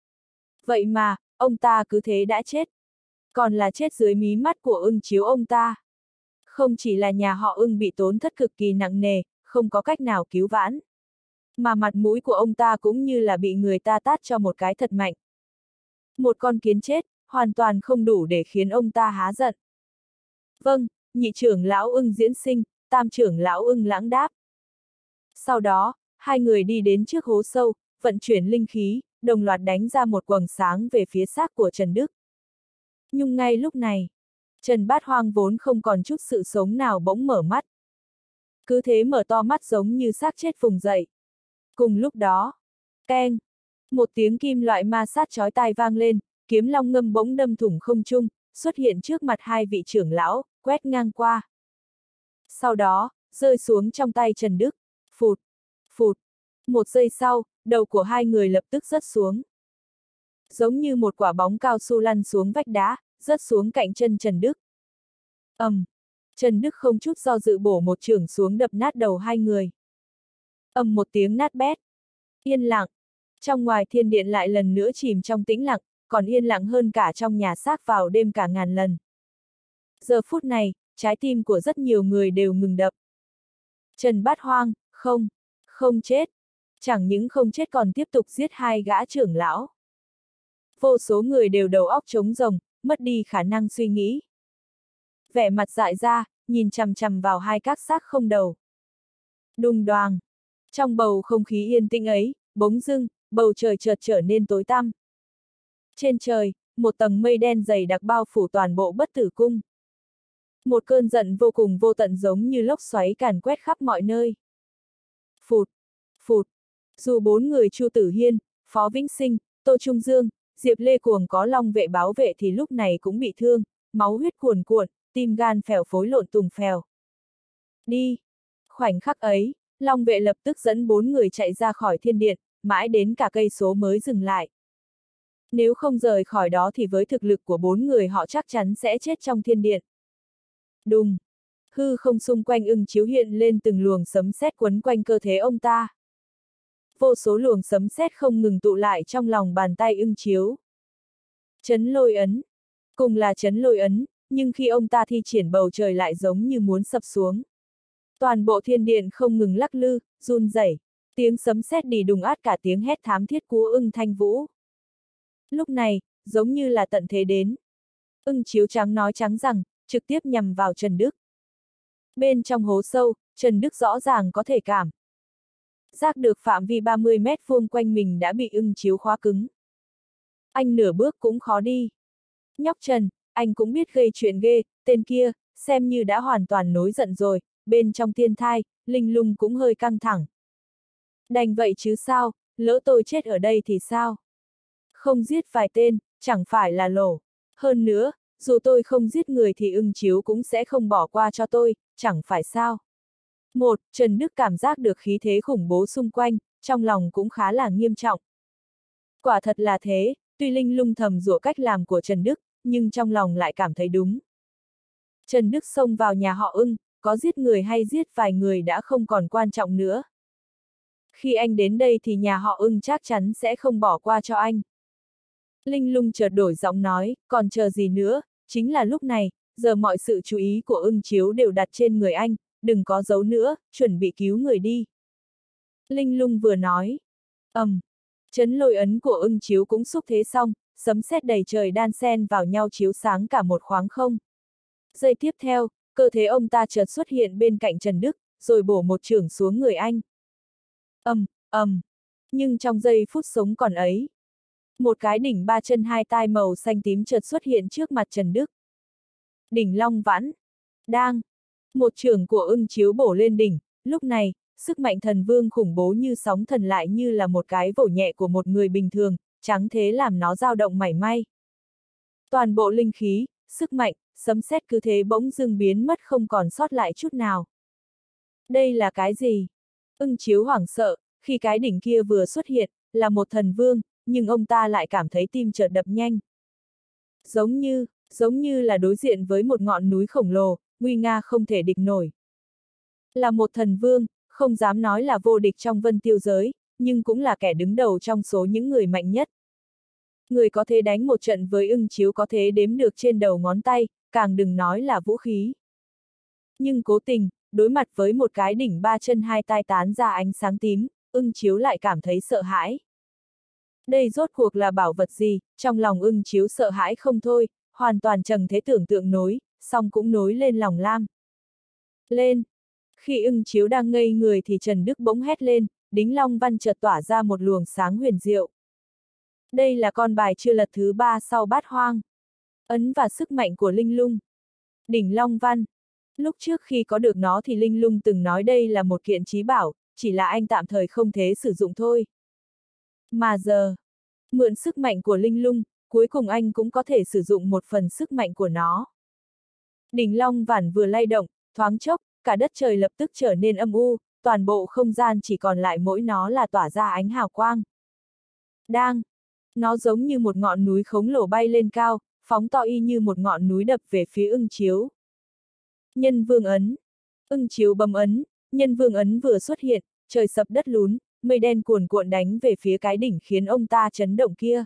Vậy mà, ông ta cứ thế đã chết. Còn là chết dưới mí mắt của Ưng Chiếu ông ta. Không chỉ là nhà họ Ưng bị tổn thất cực kỳ nặng nề, không có cách nào cứu vãn. Mà mặt mũi của ông ta cũng như là bị người ta tát cho một cái thật mạnh. Một con kiến chết, hoàn toàn không đủ để khiến ông ta há giận. Vâng, nhị trưởng lão Ưng Diễn Sinh, tam trưởng lão Ưng Lãng đáp. Sau đó, hai người đi đến trước hố sâu, vận chuyển linh khí, đồng loạt đánh ra một quầng sáng về phía xác của Trần Đức. Nhưng ngay lúc này, Trần Bát Hoang vốn không còn chút sự sống nào bỗng mở mắt. Cứ thế mở to mắt giống như xác chết vùng dậy. Cùng lúc đó, keng, một tiếng kim loại ma sát chói tai vang lên, kiếm long ngâm bỗng đâm thủng không trung, xuất hiện trước mặt hai vị trưởng lão, quét ngang qua. Sau đó, rơi xuống trong tay Trần Đức, phụt, phụt. Một giây sau, đầu của hai người lập tức rớt xuống. Giống như một quả bóng cao su lăn xuống vách đá, rớt xuống cạnh chân Trần Đức. ầm, um, Trần Đức không chút do dự bổ một chưởng xuống đập nát đầu hai người. ầm um một tiếng nát bét. Yên lặng. Trong ngoài thiên điện lại lần nữa chìm trong tĩnh lặng, còn yên lặng hơn cả trong nhà xác vào đêm cả ngàn lần. Giờ phút này, trái tim của rất nhiều người đều ngừng đập. Trần Bát Hoang, không, không chết. Chẳng những không chết còn tiếp tục giết hai gã trưởng lão. Vô số người đều đầu óc trống rỗng, mất đi khả năng suy nghĩ. Vẻ mặt dại ra, nhìn chằm chằm vào hai các xác không đầu. Đùng đoàng. Trong bầu không khí yên tĩnh ấy, bỗng dưng, bầu trời chợt trở nên tối tăm. Trên trời, một tầng mây đen dày đặc bao phủ toàn bộ Bất Tử Cung. Một cơn giận vô cùng vô tận giống như lốc xoáy càn quét khắp mọi nơi. Phụt, phụt. Dù bốn người Chu Tử Hiên, Phó Vĩnh Sinh, Tô Trung Dương, Diệp Lê Cuồng có long vệ báo vệ thì lúc này cũng bị thương, máu huyết cuồn cuộn, tim gan phèo phối lộn tùng phèo. Đi! Khoảnh khắc ấy, long vệ lập tức dẫn bốn người chạy ra khỏi thiên điện, mãi đến cả cây số mới dừng lại. Nếu không rời khỏi đó thì với thực lực của bốn người họ chắc chắn sẽ chết trong thiên điện. Đùng! Hư không xung quanh Ưng Chiếu hiện lên từng luồng sấm sét quấn quanh cơ thể ông ta. Vô số luồng sấm sét không ngừng tụ lại trong lòng bàn tay Ưng Chiếu. Chấn lôi ấn. Cùng là chấn lôi ấn, nhưng khi ông ta thi triển bầu trời lại giống như muốn sập xuống. Toàn bộ thiên điện không ngừng lắc lư, run rẩy, tiếng sấm sét đì đùng át cả tiếng hét thám thiết của Ưng Thanh Vũ. Lúc này, giống như là tận thế đến. Ưng Chiếu trắng nói trắng rằng, trực tiếp nhằm vào Trần Đức. Bên trong hố sâu, Trần Đức rõ ràng có thể cảm giác được phạm vi ba mươi mét vuông quanh mình đã bị Ưng Chiếu khóa cứng. Anh nửa bước cũng khó đi. Nhóc Trần, anh cũng biết gây chuyện ghê, tên kia, xem như đã hoàn toàn nổi giận rồi, bên trong thiên thai, linh lung cũng hơi căng thẳng. Đành vậy chứ sao, lỡ tôi chết ở đây thì sao? Không giết vài tên, chẳng phải là lỗ. Hơn nữa, dù tôi không giết người thì Ưng Chiếu cũng sẽ không bỏ qua cho tôi, chẳng phải sao? Một, Trần Đức cảm giác được khí thế khủng bố xung quanh, trong lòng cũng khá là nghiêm trọng. Quả thật là thế, tuy Linh Lung thầm rủa cách làm của Trần Đức, nhưng trong lòng lại cảm thấy đúng. Trần Đức xông vào nhà họ Ưng, có giết người hay giết vài người đã không còn quan trọng nữa. Khi anh đến đây thì nhà họ Ưng chắc chắn sẽ không bỏ qua cho anh. Linh Lung chợt đổi giọng nói, còn chờ gì nữa, chính là lúc này, giờ mọi sự chú ý của Ưng Chiếu đều đặt trên người anh, đừng có giấu nữa, chuẩn bị cứu người đi. Linh Lung vừa nói, ầm, um, chấn lôi ấn của Ưng Chiếu cũng xúc thế xong, sấm sét đầy trời đan xen vào nhau chiếu sáng cả một khoảng không. Giây tiếp theo, cơ thể ông ta chợt xuất hiện bên cạnh Trần Đức, rồi bổ một chưởng xuống người anh. ầm, um, ầm, um. Nhưng trong giây phút sống còn ấy, một cái đỉnh ba chân hai tai màu xanh tím chợt xuất hiện trước mặt Trần Đức. Đỉnh Long Vãn. Đang. Một chưởng của Ưng Chiếu bổ lên đỉnh, lúc này, sức mạnh thần vương khủng bố như sóng thần lại như là một cái vỗ nhẹ của một người bình thường, chẳng thế làm nó dao động mảy may. Toàn bộ linh khí, sức mạnh, sấm sét cứ thế bỗng dưng biến mất không còn sót lại chút nào. Đây là cái gì? Ưng Chiếu hoảng sợ, khi cái đỉnh kia vừa xuất hiện, là một thần vương, nhưng ông ta lại cảm thấy tim chợt đập nhanh. Giống như, giống như là đối diện với một ngọn núi khổng lồ, nguy nga không thể địch nổi. Là một thần vương, không dám nói là vô địch trong vân tiêu giới, nhưng cũng là kẻ đứng đầu trong số những người mạnh nhất. Người có thể đánh một trận với Ưng Chiếu có thể đếm được trên đầu ngón tay, càng đừng nói là vũ khí. Nhưng cố tình, đối mặt với một cái đỉnh ba chân hai tai tán ra ánh sáng tím, Ưng Chiếu lại cảm thấy sợ hãi. Đây rốt cuộc là bảo vật gì, trong lòng Ưng Chiếu sợ hãi không thôi, hoàn toàn chẳng thế tưởng tượng nối, song cũng nối lên lòng lam. Lên! Khi Ưng Chiếu đang ngây người thì Trần Đức bỗng hét lên, đính Long Văn chợt tỏa ra một luồng sáng huyền diệu. Đây là con bài chưa lật thứ ba sau Bát Hoang. Ấn và sức mạnh của Linh Lung. Đỉnh Long Văn. Lúc trước khi có được nó thì Linh Lung từng nói đây là một kiện trí bảo, chỉ là anh tạm thời không thể sử dụng thôi. Mà giờ, mượn sức mạnh của Linh Lung, cuối cùng anh cũng có thể sử dụng một phần sức mạnh của nó. Đỉnh Long Vãn vừa lay động, thoáng chốc, cả đất trời lập tức trở nên âm u, toàn bộ không gian chỉ còn lại mỗi nó là tỏa ra ánh hào quang. Đang, nó giống như một ngọn núi khổng lồ bay lên cao, phóng to y như một ngọn núi đập về phía Ưng Chiếu. Nhân Vương Ấn. Ưng Chiếu bấm ấn, Nhân Vương Ấn vừa xuất hiện, trời sập đất lún, mây đen cuồn cuộn đánh về phía cái đỉnh khiến ông ta chấn động kia.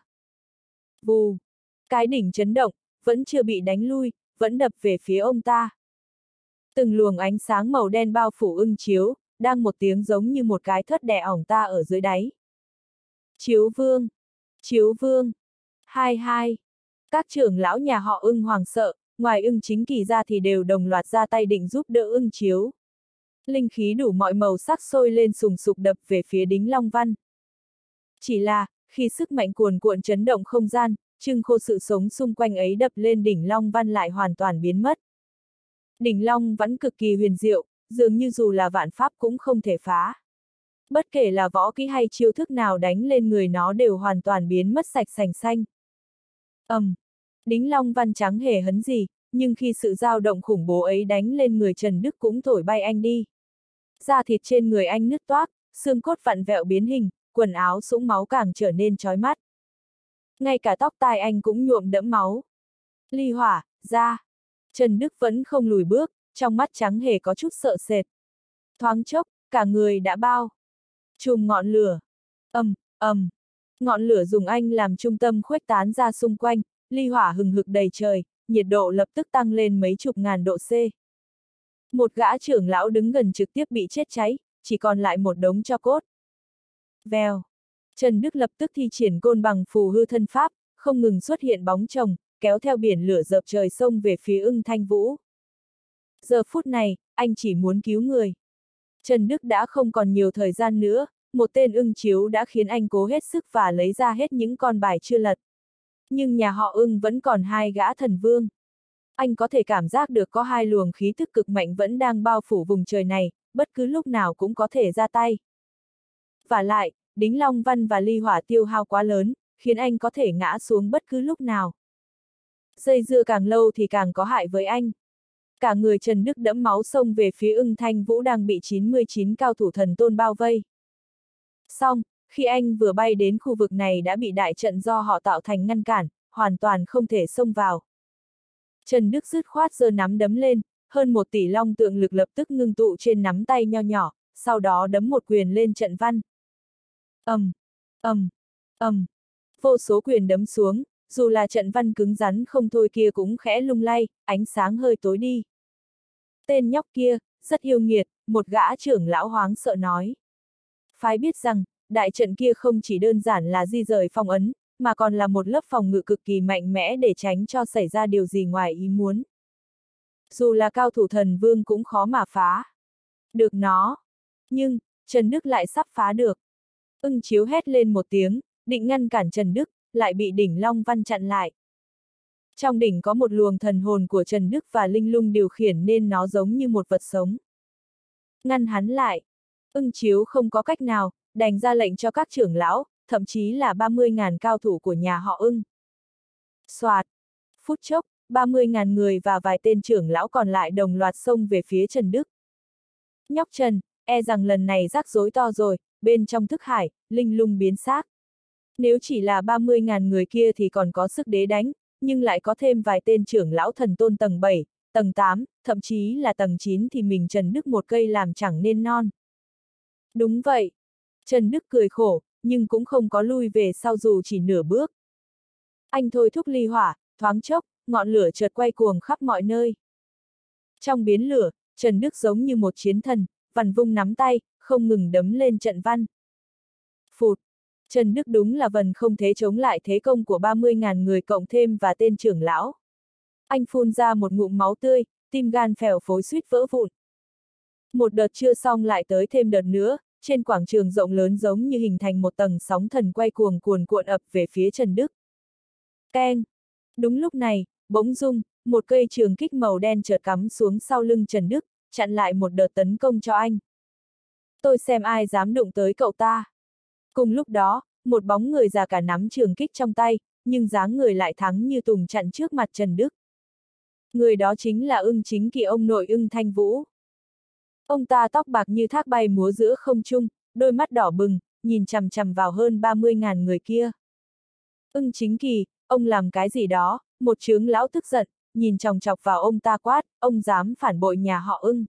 Vù! Cái đỉnh chấn động, vẫn chưa bị đánh lui, vẫn đập về phía ông ta. Từng luồng ánh sáng màu đen bao phủ Ưng Chiếu, đang một tiếng giống như một cái thớt đè ỏng ta ở dưới đáy. Chiếu Vương! Chiếu Vương! Hai hai! Các trưởng lão nhà họ Ưng hoảng sợ, ngoài Ưng Chính Kỳ ra thì đều đồng loạt ra tay định giúp đỡ Ưng Chiếu. Linh khí đủ mọi màu sắc sôi lên sùng sục đập về phía đính Long Văn. Chỉ là, khi sức mạnh cuồn cuộn chấn động không gian, trưng khô sự sống xung quanh ấy đập lên đỉnh Long Văn lại hoàn toàn biến mất. Đỉnh Long vẫn cực kỳ huyền diệu, dường như dù là vạn pháp cũng không thể phá. Bất kể là võ kỹ hay chiêu thức nào đánh lên người nó đều hoàn toàn biến mất sạch sành xanh. ầm, um, đính Long Văn chẳng hề hấn gì, nhưng khi sự dao động khủng bố ấy đánh lên người Trần Đức cũng thổi bay anh đi. Da thịt trên người anh nứt toác, xương cốt vặn vẹo biến hình, quần áo sũng máu càng trở nên chói mắt. Ngay cả tóc tai anh cũng nhuộm đẫm máu. Ly hỏa, ra. Trần Đức vẫn không lùi bước, trong mắt trắng hề có chút sợ sệt. Thoáng chốc, cả người đã bao trùm ngọn lửa. ầm, ầm, ngọn lửa dùng anh làm trung tâm khuếch tán ra xung quanh, ly hỏa hừng hực đầy trời, nhiệt độ lập tức tăng lên mấy chục ngàn độ C. Một gã trưởng lão đứng gần trực tiếp bị chết cháy, chỉ còn lại một đống tro cốt. Vèo. Trần Đức lập tức thi triển côn bằng phù hư thân pháp, không ngừng xuất hiện bóng chồng, kéo theo biển lửa dợp trời sông về phía Ưng Thanh Vũ. Giờ phút này, anh chỉ muốn cứu người. Trần Đức đã không còn nhiều thời gian nữa, một tên Ưng Chiếu đã khiến anh cố hết sức và lấy ra hết những con bài chưa lật. Nhưng nhà họ Ưng vẫn còn hai gã thần vương. Anh có thể cảm giác được có hai luồng khí thức cực mạnh vẫn đang bao phủ vùng trời này, bất cứ lúc nào cũng có thể ra tay. Và lại, đính Long Văn và ly hỏa tiêu hao quá lớn, khiến anh có thể ngã xuống bất cứ lúc nào. Dây dưa càng lâu thì càng có hại với anh. Cả người Trần Đức đẫm máu xông về phía Ưng Thanh Vũ đang bị chín mươi chín cao thủ thần tôn bao vây. Xong, Khi anh vừa bay đến khu vực này đã bị đại trận do họ tạo thành ngăn cản, hoàn toàn không thể xông vào. Trần Đức dứt khoát giơ nắm đấm lên, hơn một tỷ long tượng lực lập tức ngưng tụ trên nắm tay nho nhỏ, sau đó đấm một quyền lên trận văn. ầm, ầm, ầm, vô số quyền đấm xuống, dù là trận văn cứng rắn không thôi kia cũng khẽ lung lay, ánh sáng hơi tối đi. Tên nhóc kia, rất yêu nghiệt, một gã trưởng lão hoáng sợ nói. Phái biết rằng, đại trận kia không chỉ đơn giản là di rời phong ấn, mà còn là một lớp phòng ngự cực kỳ mạnh mẽ để tránh cho xảy ra điều gì ngoài ý muốn. Dù là cao thủ thần vương cũng khó mà phá được nó. Nhưng, Trần Đức lại sắp phá được. Ưng Chiếu hét lên một tiếng, định ngăn cản Trần Đức, lại bị đỉnh Long Văn chặn lại. Trong đỉnh có một luồng thần hồn của Trần Đức và Linh Lung điều khiển nên nó giống như một vật sống. Ngăn hắn lại. Ưng Chiếu không có cách nào, đành ra lệnh cho các trưởng lão, thậm chí là ba mươi nghìn cao thủ của nhà họ Ưng. Soạt. Phút chốc, ba mươi nghìn người và vài tên trưởng lão còn lại đồng loạt xông về phía Trần Đức. Nhóc Trần, e rằng lần này rắc rối to rồi, bên trong thức hải, Linh Lung biến xác. Nếu chỉ là ba mươi nghìn người kia thì còn có sức đế đánh, nhưng lại có thêm vài tên trưởng lão thần tôn tầng bảy, tầng tám, thậm chí là tầng chín thì mình Trần Đức một cây làm chẳng nên non. Đúng vậy. Trần Đức cười khổ, nhưng cũng không có lui về sau dù chỉ nửa bước. Anh thôi thúc ly hỏa, thoáng chốc, ngọn lửa chợt quay cuồng khắp mọi nơi. Trong biến lửa, Trần Đức giống như một chiến thần, vằn vung nắm tay, không ngừng đấm lên trận văn. Phụt! Trần Đức đúng là vần không thể chống lại thế công của ba mươi nghìn người cộng thêm và tên trưởng lão. Anh phun ra một ngụm máu tươi, tim gan phèo phối suýt vỡ vụn. Một đợt chưa xong lại tới thêm đợt nữa, trên quảng trường rộng lớn giống như hình thành một tầng sóng thần quay cuồng cuồn cuộn ập về phía Trần Đức. Keng! Đúng lúc này, bỗng dưng, một cây trường kích màu đen chợt cắm xuống sau lưng Trần Đức, chặn lại một đợt tấn công cho anh. Tôi xem ai dám đụng tới cậu ta. Cùng lúc đó, một bóng người già cả nắm trường kích trong tay, nhưng dáng người lại thắng như tùng chặn trước mặt Trần Đức. Người đó chính là Ưng Chính Kỳ, ông nội Ưng Thanh Vũ. Ông ta tóc bạc như thác bay múa giữa không trung, đôi mắt đỏ bừng, nhìn chằm chằm vào hơn ba mươi nghìn người kia. Ưng Chính Kỳ, ông làm cái gì đó? Một chướng lão tức giận, nhìn chòng chọc vào ông ta quát, ông dám phản bội nhà họ Ưng.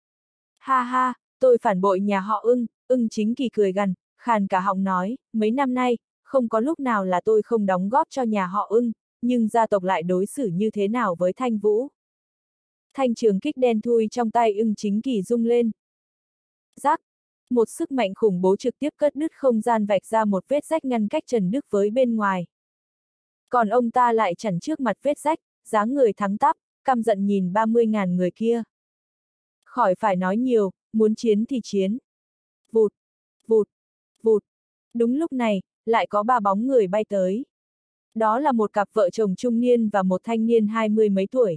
Ha ha, tôi phản bội nhà họ Ưng. Ưng Chính Kỳ cười gằn, khàn cả họng nói, mấy năm nay, không có lúc nào là tôi không đóng góp cho nhà họ Ưng, nhưng gia tộc lại đối xử như thế nào với Thanh Vũ. Thanh trường kích đen thui trong tay Ưng Chính Kỳ rung lên. Rắc! Một sức mạnh khủng bố trực tiếp cắt đứt không gian, vạch ra một vết rách ngăn cách Trần Đức với bên ngoài. Còn ông ta lại chặn trước mặt vết rách, dáng người thắng tắp, căm giận nhìn ba mươi nghìn người kia. Khỏi phải nói nhiều, muốn chiến thì chiến. Vụt, vụt, vụt. Đúng lúc này, lại có ba bóng người bay tới. Đó là một cặp vợ chồng trung niên và một thanh niên hai mươi mấy tuổi.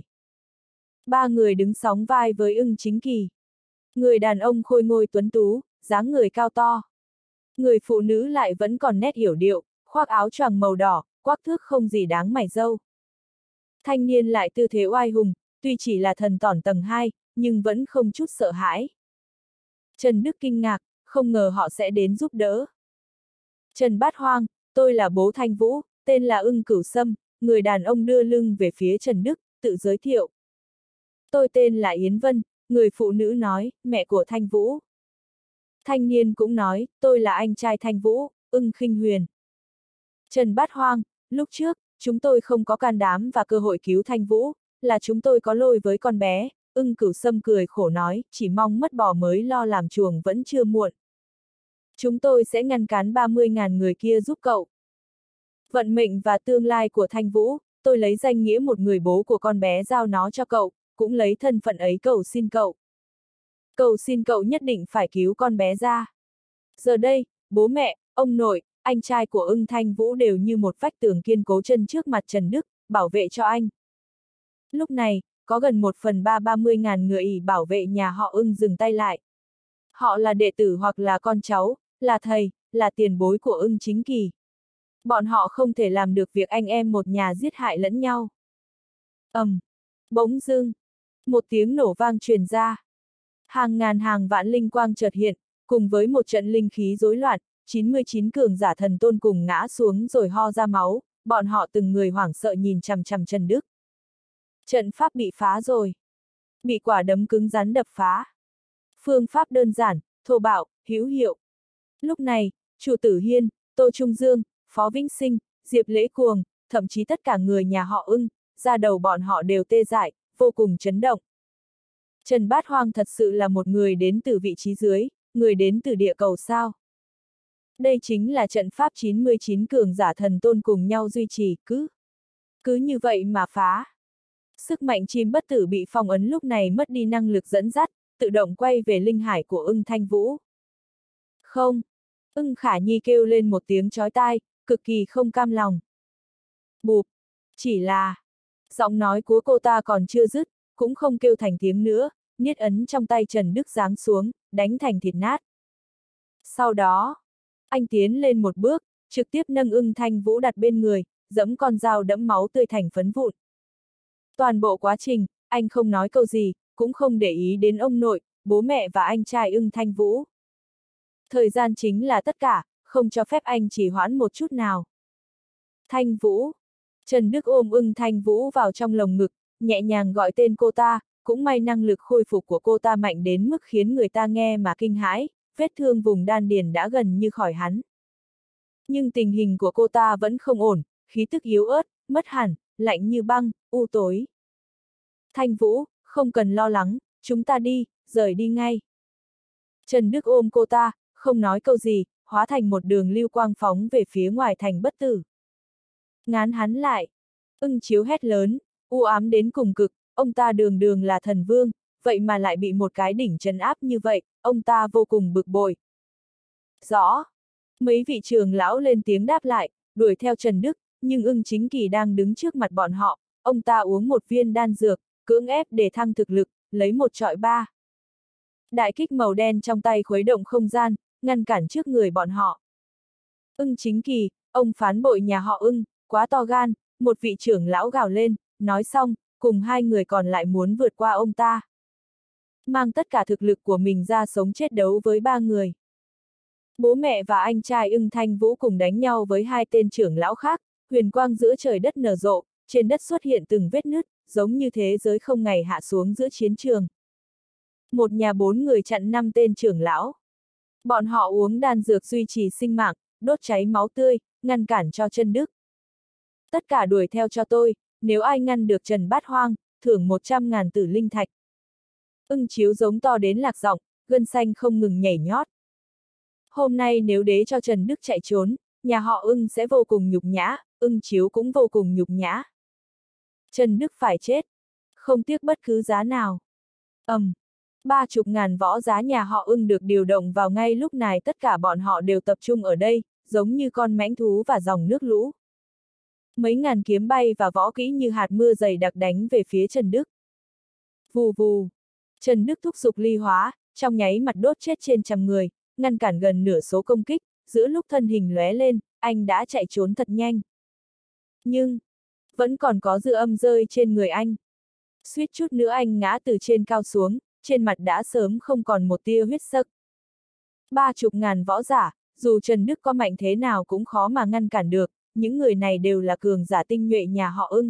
Ba người đứng sóng vai với Ưng Chính Kỳ. Người đàn ông khôi ngôi tuấn tú, dáng người cao to. Người phụ nữ lại vẫn còn nét yểu điệu, khoác áo choàng màu đỏ, quắc thước không gì đáng mải râu. Thanh niên lại tư thế oai hùng, tuy chỉ là thần tỏn tầng hai, nhưng vẫn không chút sợ hãi. Trần Đức kinh ngạc, không ngờ họ sẽ đến giúp đỡ. Trần Bát Hoang, tôi là bố Thanh Vũ, tên là Ưng Cửu Sâm. Người đàn ông đưa lưng về phía Trần Đức, tự giới thiệu. Tôi tên là Yến Vân, người phụ nữ nói, mẹ của Thanh Vũ. Thanh niên cũng nói, tôi là anh trai Thanh Vũ, Ưng Khinh Huyền. Trần Bát Hoang, lúc trước, chúng tôi không có can đảm và cơ hội cứu Thanh Vũ, là chúng tôi có lỗi với con bé. Ưng Cửu Sâm cười khổ nói, chỉ mong mất bò mới lo làm chuồng vẫn chưa muộn. Chúng tôi sẽ ngăn cản ba mươi nghìn người kia giúp cậu. Vận mệnh và tương lai của Thanh Vũ, tôi lấy danh nghĩa một người bố của con bé giao nó cho cậu, cũng lấy thân phận ấy cầu xin cậu. Cầu xin cậu nhất định phải cứu con bé ra. Giờ đây, bố mẹ, ông nội, anh trai của Ưng Thanh Vũ đều như một vách tường kiên cố chân trước mặt Trần Đức, bảo vệ cho anh. Lúc này, có gần một phần ba ba mươi nghìn người ỷ bảo vệ nhà họ Ưng dừng tay lại. Họ là đệ tử hoặc là con cháu, là thầy, là tiền bối của Ưng Chính Kỳ. Bọn họ không thể làm được việc anh em một nhà giết hại lẫn nhau. ầm, um, bỗng dưng, một tiếng nổ vang truyền ra. Hàng ngàn hàng vạn linh quang chợt hiện, cùng với một trận linh khí rối loạn, chín mươi chín cường giả thần tôn cùng ngã xuống rồi ho ra máu, bọn họ từng người hoảng sợ nhìn chằm chằm Trần Đức. Trận pháp bị phá rồi. Bị quả đấm cứng rắn đập phá. Phương pháp đơn giản, thô bạo, hữu hiệu. Lúc này, Chu Tử Hiên, Tô Trung Dương, Phó Vĩnh Sinh, Diệp Lễ Cuồng, thậm chí tất cả người nhà họ Ưng, da đầu bọn họ đều tê dại, vô cùng chấn động. Trần Bát Hoang thật sự là một người đến từ vị trí dưới, người đến từ địa cầu sao. Đây chính là trận pháp chín mươi chín cường giả thần tôn cùng nhau duy trì, cứ. Cứ như vậy mà phá. Sức mạnh chim bất tử bị phong ấn lúc này mất đi năng lực dẫn dắt, tự động quay về linh hải của Ưng Thanh Vũ. Không. Ưng Khả Nhi kêu lên một tiếng chói tai, cực kỳ không cam lòng. Bụp. Chỉ là. Giọng nói của cô ta còn chưa dứt, cũng không kêu thành tiếng nữa, niết ấn trong tay Trần Đức giáng xuống, đánh thành thịt nát. Sau đó, anh tiến lên một bước, trực tiếp nâng Ưng Thanh Vũ đặt bên người, giẫm con dao đẫm máu tươi thành phấn vụn. Toàn bộ quá trình, anh không nói câu gì, cũng không để ý đến ông nội, bố mẹ và anh trai Ưng Thanh Vũ. Thời gian chính là tất cả, không cho phép anh trì hoãn một chút nào. Thanh Vũ. Trần Đức ôm Ưng Thanh Vũ vào trong lồng ngực, nhẹ nhàng gọi tên cô ta, cũng may năng lực khôi phục của cô ta mạnh đến mức khiến người ta nghe mà kinh hãi, vết thương vùng đan điền đã gần như khỏi hắn. Nhưng tình hình của cô ta vẫn không ổn, khí tức yếu ớt, mất hẳn, lạnh như băng, u tối. Thanh Vũ, không cần lo lắng, chúng ta đi, rời đi ngay. Trần Đức ôm cô ta, không nói câu gì, hóa thành một đường lưu quang phóng về phía ngoài thành bất tử. Ngán hắn lại. Ưng Chiếu hét lớn, u ám đến cùng cực, ông ta đường đường là thần vương, vậy mà lại bị một cái đỉnh trấn áp như vậy, ông ta vô cùng bực bội. Rõ. Mấy vị trưởng lão lên tiếng đáp lại, đuổi theo Trần Đức, nhưng Ưng Chính Kỳ đang đứng trước mặt bọn họ, ông ta uống một viên đan dược, cưỡng ép để thăng thực lực, lấy một trọi ba. Đại kích màu đen trong tay khuấy động không gian, ngăn cản trước người bọn họ. Ưng Chính Kỳ, ông phán bội nhà họ Ưng, quá to gan, một vị trưởng lão gào lên, nói xong, cùng hai người còn lại muốn vượt qua ông ta. Mang tất cả thực lực của mình ra sống chết đấu với ba người. Bố mẹ và anh trai Ưng Thanh Vũ cùng đánh nhau với hai tên trưởng lão khác, huyền quang giữa trời đất nở rộ, trên đất xuất hiện từng vết nứt, giống như thế giới không ngày hạ xuống giữa chiến trường. Một nhà bốn người chặn năm tên trưởng lão. Bọn họ uống đan dược duy trì sinh mạng, đốt cháy máu tươi, ngăn cản cho Trần Đức. Tất cả đuổi theo cho tôi, nếu ai ngăn được Trần Bát Hoang, thưởng một trăm ngàn tử linh thạch. Ưng Chiếu giống to đến lạc giọng, gân xanh không ngừng nhảy nhót. Hôm nay nếu đế cho Trần Đức chạy trốn, nhà họ Ưng sẽ vô cùng nhục nhã, Ưng Chiếu cũng vô cùng nhục nhã. Trần Đức phải chết, không tiếc bất cứ giá nào. ầm, um, ba chục ngàn võ giá nhà họ Ưng được điều động vào ngay lúc này, tất cả bọn họ đều tập trung ở đây, giống như con mãnh thú và dòng nước lũ. Mấy ngàn kiếm bay và võ kỹ như hạt mưa dày đặc đánh về phía Trần Đức. Vù vù. Trần Đức thúc giục ly hóa, trong nháy mặt đốt chết trên trăm người, ngăn cản gần nửa số công kích, giữa lúc thân hình lóe lên, anh đã chạy trốn thật nhanh. Nhưng, vẫn còn có dư âm rơi trên người anh. Suýt chút nữa anh ngã từ trên cao xuống, trên mặt đã sớm không còn một tia huyết sắc. Ba chục ngàn võ giả, dù Trần Đức có mạnh thế nào cũng khó mà ngăn cản được, những người này đều là cường giả tinh nhuệ nhà họ Ưng.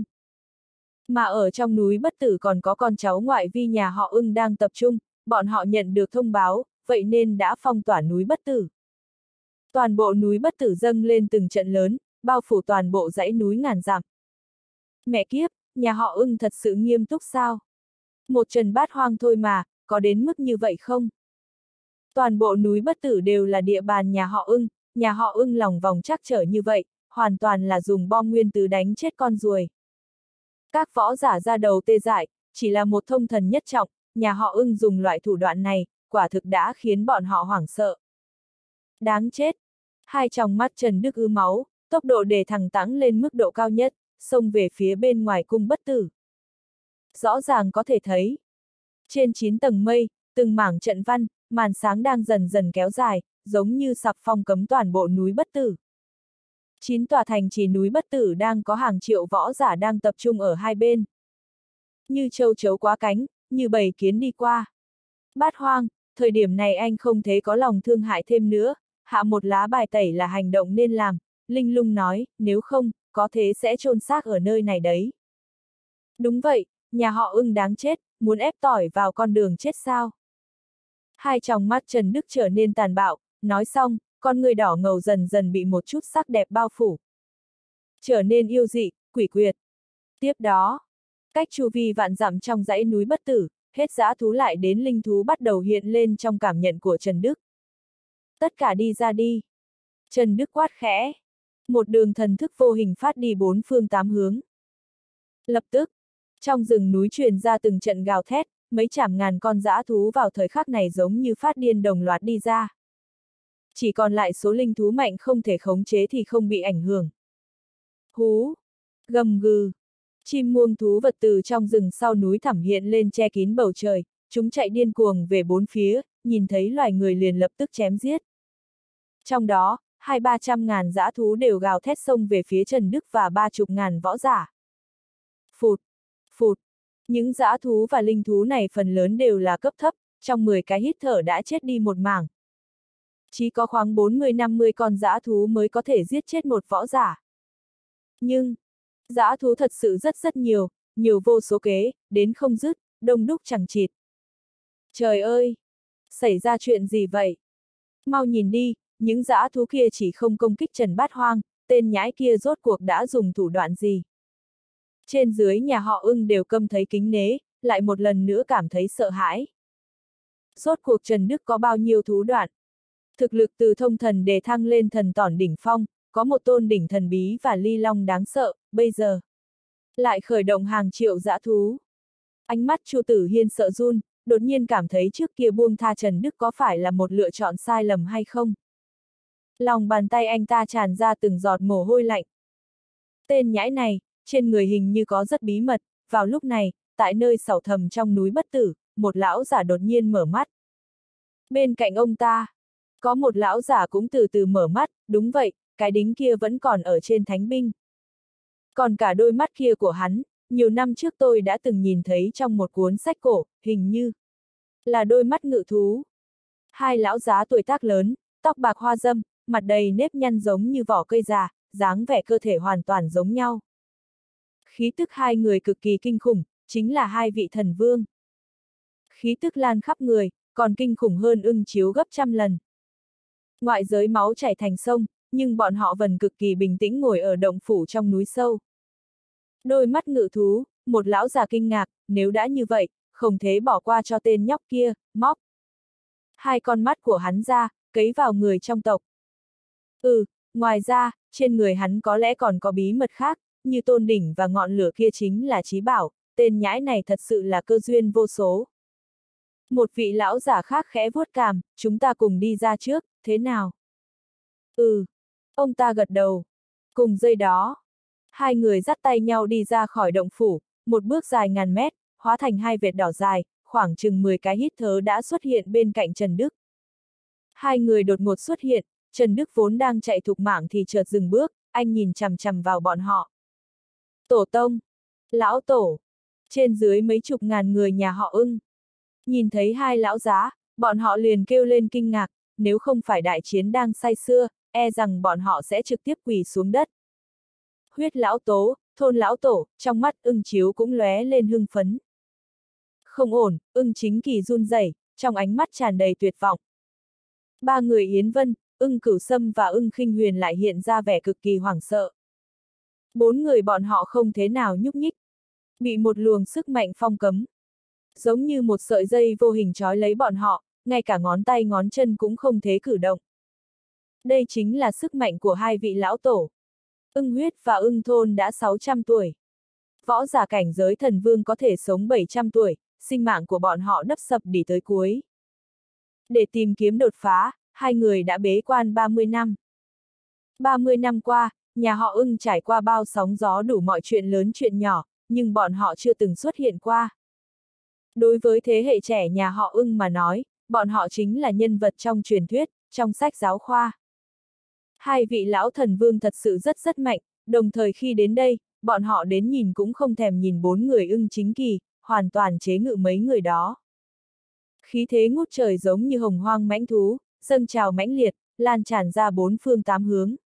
Mà ở trong núi Bất Tử còn có con cháu ngoại vi nhà họ Ưng đang tập trung, bọn họ nhận được thông báo, vậy nên đã phong tỏa núi Bất Tử. Toàn bộ núi Bất Tử dâng lên từng trận lớn, bao phủ toàn bộ dãy núi ngàn dặm. Mẹ kiếp, nhà họ Ưng thật sự nghiêm túc sao? Một Trần Bát Hoang thôi mà, có đến mức như vậy không? Toàn bộ núi Bất Tử đều là địa bàn nhà họ Ưng, nhà họ Ưng lòng vòng trắc trở như vậy, hoàn toàn là dùng bom nguyên tử đánh chết con ruồi. Các võ giả ra đầu tê dại, chỉ là một thông thần nhất trọng, nhà họ Ưng dùng loại thủ đoạn này, quả thực đã khiến bọn họ hoảng sợ. Đáng chết! Hai tròng mắt Trần Đức ứ máu, tốc độ để thẳng tắng lên mức độ cao nhất, xông về phía bên ngoài cung Bất Tử. Rõ ràng có thể thấy. Trên chín tầng mây, từng mảng trận văn, màn sáng đang dần dần kéo dài, giống như sạp phong cấm toàn bộ núi Bất Tử. Chín tòa thành trì núi Bất Tử đang có hàng triệu võ giả đang tập trung ở hai bên. Như châu chấu quá cánh, như bầy kiến đi qua. Bát Hoang, thời điểm này anh không thể có lòng thương hại thêm nữa, hạ một lá bài tẩy là hành động nên làm, Linh Lung nói, nếu không, có thế sẽ chôn xác ở nơi này đấy. Đúng vậy, nhà họ Ưng đáng chết, muốn ép tỏi vào con đường chết sao? Hai tròng mắt Trần Đức trở nên tàn bạo, nói xong, con người đỏ ngầu dần dần bị một chút sắc đẹp bao phủ. Trở nên yêu dị, quỷ quyệt. Tiếp đó, cách chu vi vạn dặm trong dãy núi bất tử, hết dã thú lại đến linh thú bắt đầu hiện lên trong cảm nhận của Trần Đức. Tất cả đi ra đi. Trần Đức quát khẽ. Một đường thần thức vô hình phát đi bốn phương tám hướng. Lập tức, trong rừng núi truyền ra từng trận gào thét, mấy chảm ngàn con dã thú vào thời khắc này giống như phát điên đồng loạt đi ra. Chỉ còn lại số linh thú mạnh không thể khống chế thì không bị ảnh hưởng. Hú, gầm gừ, chim muông thú vật từ trong rừng sau núi thẳm hiện lên che kín bầu trời, chúng chạy điên cuồng về bốn phía, nhìn thấy loài người liền lập tức chém giết. Trong đó, hai ba trăm ngàn dã thú đều gào thét xông về phía Trần Đức và ba chục ngàn võ giả. Phụt, phụt, những dã thú và linh thú này phần lớn đều là cấp thấp, trong mười cái hít thở đã chết đi một mảng. Chỉ có khoảng bốn mươi năm mươi con dã thú mới có thể giết chết một võ giả. Nhưng, dã thú thật sự rất rất nhiều, nhiều vô số kể, đến không dứt, đông đúc chẳng chịt. Trời ơi! Xảy ra chuyện gì vậy? Mau nhìn đi, những dã thú kia chỉ không công kích Trần Bát Hoang, tên nhãi kia rốt cuộc đã dùng thủ đoạn gì? Trên dưới nhà họ Ưng đều câm thấy kính nể, lại một lần nữa cảm thấy sợ hãi. Rốt cuộc Trần Đức có bao nhiêu thú đoạn? Thực lực từ thông thần đề thăng lên thần tỏn đỉnh phong, có một tôn đỉnh thần bí và ly long đáng sợ, bây giờ lại khởi động hàng triệu dã thú. Ánh mắt Chu Tử Hiên sợ run, đột nhiên cảm thấy trước kia buông tha Trần Đức có phải là một lựa chọn sai lầm hay không? Lòng bàn tay anh ta tràn ra từng giọt mồ hôi lạnh. Tên nhãi này, trên người hình như có rất bí mật, vào lúc này, tại nơi sẩu thầm trong núi bất tử, một lão giả đột nhiên mở mắt. Bên cạnh ông ta, có một lão giả cũng từ từ mở mắt, đúng vậy, cái đính kia vẫn còn ở trên thánh binh. Còn cả đôi mắt kia của hắn, nhiều năm trước tôi đã từng nhìn thấy trong một cuốn sách cổ, hình như là đôi mắt ngự thú. Hai lão giá tuổi tác lớn, tóc bạc hoa râm, mặt đầy nếp nhăn giống như vỏ cây già, dáng vẻ cơ thể hoàn toàn giống nhau. Khí tức hai người cực kỳ kinh khủng, chính là hai vị thần vương. Khí tức lan khắp người, còn kinh khủng hơn Ưng Chiếu gấp trăm lần. Ngoại giới máu chảy thành sông, nhưng bọn họ vẫn cực kỳ bình tĩnh ngồi ở động phủ trong núi sâu. Đôi mắt ngự thú, một lão già kinh ngạc, nếu đã như vậy, không thể bỏ qua cho tên nhóc kia, móc. Hai con mắt của hắn ra, cấy vào người trong tộc. Ừ, ngoài ra, trên người hắn có lẽ còn có bí mật khác, như tôn đỉnh và ngọn lửa kia chính là trí bảo, tên nhãi này thật sự là cơ duyên vô số. Một vị lão giả khác khẽ vuốt cằm, chúng ta cùng đi ra trước, thế nào? Ừ, ông ta gật đầu. Cùng giây đó, hai người dắt tay nhau đi ra khỏi động phủ, một bước dài ngàn mét, hóa thành hai vệt đỏ dài, khoảng chừng mười cái hít thở đã xuất hiện bên cạnh Trần Đức. Hai người đột ngột xuất hiện, Trần Đức vốn đang chạy thục mạng thì chợt dừng bước, anh nhìn chằm chằm vào bọn họ. Tổ tông, lão tổ, trên dưới mấy chục ngàn người nhà họ Ưng. Nhìn thấy hai lão giá, bọn họ liền kêu lên kinh ngạc, nếu không phải đại chiến đang say sưa, e rằng bọn họ sẽ trực tiếp quỳ xuống đất. Huyết lão tố, thôn lão tổ, trong mắt Ưng Chiếu cũng lóe lên hưng phấn. Không ổn, Ưng Chính Kỳ run rẩy, trong ánh mắt tràn đầy tuyệt vọng. Ba người Yến Vân, Ưng Cửu Sâm và Ưng Khinh Huyền lại hiện ra vẻ cực kỳ hoảng sợ. Bốn người bọn họ không thế nào nhúc nhích, bị một luồng sức mạnh phong cấm. Giống như một sợi dây vô hình trói lấy bọn họ, ngay cả ngón tay ngón chân cũng không thể cử động. Đây chính là sức mạnh của hai vị lão tổ. Ưng Huyết và Ưng Thôn đã sáu trăm tuổi. Võ giả cảnh giới thần vương có thể sống bảy trăm tuổi, sinh mạng của bọn họ đắp sập đi tới cuối. Để tìm kiếm đột phá, hai người đã bế quan ba mươi năm. ba mươi năm qua, nhà họ Ưng trải qua bao sóng gió đủ mọi chuyện lớn chuyện nhỏ, nhưng bọn họ chưa từng xuất hiện qua. Đối với thế hệ trẻ nhà họ Ưng mà nói, bọn họ chính là nhân vật trong truyền thuyết, trong sách giáo khoa. Hai vị lão thần vương thật sự rất rất mạnh, đồng thời khi đến đây, bọn họ đến nhìn cũng không thèm nhìn bốn người Ưng Chính Kỳ, hoàn toàn chế ngự mấy người đó. Khí thế ngút trời giống như hồng hoang mãnh thú, dâng trào mãnh liệt, lan tràn ra bốn phương tám hướng.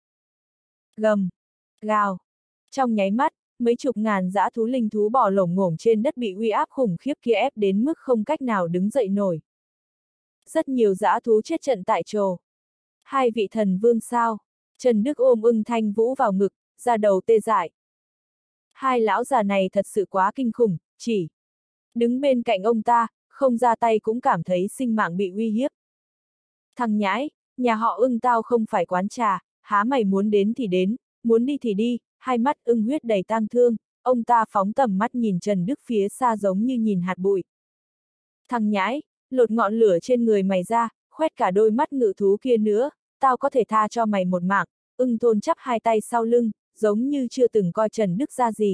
Gầm, gào. Trong nháy mắt, mấy chục ngàn dã thú linh thú bò lổm ngổm trên đất bị uy áp khủng khiếp kia ép đến mức không cách nào đứng dậy nổi. Rất nhiều dã thú chết trận tại chỗ. Hai vị thần vương sao? Trần Đức ôm Ưng Thanh Vũ vào ngực, da đầu tê dại. Hai lão già này thật sự quá kinh khủng, chỉ đứng bên cạnh ông ta, không ra tay cũng cảm thấy sinh mạng bị uy hiếp. Thằng nhãi, nhà họ Ưng tao không phải quán trà, há mày muốn đến thì đến, muốn đi thì đi, hai mắt Ưng Huyết đầy tang thương, ông ta phóng tầm mắt nhìn Trần Đức phía xa giống như nhìn hạt bụi. Thằng nhãi, lột ngọn lửa trên người mày ra, khoét cả đôi mắt ngự thú kia nữa, tao có thể tha cho mày một mạng. Ưng Thôn chắp hai tay sau lưng, giống như chưa từng coi Trần Đức ra gì.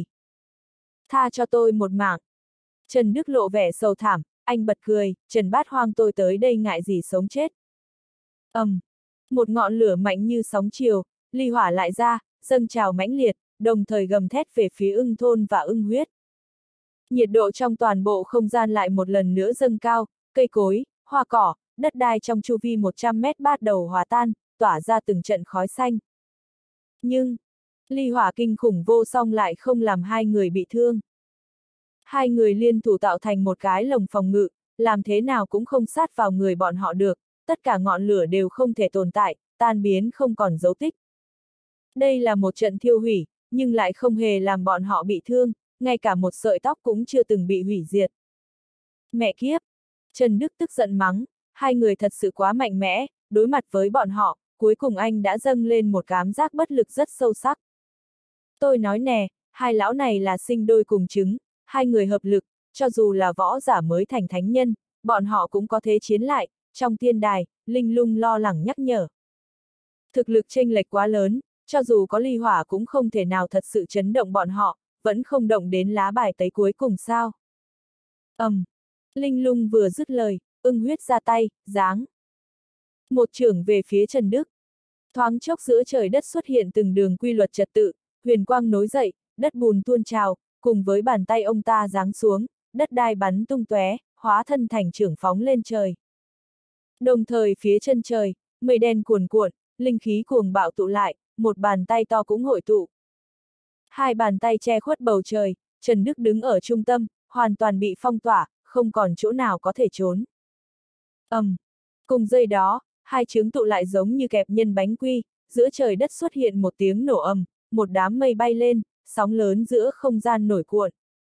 Tha cho tôi một mạng. Trần Đức lộ vẻ sầu thảm, anh bật cười, Trần Bát Hoang tôi tới đây ngại gì sống chết. ầm, um, một ngọn lửa mạnh như sóng chiều, ly hỏa lại ra, dâng trào mãnh liệt, đồng thời gầm thét về phía Ưng Thôn và Ưng Huyết. Nhiệt độ trong toàn bộ không gian lại một lần nữa dâng cao, cây cối, hoa cỏ, đất đai trong chu vi một trăm mét bắt đầu hòa tan, tỏa ra từng trận khói xanh. Nhưng, ly hỏa kinh khủng vô song lại không làm hai người bị thương. Hai người liên thủ tạo thành một cái lồng phòng ngự, làm thế nào cũng không sát vào người bọn họ được, tất cả ngọn lửa đều không thể tồn tại, tan biến không còn dấu tích. Đây là một trận thiêu hủy, nhưng lại không hề làm bọn họ bị thương, ngay cả một sợi tóc cũng chưa từng bị hủy diệt. Mẹ kiếp! Trần Đức tức giận mắng, hai người thật sự quá mạnh mẽ, đối mặt với bọn họ, cuối cùng anh đã dâng lên một cảm giác bất lực rất sâu sắc. Tôi nói nè, hai lão này là sinh đôi cùng trứng, hai người hợp lực, cho dù là võ giả mới thành thánh nhân, bọn họ cũng có thế chiến lại, trong tiên đài, Linh Lung lo lắng nhắc nhở. Thực lực chênh lệch quá lớn, cho dù có ly hỏa cũng không thể nào thật sự chấn động bọn họ, vẫn không động đến lá bài tẩy cuối cùng sao. ầm, um, Linh Lung vừa dứt lời, Ưng Huyết ra tay, giáng một chưởng về phía Trần Đức. Thoáng chốc giữa trời đất xuất hiện từng đường quy luật trật tự, huyền quang nối dậy, đất bùn tuôn trào, cùng với bàn tay ông ta giáng xuống, đất đai bắn tung tóe, hóa thân thành chưởng phóng lên trời. Đồng thời phía chân trời, mây đen cuồn cuộn, linh khí cuồng bạo tụ lại, một bàn tay to cũng hội tụ. Hai bàn tay che khuất bầu trời, Trần Đức đứng ở trung tâm, hoàn toàn bị phong tỏa, không còn chỗ nào có thể trốn. ầm, um, cùng giây đó, hai chướng tụ lại giống như kẹp nhân bánh quy, giữa trời đất xuất hiện một tiếng nổ ầm, một đám mây bay lên, sóng lớn giữa không gian nổi cuộn.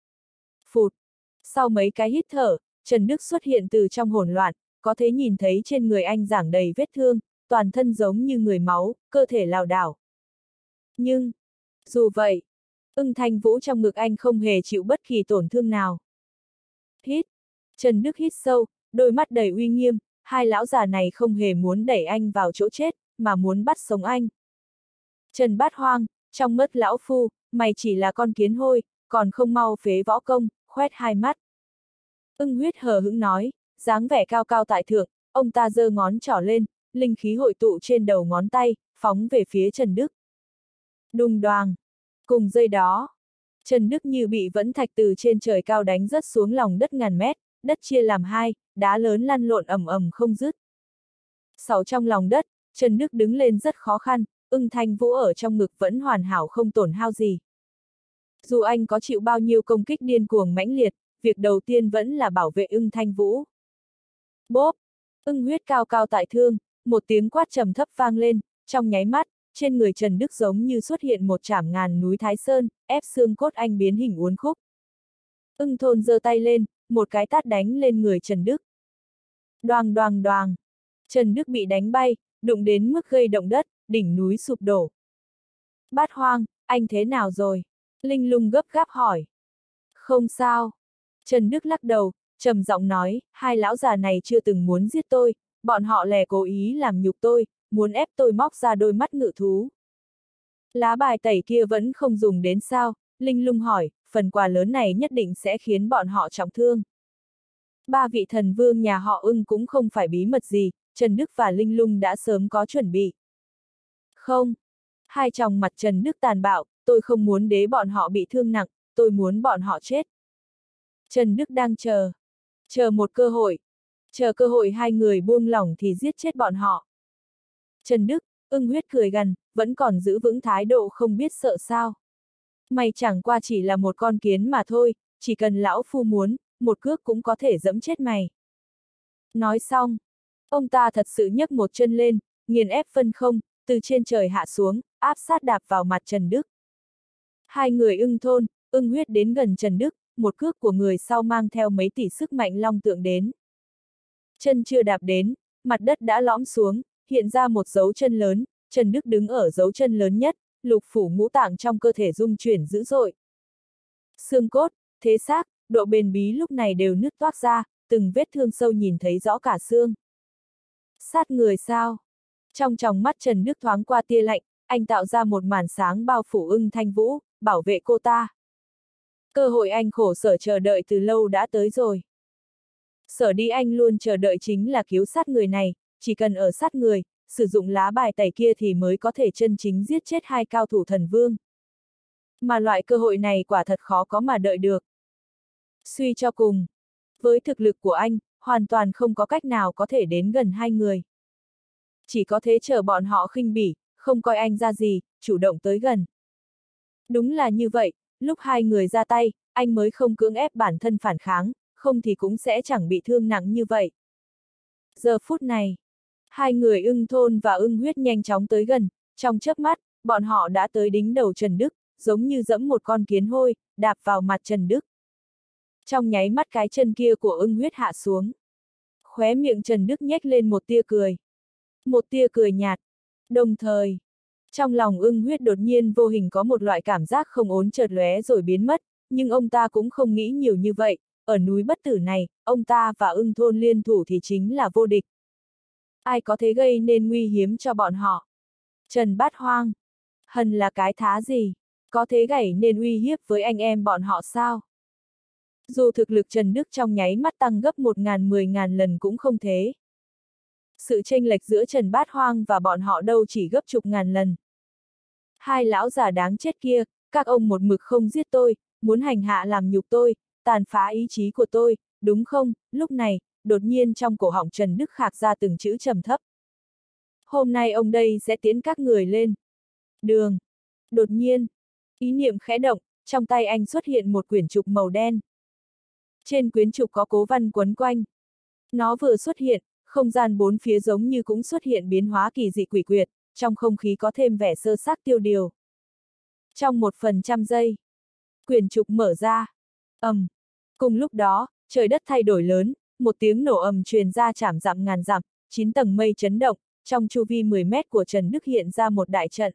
Phụt! Sau mấy cái hít thở, Trần Đức xuất hiện từ trong hỗn loạn, có thể nhìn thấy trên người anh giảng đầy vết thương, toàn thân giống như người máu, cơ thể lảo đảo. Nhưng, dù vậy, Ưng Thanh Vũ trong ngực anh không hề chịu bất kỳ tổn thương nào. Hít! Trần Đức hít sâu, đôi mắt đầy uy nghiêm, hai lão già này không hề muốn đẩy anh vào chỗ chết, mà muốn bắt sống anh. Trần Bát Hoang, trong mắt lão phu, mày chỉ là con kiến hôi, còn không mau phế võ công, khoét hai mắt. Ưng Huyết hờ hững nói, dáng vẻ cao cao tại thượng, ông ta giơ ngón trỏ lên, linh khí hội tụ trên đầu ngón tay, phóng về phía Trần Đức. Đùng đoàng! Cùng giây đó, Trần Đức như bị vẫn thạch từ trên trời cao đánh rớt xuống lòng đất ngàn mét, đất chia làm hai, đá lớn lăn lộn ầm ầm không dứt. Sáu trong lòng đất, Trần Đức đứng lên rất khó khăn, Ưng Thanh Vũ ở trong ngực vẫn hoàn hảo không tổn hao gì. Dù anh có chịu bao nhiêu công kích điên cuồng mãnh liệt, việc đầu tiên vẫn là bảo vệ Ưng Thanh Vũ. Bốp! Ưng Huyết cao cao tại thương, một tiếng quát trầm thấp vang lên, trong nháy mắt, trên người Trần Đức giống như xuất hiện một trảm ngàn núi Thái Sơn, ép xương cốt anh biến hình uốn khúc. Ưng Thôn giơ tay lên, một cái tát đánh lên người Trần Đức. Đoàng đoàng đoàng! Trần Đức bị đánh bay, đụng đến mức gây động đất, đỉnh núi sụp đổ. Bát Hoang, anh thế nào rồi? Linh Lung gấp gáp hỏi. Không sao. Trần Đức lắc đầu, trầm giọng nói, hai lão già này chưa từng muốn giết tôi, bọn họ lè cố ý làm nhục tôi, muốn ép tôi móc ra đôi mắt ngự thú. Lá bài tẩy kia vẫn không dùng đến sao? Linh Lung hỏi, phần quà lớn này nhất định sẽ khiến bọn họ trọng thương. Ba vị thần vương nhà họ Ưng cũng không phải bí mật gì, Trần Đức và Linh Lung đã sớm có chuẩn bị. Không. Hai tròng mặt Trần Đức tàn bạo, tôi không muốn để bọn họ bị thương nặng, tôi muốn bọn họ chết. Trần Đức đang chờ. Chờ một cơ hội. Chờ cơ hội hai người buông lỏng thì giết chết bọn họ. Trần Đức, Ưng Huyết cười gằn, vẫn còn giữ vững thái độ không biết sợ sao. Mày chẳng qua chỉ là một con kiến mà thôi, chỉ cần lão phu muốn, một cước cũng có thể dẫm chết mày. Nói xong, ông ta thật sự nhấc một chân lên, nghiền ép phân không, từ trên trời hạ xuống, áp sát đạp vào mặt Trần Đức. Hai người Ưng Thôn, Ưng Huyết đến gần Trần Đức, một cước của người sau mang theo mấy tỷ sức mạnh long tượng đến. Chân chưa đạp đến, mặt đất đã lõm xuống, hiện ra một dấu chân lớn, Trần Đức đứng ở dấu chân lớn nhất, lục phủ ngũ tạng trong cơ thể rung chuyển dữ dội. Xương cốt, thế xác, độ bền bí lúc này đều nứt toác ra, từng vết thương sâu nhìn thấy rõ cả xương. Sát người sao? Trong tròng mắt Trần Đức thoáng qua tia lạnh, anh tạo ra một màn sáng bao phủ Ưng Thanh Vũ, bảo vệ cô ta. Cơ hội anh khổ sở chờ đợi từ lâu đã tới rồi. Sở đi anh luôn chờ đợi chính là cứu sát người này, chỉ cần ở sát người, sử dụng lá bài tẩy kia thì mới có thể chân chính giết chết hai cao thủ thần vương. Mà loại cơ hội này quả thật khó có mà đợi được. Suy cho cùng, với thực lực của anh, hoàn toàn không có cách nào có thể đến gần hai người. Chỉ có thế chờ bọn họ khinh bỉ, không coi anh ra gì, chủ động tới gần. Đúng là như vậy, lúc hai người ra tay, anh mới không cưỡng ép bản thân phản kháng, không thì cũng sẽ chẳng bị thương nặng như vậy. Giờ phút này, hai người Ưng Thôn và Ưng Huyết nhanh chóng tới gần, trong chớp mắt, bọn họ đã tới đính đầu Trần Đức, giống như dẫm một con kiến hôi, đạp vào mặt Trần Đức. Trong nháy mắt cái chân kia của Ưng Huyết hạ xuống. Khóe miệng Trần Đức nhếch lên một tia cười. Một tia cười nhạt. Đồng thời, trong lòng Ưng Huyết đột nhiên vô hình có một loại cảm giác không ổn chợt lóe rồi biến mất, nhưng ông ta cũng không nghĩ nhiều như vậy, ở núi bất tử này, ông ta và Ưng Thôn liên thủ thì chính là vô địch. Ai có thể gây nên nguy hiểm cho bọn họ? Trần Bát Hoang. Hần là cái thá gì? Có thể gảy nên uy hiếp với anh em bọn họ sao? Dù thực lực Trần Đức trong nháy mắt tăng gấp một ngàn mười ngàn lần cũng không thế. Sự chênh lệch giữa Trần Bát Hoang và bọn họ đâu chỉ gấp chục ngàn lần. Hai lão già đáng chết kia, các ông một mực không giết tôi, muốn hành hạ làm nhục tôi, tàn phá ý chí của tôi, đúng không? Lúc này, đột nhiên trong cổ họng Trần Đức khạc ra từng chữ trầm thấp. Hôm nay ông đây sẽ tiến các người lên đường. Đột nhiên, ý niệm khẽ động, trong tay anh xuất hiện một quyển trục màu đen. Trên quyển trục có cố văn quấn quanh. Nó vừa xuất hiện, không gian bốn phía giống như cũng xuất hiện biến hóa kỳ dị quỷ quyệt, trong không khí có thêm vẻ sơ xác tiêu điều. Trong một phần trăm giây, quyển trục mở ra. Ầm. Um. Cùng lúc đó, trời đất thay đổi lớn, một tiếng nổ ầm truyền ra chảm dặm ngàn dặm, chín tầng mây chấn động, trong chu vi mười mét của Trần Đức hiện ra một đại trận.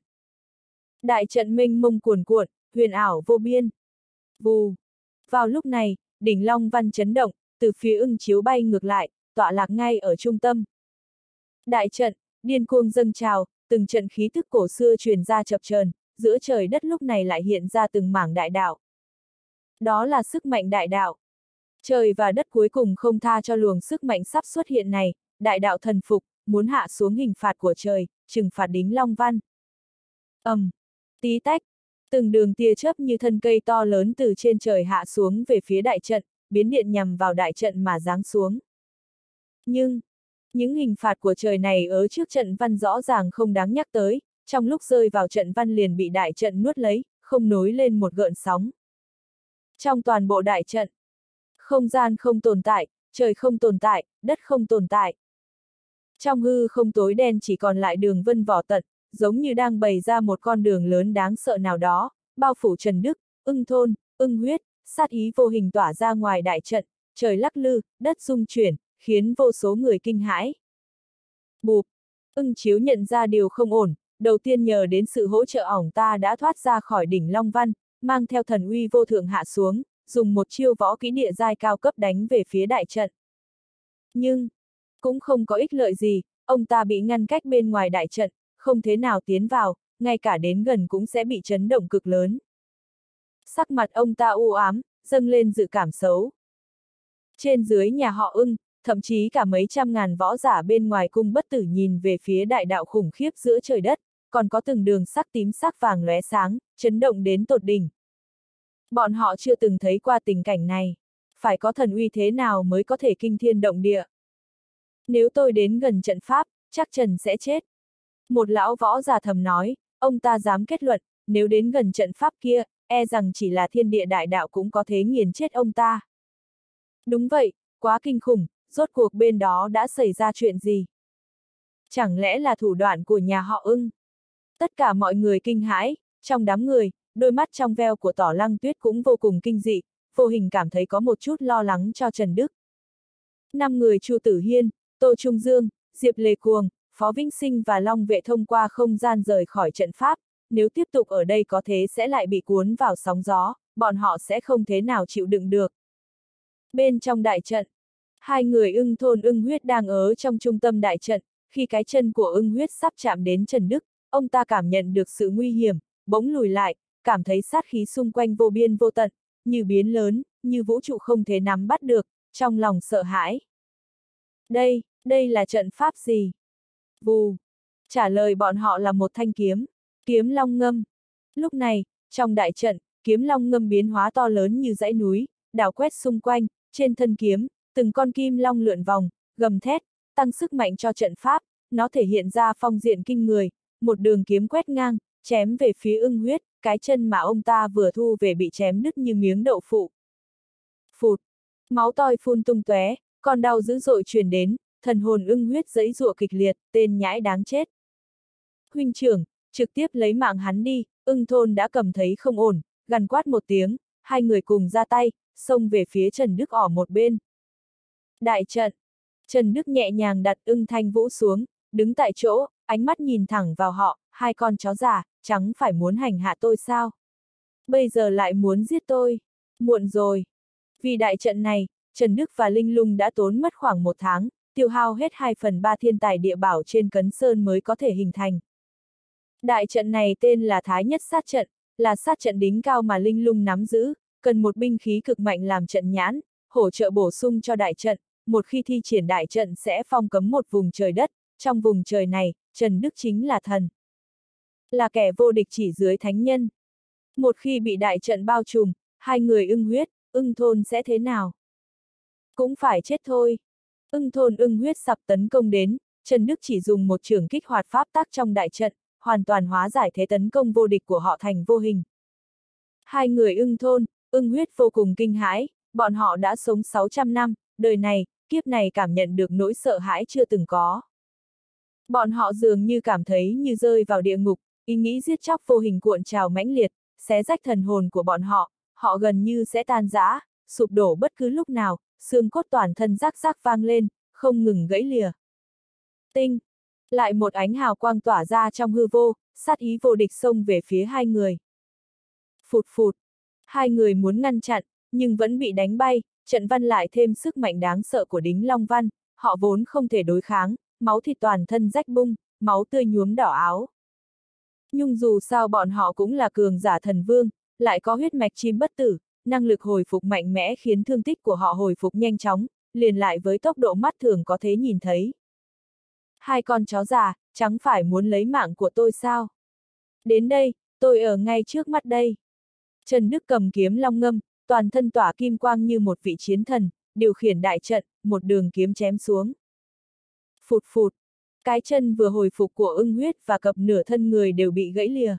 Đại trận mênh mông cuồn cuộn, huyền ảo vô biên. Vù. Vào lúc này, đỉnh Long Văn chấn động, từ phía Ưng Chiếu bay ngược lại, tọa lạc ngay ở trung tâm. Đại trận, điên cuồng dâng trào, từng trận khí thức cổ xưa truyền ra chập chờn, giữa trời đất lúc này lại hiện ra từng mảng đại đạo. Đó là sức mạnh đại đạo. Trời và đất cuối cùng không tha cho luồng sức mạnh sắp xuất hiện này, đại đạo thần phục, muốn hạ xuống hình phạt của trời, trừng phạt đính Long Văn. Ầm. Um, tí tách, từng đường tia chớp như thân cây to lớn từ trên trời hạ xuống về phía đại trận, biến điện nhằm vào đại trận mà giáng xuống. Nhưng, những hình phạt của trời này ở trước trận văn rõ ràng không đáng nhắc tới, trong lúc rơi vào trận văn liền bị đại trận nuốt lấy, không nối lên một gợn sóng. Trong toàn bộ đại trận, không gian không tồn tại, trời không tồn tại, đất không tồn tại. Trong hư không tối đen chỉ còn lại đường vân vỏ tận, giống như đang bày ra một con đường lớn đáng sợ nào đó, bao phủ Trần Đức, Ưng Thôn, Ưng Huyết, sát ý vô hình tỏa ra ngoài đại trận, trời lắc lư, đất rung chuyển, khiến vô số người kinh hãi. Bụp! Ưng Chiếu nhận ra điều không ổn, đầu tiên nhờ đến sự hỗ trợ ỏng ta đã thoát ra khỏi đỉnh Long Văn, mang theo thần uy vô thượng hạ xuống, dùng một chiêu võ kỹ địa giai cao cấp đánh về phía đại trận. Nhưng, cũng không có ích lợi gì, ông ta bị ngăn cách bên ngoài đại trận, không thế nào tiến vào, ngay cả đến gần cũng sẽ bị chấn động cực lớn. Sắc mặt ông ta u ám, dâng lên dự cảm xấu. Trên dưới nhà họ Ưng, thậm chí cả mấy trăm ngàn võ giả bên ngoài cung bất tử nhìn về phía đại đạo khủng khiếp giữa trời đất, còn có từng đường sắc tím sắc vàng lóe sáng, chấn động đến tột đỉnh. Bọn họ chưa từng thấy qua tình cảnh này, phải có thần uy thế nào mới có thể kinh thiên động địa. Nếu tôi đến gần trận pháp, chắc Trần sẽ chết. Một lão võ già thầm nói, ông ta dám kết luận, nếu đến gần trận pháp kia, e rằng chỉ là thiên địa đại đạo cũng có thể nghiền chết ông ta. Đúng vậy, quá kinh khủng, rốt cuộc bên đó đã xảy ra chuyện gì? Chẳng lẽ là thủ đoạn của nhà họ Ưng? Tất cả mọi người kinh hãi, trong đám người, đôi mắt trong veo của Tỏ Lăng Tuyết cũng vô cùng kinh dị, vô hình cảm thấy có một chút lo lắng cho Trần Đức. Năm người Chu Tử Hiên, Tô Trung Dương, Diệp Lê Cuồng, Phó Vĩnh Sinh và Long Vệ thông qua không gian rời khỏi trận pháp, nếu tiếp tục ở đây có thế sẽ lại bị cuốn vào sóng gió, bọn họ sẽ không thế nào chịu đựng được. Bên trong đại trận, hai người Ưng Thôn Ưng Huyết đang ở trong trung tâm đại trận, khi cái chân của Ưng Huyết sắp chạm đến Trần Đức, ông ta cảm nhận được sự nguy hiểm, bỗng lùi lại, cảm thấy sát khí xung quanh vô biên vô tận, như biến lớn, như vũ trụ không thể nắm bắt được, trong lòng sợ hãi. Đây, đây là trận pháp gì? Vù. Trả lời bọn họ là một thanh kiếm, kiếm long ngâm. Lúc này, trong đại trận, kiếm long ngâm biến hóa to lớn như dãy núi, đảo quét xung quanh, trên thân kiếm, từng con kim long lượn vòng, gầm thét, tăng sức mạnh cho trận pháp, nó thể hiện ra phong diện kinh người, một đường kiếm quét ngang, chém về phía Ưng Huyết, cái chân mà ông ta vừa thu về bị chém đứt như miếng đậu phụ. Phụt, máu toi phun tung tóe, con đau dữ dội truyền đến, thần hồn Ưng Huyết giãy giụa kịch liệt, tên nhãi đáng chết. Huynh trưởng, trực tiếp lấy mạng hắn đi, Ưng Thôn đã cầm thấy không ổn, gằn quát một tiếng, hai người cùng ra tay, xông về phía Trần Đức ở một bên. Đại trận, Trần Đức nhẹ nhàng đặt Ưng Thanh Vũ xuống, đứng tại chỗ, ánh mắt nhìn thẳng vào họ, hai con chó già, chẳng phải muốn hành hạ tôi sao? Bây giờ lại muốn giết tôi, muộn rồi. Vì đại trận này, Trần Đức và Linh Lung đã tốn mất khoảng một tháng, tiêu hao hết hai phần ba thiên tài địa bảo trên Cấn Sơn mới có thể hình thành. Đại trận này tên là Thái Nhất Sát Trận, là sát trận đỉnh cao mà Linh Lung nắm giữ, cần một binh khí cực mạnh làm trận nhãn, hỗ trợ bổ sung cho đại trận, một khi thi triển đại trận sẽ phong cấm một vùng trời đất, trong vùng trời này, Trần Đức chính là thần. Là kẻ vô địch chỉ dưới thánh nhân. Một khi bị đại trận bao trùm, hai người Ưng Huyết, Ưng Thôn sẽ thế nào? Cũng phải chết thôi. Ưng Thôn Ưng Huyết sắp tấn công đến, Trần Đức chỉ dùng một chưởng kích hoạt pháp tắc trong đại trận, hoàn toàn hóa giải thế tấn công vô địch của họ thành vô hình. Hai người Ưng Thôn, Ưng Huyết vô cùng kinh hãi, bọn họ đã sống sáu trăm năm, đời này, kiếp này cảm nhận được nỗi sợ hãi chưa từng có. Bọn họ dường như cảm thấy như rơi vào địa ngục, ý nghĩ giết chóc vô hình cuộn trào mãnh liệt, xé rách thần hồn của bọn họ, họ gần như sẽ tan rã, sụp đổ bất cứ lúc nào, xương cốt toàn thân rắc rắc vang lên, không ngừng gãy lìa. Tinh! Lại một ánh hào quang tỏa ra trong hư vô, sát ý vô địch xông về phía hai người. Phụt phụt! Hai người muốn ngăn chặn, nhưng vẫn bị đánh bay, trận văn lại thêm sức mạnh đáng sợ của đính Long Văn, họ vốn không thể đối kháng, máu thịt toàn thân rách bung, máu tươi nhuốm đỏ áo. Nhưng dù sao bọn họ cũng là cường giả thần vương, lại có huyết mạch chim bất tử, năng lực hồi phục mạnh mẽ khiến thương tích của họ hồi phục nhanh chóng, liền lại với tốc độ mắt thường có thể nhìn thấy. Hai con chó già, chẳng phải muốn lấy mạng của tôi sao? Đến đây, tôi ở ngay trước mắt đây. Trần Đức cầm kiếm long ngâm, toàn thân tỏa kim quang như một vị chiến thần, điều khiển đại trận, một đường kiếm chém xuống. Phụt phụt, cái chân vừa hồi phục của Ưng Huyết và cặp nửa thân người đều bị gãy lìa.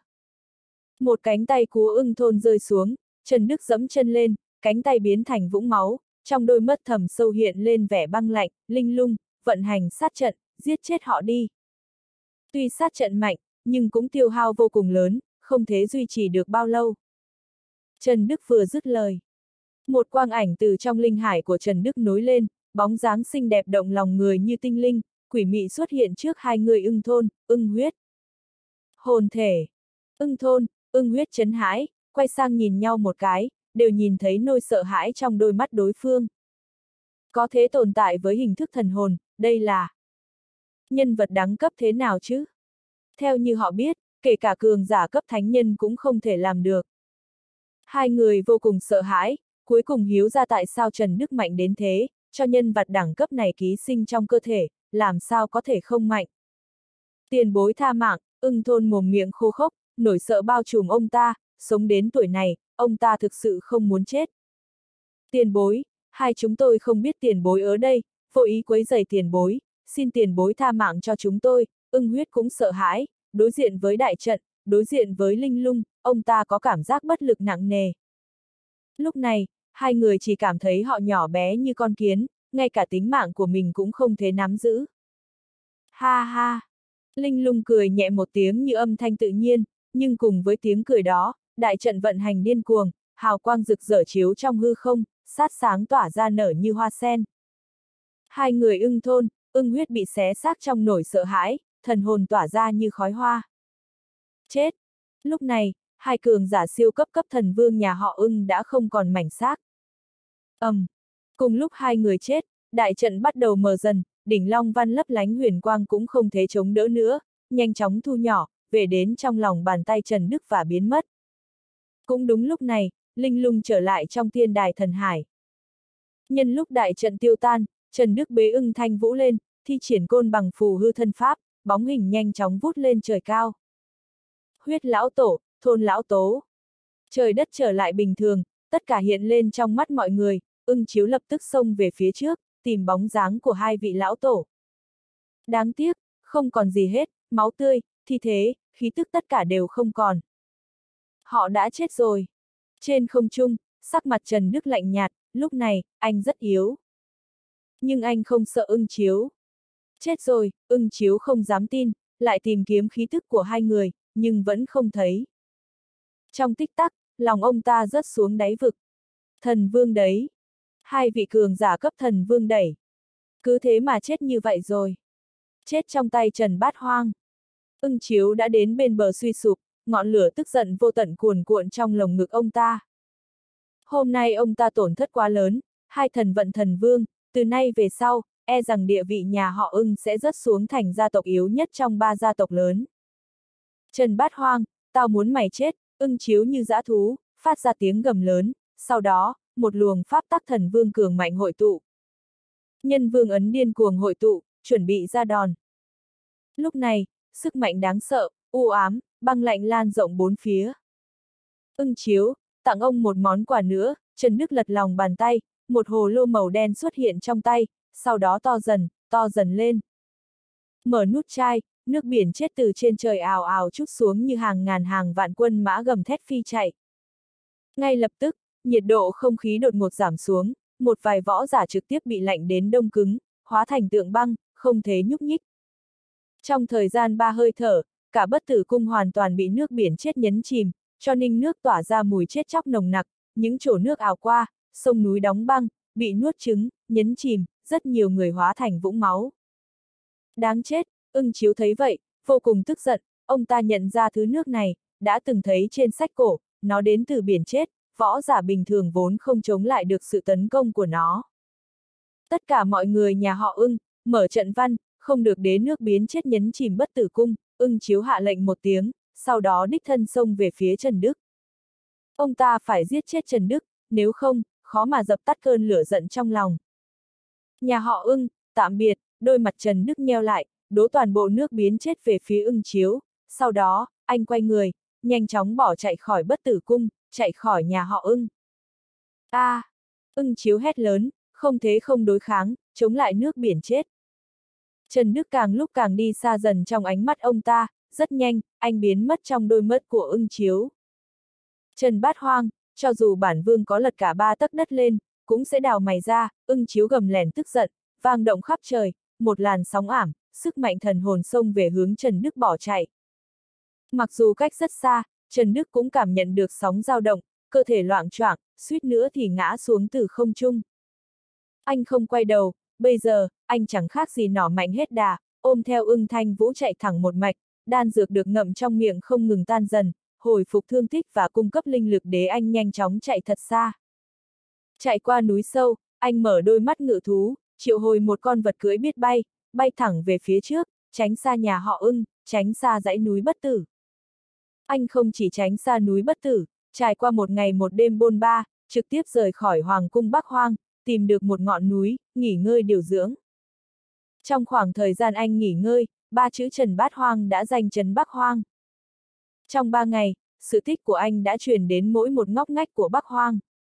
Một cánh tay của Ưng Thôn rơi xuống, Trần Đức giẫm chân lên, cánh tay biến thành vũng máu, trong đôi mắt thầm sâu hiện lên vẻ băng lạnh, Linh Lung, vận hành sát trận, giết chết họ đi. Tuy sát trận mạnh, nhưng cũng tiêu hao vô cùng lớn, không thể duy trì được bao lâu. Trần Đức vừa dứt lời. Một quang ảnh từ trong linh hải của Trần Đức nối lên, bóng dáng xinh đẹp động lòng người như tinh linh, quỷ mị xuất hiện trước hai người Ưng Thôn, Ưng Huyết. Hồn thể. Ưng Thôn, Ưng Huyết chấn hãi, quay sang nhìn nhau một cái, đều nhìn thấy nỗi sợ hãi trong đôi mắt đối phương. Có thế tồn tại với hình thức thần hồn, đây là nhân vật đẳng cấp thế nào chứ? Theo như họ biết, kể cả cường giả cấp thánh nhân cũng không thể làm được. Hai người vô cùng sợ hãi, cuối cùng hiếu ra tại sao Trần Đức mạnh đến thế, cho nhân vật đẳng cấp này ký sinh trong cơ thể, làm sao có thể không mạnh. Tiền bối tha mạng, Ưng Thôn mồm miệng khô khốc, nỗi sợ bao trùm ông ta, sống đến tuổi này, ông ta thực sự không muốn chết. Tiền bối, hai chúng tôi không biết tiền bối ở đây, vô ý quấy rầy tiền bối, xin tiền bối tha mạng cho chúng tôi, ưng huyết cũng sợ hãi, đối diện với đại trận, đối diện với linh lung, ông ta có cảm giác bất lực nặng nề. Lúc này, hai người chỉ cảm thấy họ nhỏ bé như con kiến, ngay cả tính mạng của mình cũng không thể nắm giữ. Ha ha! Linh lung cười nhẹ một tiếng như âm thanh tự nhiên, nhưng cùng với tiếng cười đó, đại trận vận hành điên cuồng, hào quang rực rỡ chiếu trong hư không, sát sáng tỏa ra nở như hoa sen. Hai người ưng thôn, ưng huyết bị xé xác trong nỗi sợ hãi, thần hồn tỏa ra như khói hoa. Chết! Lúc này, hai cường giả siêu cấp cấp thần vương nhà họ ưng đã không còn mảnh xác. ầm, um, cùng lúc hai người chết, đại trận bắt đầu mờ dần, đỉnh Long Văn lấp lánh huyền quang cũng không thể chống đỡ nữa, nhanh chóng thu nhỏ, về đến trong lòng bàn tay Trần Đức và biến mất. Cũng đúng lúc này, linh lung trở lại trong thiên đài thần hải. Nhân lúc đại trận tiêu tan, Trần Đức bế ưng thanh vũ lên, thi triển côn bằng phù hư thân pháp, bóng hình nhanh chóng vút lên trời cao. Huyết lão tổ, thôn lão tố. Trời đất trở lại bình thường, tất cả hiện lên trong mắt mọi người, ưng chiếu lập tức xông về phía trước, tìm bóng dáng của hai vị lão tổ. Đáng tiếc, không còn gì hết, máu tươi, thi thế, khí tức tất cả đều không còn. Họ đã chết rồi. Trên không trung, sắc mặt Trần Đức lạnh nhạt, lúc này, anh rất yếu. Nhưng anh không sợ ưng chiếu. Chết rồi, ưng chiếu không dám tin, lại tìm kiếm khí tức của hai người, nhưng vẫn không thấy. Trong tích tắc, lòng ông ta rớt xuống đáy vực. Thần vương đấy. Hai vị cường giả cấp thần vương đẩy. Cứ thế mà chết như vậy rồi. Chết trong tay Trần Bát Hoang. Ưng chiếu đã đến bên bờ suy sụp, ngọn lửa tức giận vô tận cuồn cuộn trong lồng ngực ông ta. Hôm nay ông ta tổn thất quá lớn, hai thần vận thần vương, từ nay về sau, e rằng địa vị nhà họ ưng sẽ rớt xuống thành gia tộc yếu nhất trong ba gia tộc lớn. Trần Bát Hoang, tao muốn mày chết, ưng chiếu như dã thú, phát ra tiếng gầm lớn, sau đó, một luồng pháp tắc thần vương cường mạnh hội tụ. Nhân vương ấn điên cuồng hội tụ, chuẩn bị ra đòn. Lúc này, sức mạnh đáng sợ, u ám, băng lạnh lan rộng bốn phía. Ưng chiếu, tặng ông một món quà nữa, Trần Đức lật lòng bàn tay, một hồ lô màu đen xuất hiện trong tay, sau đó to dần, to dần lên. Mở nút chai, nước biển chết từ trên trời ào ào trút xuống như hàng ngàn hàng vạn quân mã gầm thét phi chạy. Ngay lập tức, nhiệt độ không khí đột ngột giảm xuống, một vài võ giả trực tiếp bị lạnh đến đông cứng, hóa thành tượng băng, không thể nhúc nhích. Trong thời gian ba hơi thở, cả bất tử cung hoàn toàn bị nước biển chết nhấn chìm, cho ninh nước tỏa ra mùi chết chóc nồng nặc, những chỗ nước ào qua, sông núi đóng băng, bị nuốt trứng, nhấn chìm, rất nhiều người hóa thành vũng máu. Đáng chết, ưng chiếu thấy vậy, vô cùng tức giận, ông ta nhận ra thứ nước này, đã từng thấy trên sách cổ, nó đến từ biển chết, võ giả bình thường vốn không chống lại được sự tấn công của nó. Tất cả mọi người nhà họ ưng, mở trận văn, không được đế nước biến chết nhấn chìm bất tử cung, ưng chiếu hạ lệnh một tiếng, sau đó đích thân xông về phía Trần Đức. Ông ta phải giết chết Trần Đức, nếu không, khó mà dập tắt cơn lửa giận trong lòng. Nhà họ ưng, tạm biệt, đôi mặt Trần Đức nheo lại, đố toàn bộ nước biến chết về phía ưng chiếu, sau đó, anh quay người, nhanh chóng bỏ chạy khỏi bất tử cung, chạy khỏi nhà họ ưng. A! À, ưng chiếu hét lớn, không thế không đối kháng, chống lại nước biển chết. Trần Đức càng lúc càng đi xa dần trong ánh mắt ông ta, rất nhanh, anh biến mất trong đôi mắt của ưng chiếu. Trần Bát Hoang, cho dù bản vương có lật cả ba tấc đất lên, cũng sẽ đào mày ra, ưng chiếu gầm lèn tức giận, vang động khắp trời, một làn sóng ảm, sức mạnh thần hồn xông về hướng Trần Đức bỏ chạy. Mặc dù cách rất xa, Trần Đức cũng cảm nhận được sóng dao động, cơ thể loạng choạng, suýt nữa thì ngã xuống từ không trung. Anh không quay đầu, bây giờ, anh chẳng khác gì nỏ mạnh hết đà, ôm theo ưng thanh vũ chạy thẳng một mạch, đan dược được ngậm trong miệng không ngừng tan dần, hồi phục thương tích và cung cấp linh lực để anh nhanh chóng chạy thật xa. Chạy qua núi sâu, anh mở đôi mắt ngự thú, triệu hồi một con vật cưỡi biết bay, bay thẳng về phía trước, tránh xa nhà họ ưng, tránh xa dãy núi bất tử. Anh không chỉ tránh xa núi bất tử, trải qua một ngày một đêm bôn ba, trực tiếp rời khỏi Hoàng cung Bắc Hoang, tìm được một ngọn núi, nghỉ ngơi điều dưỡng. Trong khoảng thời gian anh nghỉ ngơi, ba chữ Trần Bát Hoang đã danh chấn Bắc Hoang. Trong ba ngày, sự tích của anh đã truyền đến mỗi một ngóc ngách của Bắc Hoang.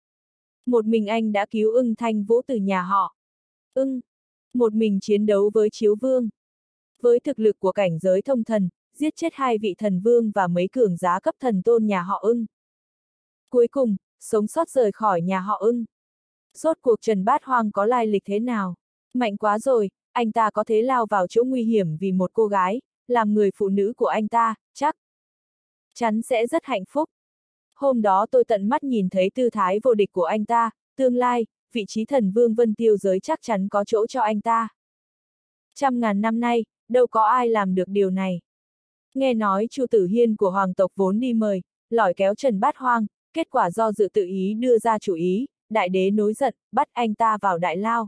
Một mình anh đã cứu ưng thanh vũ từ nhà họ ưng. Một mình chiến đấu với Chiếu Vương. Với thực lực của cảnh giới thông thần, giết chết hai vị thần vương và mấy cường giá cấp thần tôn nhà họ Ưng. Cuối cùng, sống sót rời khỏi nhà họ Ưng. Rốt cuộc Trần Bát Hoang có lai lịch thế nào? Mạnh quá rồi, anh ta có thể lao vào chỗ nguy hiểm vì một cô gái, làm người phụ nữ của anh ta, chắc chắn sẽ rất hạnh phúc. Hôm đó tôi tận mắt nhìn thấy tư thái vô địch của anh ta, tương lai, vị trí thần vương Vân Tiêu giới chắc chắn có chỗ cho anh ta. Trăm ngàn năm nay, đâu có ai làm được điều này. Nghe nói Chu Tử Hiên của hoàng tộc vốn đi mời, lỏi kéo Trần Bát Hoang, kết quả do dự tự ý đưa ra chủ ý, đại đế nổi giận, bắt anh ta vào đại lao.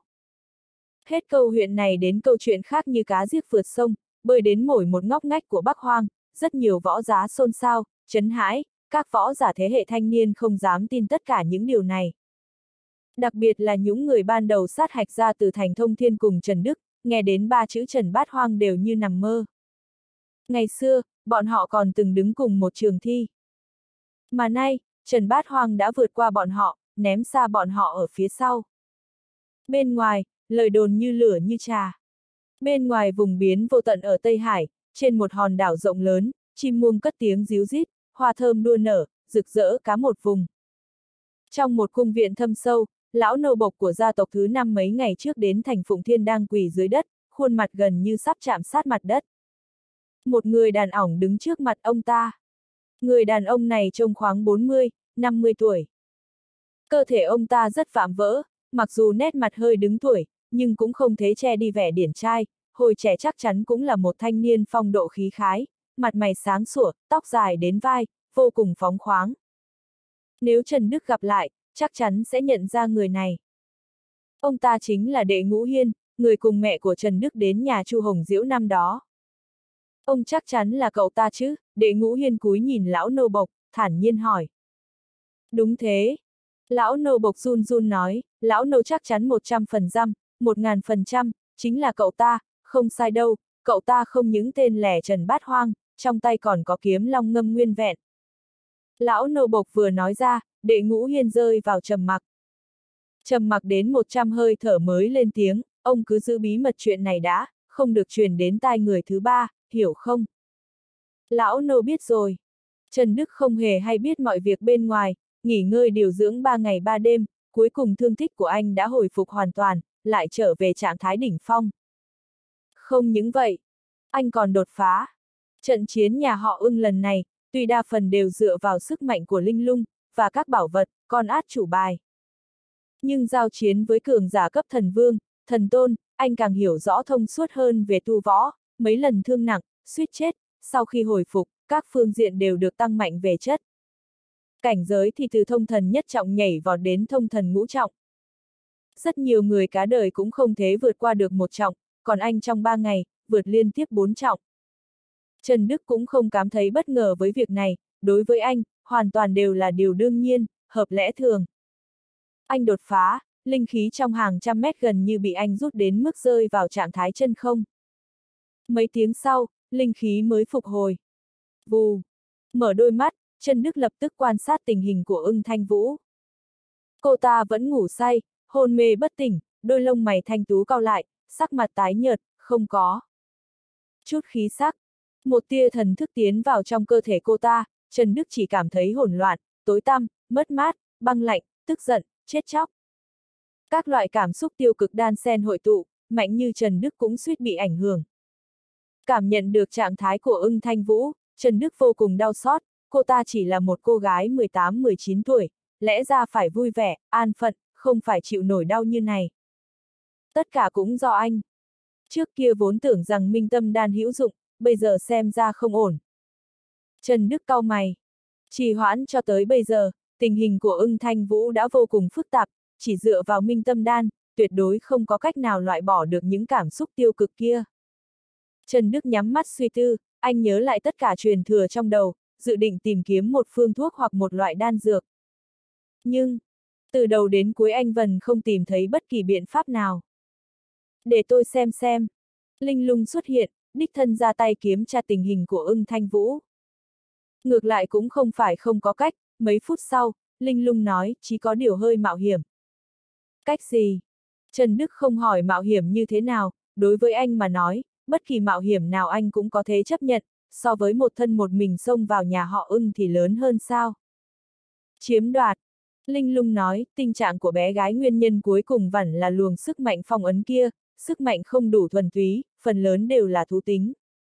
Hết câu chuyện này đến câu chuyện khác như cá giết vượt sông, bơi đến mỗi một ngóc ngách của Bắc Hoang, rất nhiều võ giá xôn xao, chấn hãi, các võ giả thế hệ thanh niên không dám tin tất cả những điều này. Đặc biệt là những người ban đầu sát hạch ra từ thành Thông Thiên cùng Trần Đức, nghe đến ba chữ Trần Bát Hoang đều như nằm mơ. Ngày xưa, bọn họ còn từng đứng cùng một trường thi. Mà nay, Trần Bát Hoang đã vượt qua bọn họ, ném xa bọn họ ở phía sau. Bên ngoài, lời đồn như lửa như trà. Bên ngoài vùng biến vô tận ở Tây Hải, trên một hòn đảo rộng lớn, chim muông cất tiếng ríu rít, hoa thơm đua nở, rực rỡ cá một vùng. Trong một cung viện thâm sâu, lão nô bộc của gia tộc thứ năm mấy ngày trước đến thành Phụng Thiên đang quỳ dưới đất, khuôn mặt gần như sắp chạm sát mặt đất. Một người đàn ỏng đứng trước mặt ông ta. Người đàn ông này trông khoảng bốn mươi, năm mươi tuổi. Cơ thể ông ta rất vạm vỡ, mặc dù nét mặt hơi đứng tuổi, nhưng cũng không thế che đi vẻ điển trai, hồi trẻ chắc chắn cũng là một thanh niên phong độ khí khái, mặt mày sáng sủa, tóc dài đến vai, vô cùng phóng khoáng. Nếu Trần Đức gặp lại, chắc chắn sẽ nhận ra người này. Ông ta chính là Đệ Ngũ Hiên, người cùng mẹ của Trần Đức đến nhà Chu Hồng Diễu năm đó. Ông chắc chắn là cậu ta chứ? Đệ Ngũ Hiên cúi nhìn lão nô bộc, thản nhiên hỏi. Đúng thế. Lão nô bộc run run nói, lão nô chắc chắn một trăm phần trăm, một ngàn phần trăm, chính là cậu ta, không sai đâu, cậu ta không những tên lẻ Trần Bát Hoang, trong tay còn có kiếm long ngâm nguyên vẹn. Lão nô bộc vừa nói ra, Đệ Ngũ Hiên rơi vào trầm mặc. Trầm mặc đến một trăm hơi thở mới lên tiếng, ông cứ giữ bí mật chuyện này đã, không được truyền đến tai người thứ ba, hiểu không? Lão nô biết rồi. Trần Đức không hề hay biết mọi việc bên ngoài, nghỉ ngơi điều dưỡng ba ngày ba đêm, cuối cùng thương tích của anh đã hồi phục hoàn toàn, lại trở về trạng thái đỉnh phong. Không những vậy, anh còn đột phá. Trận chiến nhà họ Ưng lần này, tuy đa phần đều dựa vào sức mạnh của linh lung, và các bảo vật, con át chủ bài. Nhưng giao chiến với cường giả cấp thần vương, thần tôn, anh càng hiểu rõ thông suốt hơn về tu võ, mấy lần thương nặng, suýt chết, sau khi hồi phục, các phương diện đều được tăng mạnh về chất. Cảnh giới thì từ thông thần nhất trọng nhảy vọt đến thông thần ngũ trọng. Rất nhiều người cả đời cũng không thể vượt qua được một trọng, còn anh trong ba ngày, vượt liên tiếp bốn trọng. Trần Đức cũng không cảm thấy bất ngờ với việc này, đối với anh, hoàn toàn đều là điều đương nhiên, hợp lẽ thường. Anh đột phá, linh khí trong hàng trăm mét gần như bị anh rút đến mức rơi vào trạng thái chân không. Mấy tiếng sau, linh khí mới phục hồi. Vù! Mở đôi mắt, Trần Đức lập tức quan sát tình hình của Ưng Thanh Vũ. Cô ta vẫn ngủ say, hôn mê bất tỉnh, đôi lông mày thanh tú cau lại, sắc mặt tái nhợt, không có chút khí sắc. Một tia thần thức tiến vào trong cơ thể cô ta, Trần Đức chỉ cảm thấy hỗn loạn, tối tăm, mất mát, băng lạnh, tức giận, chết chóc. Các loại cảm xúc tiêu cực đan xen hội tụ, mạnh như Trần Đức cũng suýt bị ảnh hưởng. Cảm nhận được trạng thái của Ưng Thanh Vũ, Trần Đức vô cùng đau xót, cô ta chỉ là một cô gái mười tám mười chín tuổi, lẽ ra phải vui vẻ, an phận, không phải chịu nổi đau như này. Tất cả cũng do anh. Trước kia vốn tưởng rằng minh tâm đan hữu dụng, bây giờ xem ra không ổn. Trần Đức cau mày. Trì hoãn cho tới bây giờ, tình hình của Ưng Thanh Vũ đã vô cùng phức tạp, chỉ dựa vào minh tâm đan, tuyệt đối không có cách nào loại bỏ được những cảm xúc tiêu cực kia. Trần Đức nhắm mắt suy tư, anh nhớ lại tất cả truyền thừa trong đầu, dự định tìm kiếm một phương thuốc hoặc một loại đan dược. Nhưng, từ đầu đến cuối anh vẫn không tìm thấy bất kỳ biện pháp nào. Để tôi xem xem. Linh lung xuất hiện, đích thân ra tay kiểm tra tình hình của Ưng Thanh Vũ. Ngược lại cũng không phải không có cách, mấy phút sau, Linh lung nói, chỉ có điều hơi mạo hiểm. Cách gì? Trần Đức không hỏi mạo hiểm như thế nào, đối với anh mà nói, bất kỳ mạo hiểm nào anh cũng có thể chấp nhận, so với một thân một mình xông vào nhà họ Ưng thì lớn hơn sao. Chiếm đoạt. Linh Lung nói, tình trạng của bé gái nguyên nhân cuối cùng vẫn là luồng sức mạnh phong ấn kia, sức mạnh không đủ thuần túy, phần lớn đều là thú tính.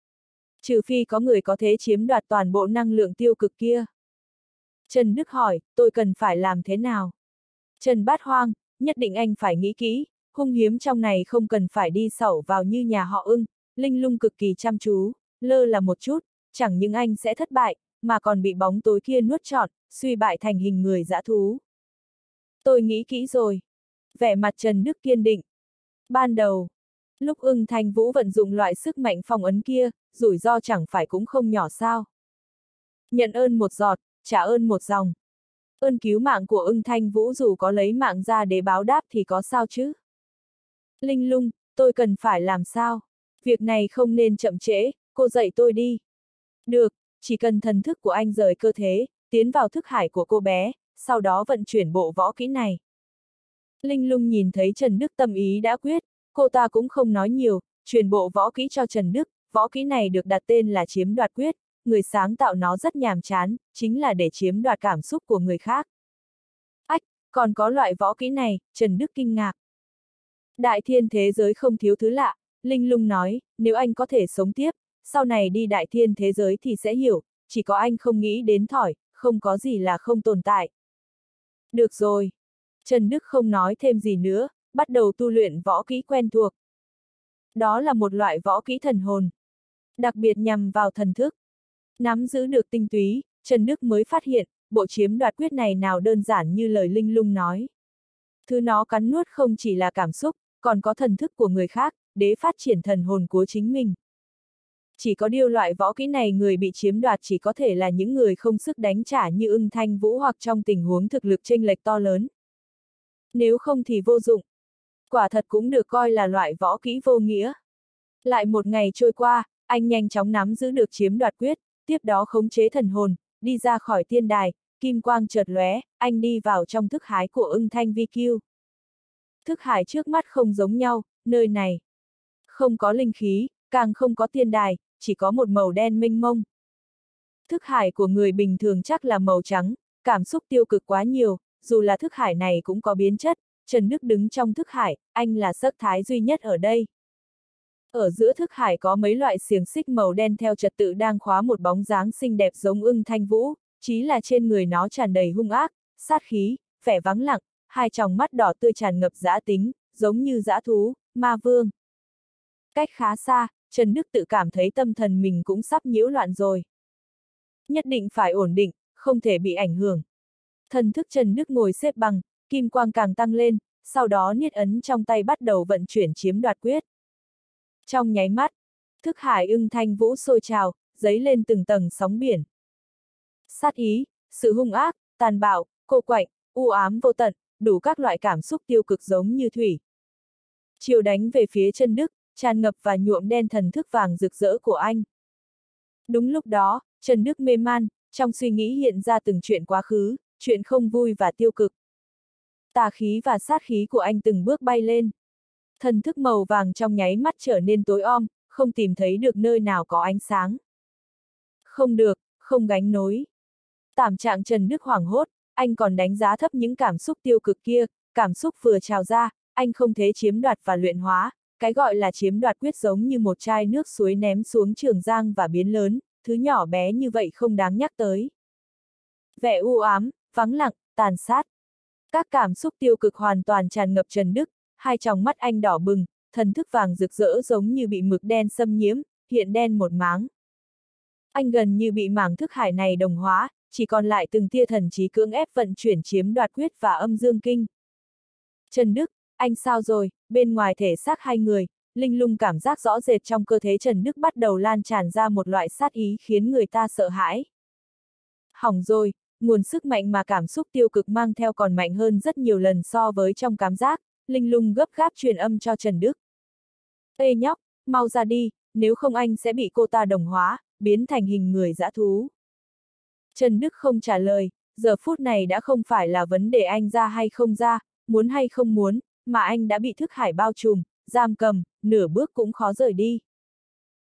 Trừ phi có người có thể chiếm đoạt toàn bộ năng lượng tiêu cực kia. Trần Đức hỏi, tôi cần phải làm thế nào? Trần Bát Hoang, nhất định anh phải nghĩ kỹ, hung hiếm trong này không cần phải đi sẩu vào như nhà họ Ưng. Linh Lung cực kỳ chăm chú, lơ là một chút, chẳng những anh sẽ thất bại, mà còn bị bóng tối kia nuốt trọn, suy bại thành hình người dã thú. Tôi nghĩ kỹ rồi. Vẻ mặt Trần Đức kiên định. Ban đầu, lúc Ưng Thanh Vũ vận dụng loại sức mạnh phong ấn kia, rủi ro chẳng phải cũng không nhỏ sao. Nhận ơn một giọt, trả ơn một dòng. Ơn cứu mạng của Ưng Thanh Vũ dù có lấy mạng ra để báo đáp thì có sao chứ? Linh Lung, tôi cần phải làm sao? Việc này không nên chậm trễ, cô dạy tôi đi. Được, chỉ cần thần thức của anh rời cơ thể, tiến vào thức hải của cô bé, sau đó vận chuyển bộ võ kỹ này. Linh Lung nhìn thấy Trần Đức tâm ý đã quyết, cô ta cũng không nói nhiều, truyền bộ võ kỹ cho Trần Đức, võ kỹ này được đặt tên là chiếm đoạt quyết, người sáng tạo nó rất nhàm chán, chính là để chiếm đoạt cảm xúc của người khác. Ách, còn có loại võ kỹ này, Trần Đức kinh ngạc. Đại thiên thế giới không thiếu thứ lạ, Linh Lung nói, nếu anh có thể sống tiếp, sau này đi đại thiên thế giới thì sẽ hiểu, chỉ có anh không nghĩ đến thỏi, không có gì là không tồn tại. Được rồi. Trần Đức không nói thêm gì nữa, bắt đầu tu luyện võ kỹ quen thuộc. Đó là một loại võ kỹ thần hồn, đặc biệt nhằm vào thần thức. Nắm giữ được tinh túy, Trần Đức mới phát hiện, bộ chiếm đoạt quyết này nào đơn giản như lời Linh Lung nói. Thứ nó cắn nuốt không chỉ là cảm xúc, còn có thần thức của người khác, để phát triển thần hồn của chính mình. Chỉ có điều loại võ kỹ này người bị chiếm đoạt chỉ có thể là những người không sức đánh trả như Ưng Thanh Vũ hoặc trong tình huống thực lực chênh lệch to lớn. Nếu không thì vô dụng. Quả thật cũng được coi là loại võ kỹ vô nghĩa. Lại một ngày trôi qua, anh nhanh chóng nắm giữ được chiếm đoạt quyết, tiếp đó khống chế thần hồn, đi ra khỏi tiên đài, kim quang chợt lóe, anh đi vào trong thức hải của Ưng Thanh Vi Kiêu. Thức hải trước mắt không giống nhau, nơi này không có linh khí, càng không có tiên đài, chỉ có một màu đen mênh mông. Thức hải của người bình thường chắc là màu trắng, cảm xúc tiêu cực quá nhiều, dù là thức hải này cũng có biến chất. Trần Đức đứng trong thức hải, anh là sắc thái duy nhất ở đây. Ở giữa thức hải có mấy loại xiềng xích màu đen theo trật tự đang khóa một bóng dáng xinh đẹp giống Ưng Thanh Vũ, chí là trên người nó tràn đầy hung ác, sát khí, vẻ vắng lặng, hai tròng mắt đỏ tươi tràn ngập dã tính, giống như dã thú, ma vương. Cách khá xa, Trần Đức tự cảm thấy tâm thần mình cũng sắp nhiễu loạn rồi. Nhất định phải ổn định, không thể bị ảnh hưởng. Thần thức Trần Đức ngồi xếp bằng, kim quang càng tăng lên, sau đó niết ấn trong tay bắt đầu vận chuyển chiếm đoạt quyết. Trong nháy mắt, thức hải Ưng Thanh Vũ sôi trào, dấy lên từng tầng sóng biển. Sát ý, sự hung ác, tàn bạo, cô quạnh, u ám vô tận, đủ các loại cảm xúc tiêu cực giống như thủy. Chiều đánh về phía Trần Đức, tràn ngập và nhuộm đen thần thức vàng rực rỡ của anh. Đúng lúc đó, Trần Đức mê man, trong suy nghĩ hiện ra từng chuyện quá khứ, chuyện không vui và tiêu cực. Tà khí và sát khí của anh từng bước bay lên. Thần thức màu vàng trong nháy mắt trở nên tối om, không tìm thấy được nơi nào có ánh sáng. Không được, không gánh nối. Tảm trạng Trần Đức hoảng hốt, anh còn đánh giá thấp những cảm xúc tiêu cực kia, cảm xúc vừa trào ra, anh không thể chiếm đoạt và luyện hóa, cái gọi là chiếm đoạt quyết giống như một chai nước suối ném xuống trường giang và biến lớn, thứ nhỏ bé như vậy không đáng nhắc tới. Vẻ u ám, vắng lặng, tàn sát. Các cảm xúc tiêu cực hoàn toàn tràn ngập Trần Đức, hai tròng mắt anh đỏ bừng, thần thức vàng rực rỡ giống như bị mực đen xâm nhiễm, hiện đen một máng. Anh gần như bị mảng thức hải này đồng hóa, chỉ còn lại từng tia thần trí cưỡng ép vận chuyển chiếm đoạt quyết và âm dương kinh. Trần Đức, anh sao rồi? Bên ngoài thể xác hai người, Linh Lung cảm giác rõ rệt trong cơ thể Trần Đức bắt đầu lan tràn ra một loại sát ý khiến người ta sợ hãi. Hỏng rồi, nguồn sức mạnh mà cảm xúc tiêu cực mang theo còn mạnh hơn rất nhiều lần so với trong cảm giác. Linh Lung gấp gáp truyền âm cho Trần Đức. Ê nhóc, mau ra đi, nếu không anh sẽ bị cô ta đồng hóa, biến thành hình người dã thú. Trần Đức không trả lời, giờ phút này đã không phải là vấn đề anh ra hay không ra, muốn hay không muốn, mà anh đã bị thức hải bao trùm, giam cầm, nửa bước cũng khó rời đi.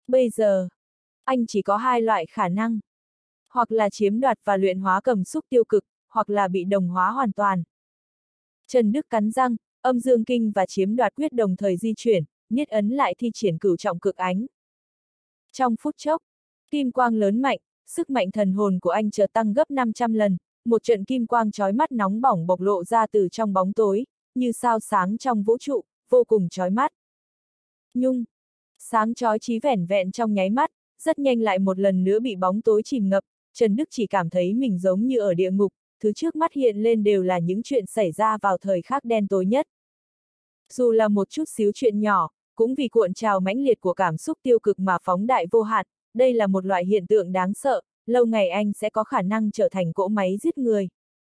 Bây giờ, anh chỉ có hai loại khả năng. Hoặc là chiếm đoạt và luyện hóa cầm xúc tiêu cực, hoặc là bị đồng hóa hoàn toàn. Trần Đức cắn răng, âm dương kinh và chiếm đoạt quyết đồng thời di chuyển, niết ấn lại thi triển cửu trọng cực ánh. Trong phút chốc, kim quang lớn mạnh, sức mạnh thần hồn của anh chợt tăng gấp năm trăm lần, một trận kim quang chói mắt nóng bỏng bộc lộ ra từ trong bóng tối, như sao sáng trong vũ trụ, vô cùng chói mắt. Nhung, sáng chói chí vẻn vẹn trong nháy mắt, rất nhanh lại một lần nữa bị bóng tối chìm ngập, Trần Đức chỉ cảm thấy mình giống như ở địa ngục, thứ trước mắt hiện lên đều là những chuyện xảy ra vào thời khắc đen tối nhất. Dù là một chút xíu chuyện nhỏ, cũng vì cuộn trào mãnh liệt của cảm xúc tiêu cực mà phóng đại vô hạn, đây là một loại hiện tượng đáng sợ, lâu ngày anh sẽ có khả năng trở thành cỗ máy giết người.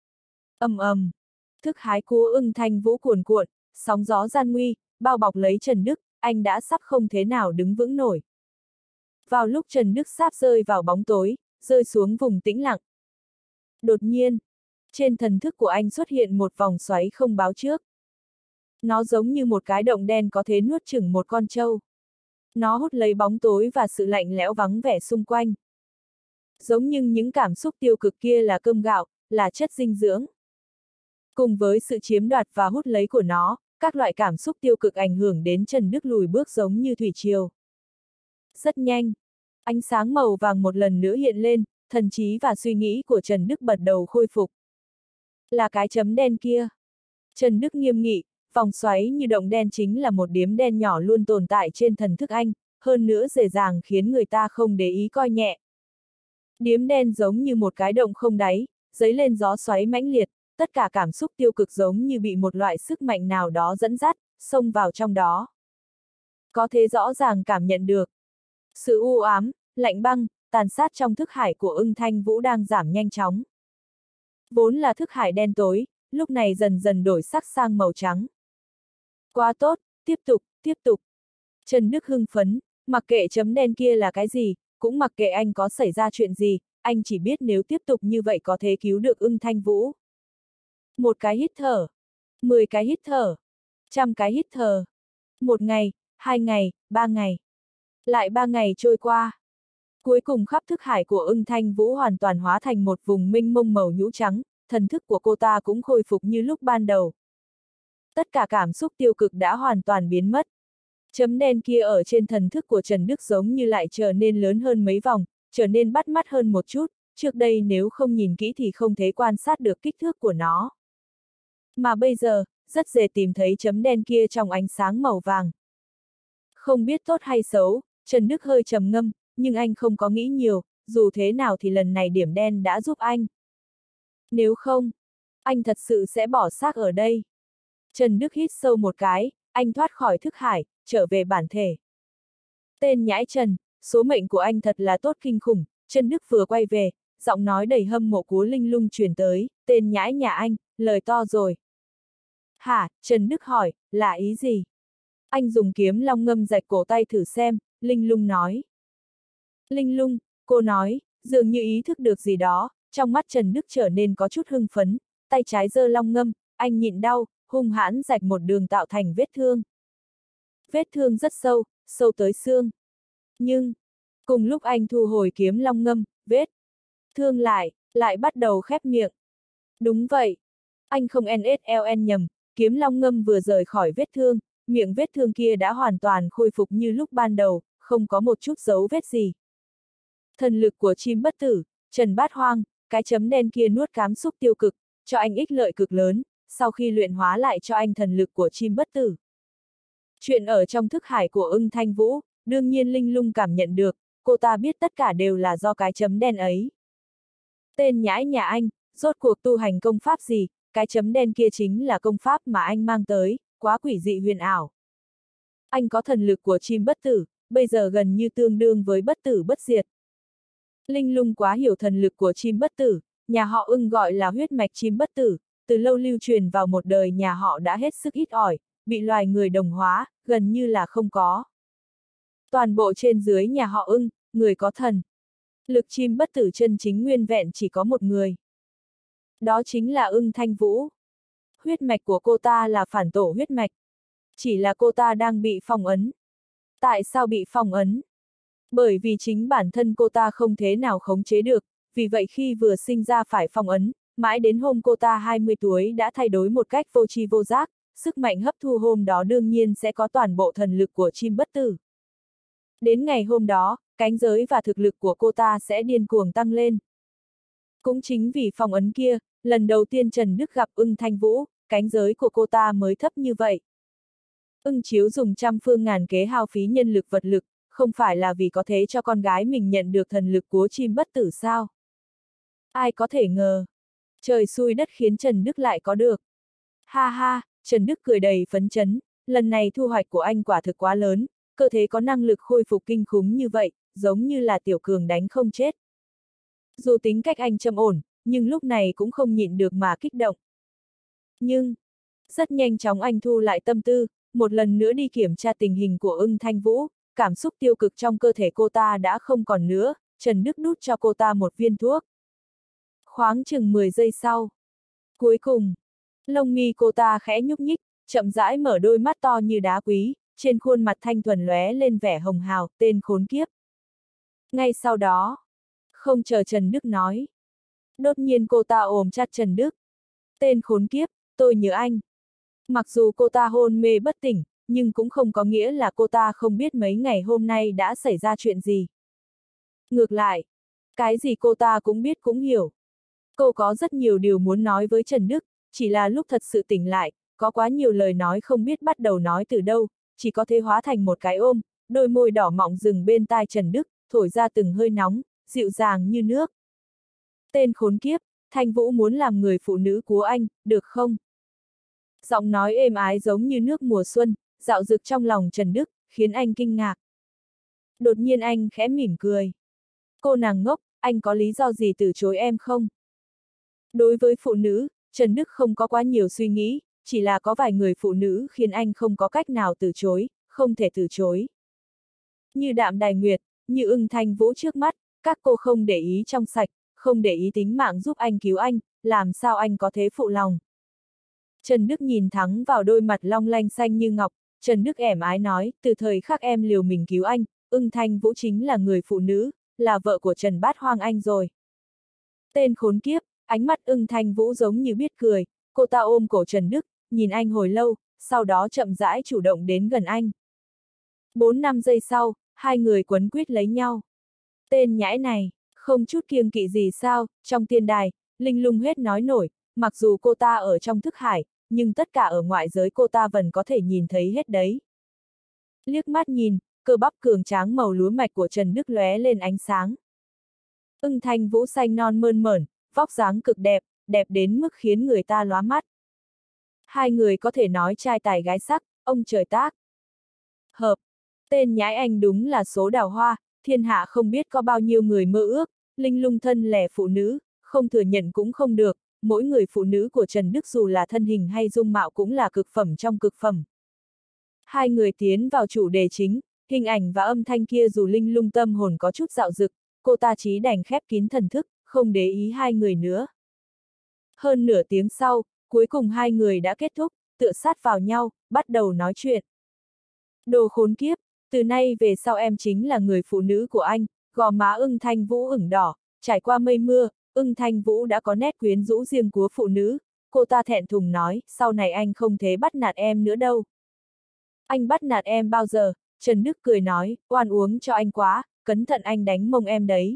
Ầm ầm, thức hái cú ưng thanh vũ cuồn cuộn, sóng gió gian nguy, bao bọc lấy Trần Đức, anh đã sắp không thế nào đứng vững nổi. Vào lúc Trần Đức sắp rơi vào bóng tối, rơi xuống vùng tĩnh lặng. Đột nhiên, trên thần thức của anh xuất hiện một vòng xoáy không báo trước. Nó giống như một cái động đen có thể nuốt chửng một con trâu. Nó hút lấy bóng tối và sự lạnh lẽo vắng vẻ xung quanh. Giống như những cảm xúc tiêu cực kia là cơm gạo, là chất dinh dưỡng. Cùng với sự chiếm đoạt và hút lấy của nó, các loại cảm xúc tiêu cực ảnh hưởng đến Trần Đức lùi bước giống như thủy triều. Rất nhanh, ánh sáng màu vàng một lần nữa hiện lên, thần trí và suy nghĩ của Trần Đức bật đầu khôi phục. Là cái chấm đen kia. Trần Đức nghiêm nghị, vòng xoáy như động đen chính là một điếm đen nhỏ luôn tồn tại trên thần thức anh, hơn nữa dễ dàng khiến người ta không để ý coi nhẹ. Điếm đen giống như một cái động không đáy, dấy lên gió xoáy mãnh liệt, tất cả cảm xúc tiêu cực giống như bị một loại sức mạnh nào đó dẫn dắt, xông vào trong đó. Có thể rõ ràng cảm nhận được. Sự u ám, lạnh băng, tàn sát trong thức hải của ưng thanh vũ đang giảm nhanh chóng. Vốn là thức hải đen tối, lúc này dần dần đổi sắc sang màu trắng. Quá tốt, tiếp tục, tiếp tục. Trần Đức hưng phấn, mặc kệ chấm đen kia là cái gì, cũng mặc kệ anh có xảy ra chuyện gì, anh chỉ biết nếu tiếp tục như vậy có thể cứu được ưng thanh vũ. Một cái hít thở, mười cái hít thở, trăm cái hít thở. Một ngày, hai ngày, ba ngày. Lại ba ngày trôi qua. Cuối cùng khắp thức hải của ưng thanh vũ hoàn toàn hóa thành một vùng mênh mông màu nhũ trắng, thần thức của cô ta cũng khôi phục như lúc ban đầu. Tất cả cảm xúc tiêu cực đã hoàn toàn biến mất. Chấm đen kia ở trên thần thức của Trần Đức giống như lại trở nên lớn hơn mấy vòng, trở nên bắt mắt hơn một chút, trước đây nếu không nhìn kỹ thì không thể quan sát được kích thước của nó. Mà bây giờ, rất dễ tìm thấy chấm đen kia trong ánh sáng màu vàng. Không biết tốt hay xấu, Trần Đức hơi trầm ngâm, nhưng anh không có nghĩ nhiều, dù thế nào thì lần này điểm đen đã giúp anh. Nếu không, anh thật sự sẽ bỏ xác ở đây. Trần Đức hít sâu một cái, anh thoát khỏi thức hải, trở về bản thể. Tên nhãi Trần, số mệnh của anh thật là tốt kinh khủng, Trần Đức vừa quay về, giọng nói đầy hâm mộ của Linh Lung truyền tới, tên nhãi nhà anh, lời to rồi. Hả, Trần Đức hỏi, là ý gì? Anh dùng kiếm long ngâm rạch cổ tay thử xem, Linh Lung nói. Linh Lung, cô nói, dường như ý thức được gì đó, trong mắt Trần Đức trở nên có chút hưng phấn, tay trái giơ long ngâm, anh nhịn đau, hung hãn rạch một đường tạo thành vết thương. Vết thương rất sâu, sâu tới xương. Nhưng, cùng lúc anh thu hồi kiếm long ngâm, vết thương lại, lại bắt đầu khép miệng. Đúng vậy, anh không en ét lờ en nhầm, kiếm long ngâm vừa rời khỏi vết thương, miệng vết thương kia đã hoàn toàn khôi phục như lúc ban đầu, không có một chút dấu vết gì. Thần lực của chim bất tử, Trần Bát Hoang, cái chấm đen kia nuốt cảm xúc tiêu cực, cho anh ích lợi cực lớn, sau khi luyện hóa lại cho anh thần lực của chim bất tử. Chuyện ở trong thức hải của ưng thanh vũ, đương nhiên Linh Lung cảm nhận được, cô ta biết tất cả đều là do cái chấm đen ấy. Tên nhãi nhà anh, rốt cuộc tu hành công pháp gì, cái chấm đen kia chính là công pháp mà anh mang tới, quá quỷ dị huyền ảo. Anh có thần lực của chim bất tử, bây giờ gần như tương đương với bất tử bất diệt. Linh Lung quá hiểu thần lực của chim bất tử, nhà họ ưng gọi là huyết mạch chim bất tử, từ lâu lưu truyền vào một đời nhà họ đã hết sức ít ỏi, bị loài người đồng hóa, gần như là không có. Toàn bộ trên dưới nhà họ ưng, người có thần. Lực chim bất tử chân chính nguyên vẹn chỉ có một người. Đó chính là ưng thanh vũ. Huyết mạch của cô ta là phản tổ huyết mạch. Chỉ là cô ta đang bị phong ấn. Tại sao bị phong ấn? Bởi vì chính bản thân cô ta không thế nào khống chế được, vì vậy khi vừa sinh ra phải phong ấn, mãi đến hôm cô ta hai mươi tuổi đã thay đổi một cách vô tri vô giác, sức mạnh hấp thu hôm đó đương nhiên sẽ có toàn bộ thần lực của chim bất tử. Đến ngày hôm đó, cánh giới và thực lực của cô ta sẽ điên cuồng tăng lên. Cũng chính vì phong ấn kia, lần đầu tiên Trần Đức gặp Ưng Thanh Vũ, cánh giới của cô ta mới thấp như vậy. Ưng Chiếu dùng trăm phương ngàn kế hao phí nhân lực vật lực, không phải là vì có thế cho con gái mình nhận được thần lực của chim bất tử sao? Ai có thể ngờ. Trời xui đất khiến Trần Đức lại có được. Ha ha, Trần Đức cười đầy phấn chấn, lần này thu hoạch của anh quả thực quá lớn, cơ thể có năng lực khôi phục kinh khủng như vậy, giống như là tiểu cường đánh không chết. Dù tính cách anh trầm ổn, nhưng lúc này cũng không nhịn được mà kích động. Nhưng, rất nhanh chóng anh thu lại tâm tư, một lần nữa đi kiểm tra tình hình của Ưng Thanh Vũ, cảm xúc tiêu cực trong cơ thể cô ta đã không còn nữa, Trần Đức đút cho cô ta một viên thuốc. Khoáng chừng mười giây sau. Cuối cùng, lông mi cô ta khẽ nhúc nhích, chậm rãi mở đôi mắt to như đá quý, trên khuôn mặt thanh thuần lóe lên vẻ hồng hào, tên khốn kiếp. Ngay sau đó, không chờ Trần Đức nói, đột nhiên cô ta ôm chặt Trần Đức. Tên khốn kiếp, tôi nhớ anh. Mặc dù cô ta hôn mê bất tỉnh, nhưng cũng không có nghĩa là cô ta không biết mấy ngày hôm nay đã xảy ra chuyện gì. Ngược lại, cái gì cô ta cũng biết cũng hiểu. Cô có rất nhiều điều muốn nói với Trần Đức, chỉ là lúc thật sự tỉnh lại, có quá nhiều lời nói không biết bắt đầu nói từ đâu, chỉ có thể hóa thành một cái ôm, đôi môi đỏ mọng dừng bên tai Trần Đức, thổi ra từng hơi nóng, dịu dàng như nước. Tên khốn kiếp, Thanh Vũ muốn làm người phụ nữ của anh, được không? Giọng nói êm ái giống như nước mùa xuân, dạo dực trong lòng Trần Đức, khiến anh kinh ngạc. Đột nhiên anh khẽ mỉm cười. Cô nàng ngốc, anh có lý do gì từ chối em không? Đối với phụ nữ, Trần Đức không có quá nhiều suy nghĩ, chỉ là có vài người phụ nữ khiến anh không có cách nào từ chối, không thể từ chối. Như Đạm Đài Nguyệt, như Ưng Thanh Vũ trước mắt, các cô không để ý trong sạch, không để ý tính mạng giúp anh cứu anh, làm sao anh có thế phụ lòng. Trần Đức nhìn thẳng vào đôi mặt long lanh xanh như ngọc, Trần Đức ẻm ái nói, từ thời khắc em liều mình cứu anh, Ưng Thanh Vũ chính là người phụ nữ, là vợ của Trần Bát Hoang anh rồi. Tên khốn kiếp, ánh mắt Ưng Thanh Vũ giống như biết cười, cô ta ôm cổ Trần Đức, nhìn anh hồi lâu, sau đó chậm rãi chủ động đến gần anh. Bốn năm giây sau, hai người quấn quýt lấy nhau. Tên nhãi này, không chút kiêng kỵ gì sao, trong tiên đài, Linh Lung hết nói nổi, mặc dù cô ta ở trong thức hải, nhưng tất cả ở ngoại giới cô ta vẫn có thể nhìn thấy hết đấy. Liếc mắt nhìn, cơ bắp cường tráng màu lúa mạch của Trần Đức lóe lên ánh sáng. Ưng Thanh Vũ xanh non mơn mởn, vóc dáng cực đẹp, đẹp đến mức khiến người ta lóa mắt. Hai người có thể nói trai tài gái sắc, ông trời tác. Hợp, tên nhãi anh đúng là số đào hoa, thiên hạ không biết có bao nhiêu người mơ ước, Linh Lung thân lẻ phụ nữ, không thừa nhận cũng không được, mỗi người phụ nữ của Trần Đức dù là thân hình hay dung mạo cũng là cực phẩm trong cực phẩm. Hai người tiến vào chủ đề chính, hình ảnh và âm thanh kia dù Linh Lung tâm hồn có chút dạo dực, cô ta chí đành khép kín thần thức, không để ý hai người nữa. Hơn nửa tiếng sau, cuối cùng hai người đã kết thúc, tựa sát vào nhau, bắt đầu nói chuyện. Đồ khốn kiếp, từ nay về sau em chính là người phụ nữ của anh, gò má Ưng Thanh Vũ ửng đỏ, trải qua mây mưa, Ưng Thanh Vũ đã có nét quyến rũ riêng của phụ nữ, cô ta thẹn thùng nói, sau này anh không thể bắt nạt em nữa đâu. Anh bắt nạt em bao giờ? Trần Đức cười nói, oan uống cho anh quá, cẩn thận anh đánh mông em đấy.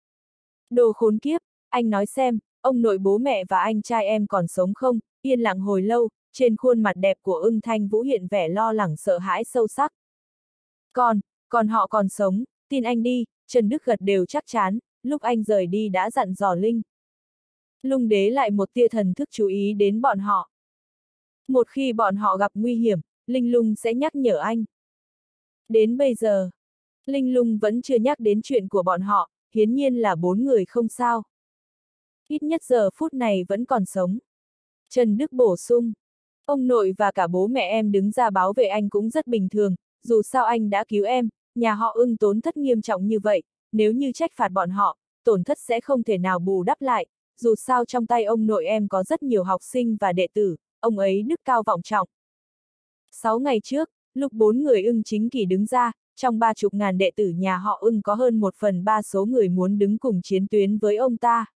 Đồ khốn kiếp, anh nói xem, ông nội bố mẹ và anh trai em còn sống không? Yên lặng hồi lâu, trên khuôn mặt đẹp của Ưng Thanh Vũ hiện vẻ lo lắng sợ hãi sâu sắc. Còn, còn họ còn sống, tin anh đi, Trần Đức gật đều chắc chắn, lúc anh rời đi đã dặn dò Linh Lung đế lại một tia thần thức chú ý đến bọn họ. Một khi bọn họ gặp nguy hiểm, Linh Lung sẽ nhắc nhở anh. Đến bây giờ, Linh Lung vẫn chưa nhắc đến chuyện của bọn họ, hiển nhiên là bốn người không sao. Ít nhất giờ phút này vẫn còn sống. Trần Đức bổ sung, ông nội và cả bố mẹ em đứng ra bảo vệ anh cũng rất bình thường, dù sao anh đã cứu em, nhà họ Ưng tổn thất nghiêm trọng như vậy, nếu như trách phạt bọn họ, tổn thất sẽ không thể nào bù đắp lại, dù sao trong tay ông nội em có rất nhiều học sinh và đệ tử, ông ấy đức cao vọng trọng. Sáu ngày trước, lúc bốn người Ưng Chính Kỳ đứng ra, trong ba chục ngàn đệ tử nhà họ Ưng có hơn một phần ba số người muốn đứng cùng chiến tuyến với ông ta.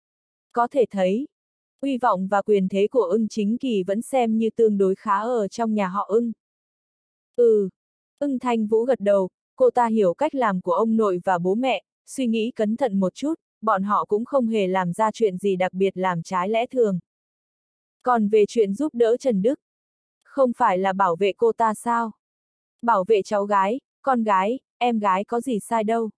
Có thể thấy, uy vọng và quyền thế của Ưng Chính Kỳ vẫn xem như tương đối khá ở trong nhà họ Ưng. Ừ, Ưng Thanh Vũ gật đầu, cô ta hiểu cách làm của ông nội và bố mẹ, suy nghĩ cẩn thận một chút, bọn họ cũng không hề làm ra chuyện gì đặc biệt làm trái lẽ thường. Còn về chuyện giúp đỡ Trần Đức, không phải là bảo vệ cô ta sao? Bảo vệ cháu gái, con gái, em gái có gì sai đâu.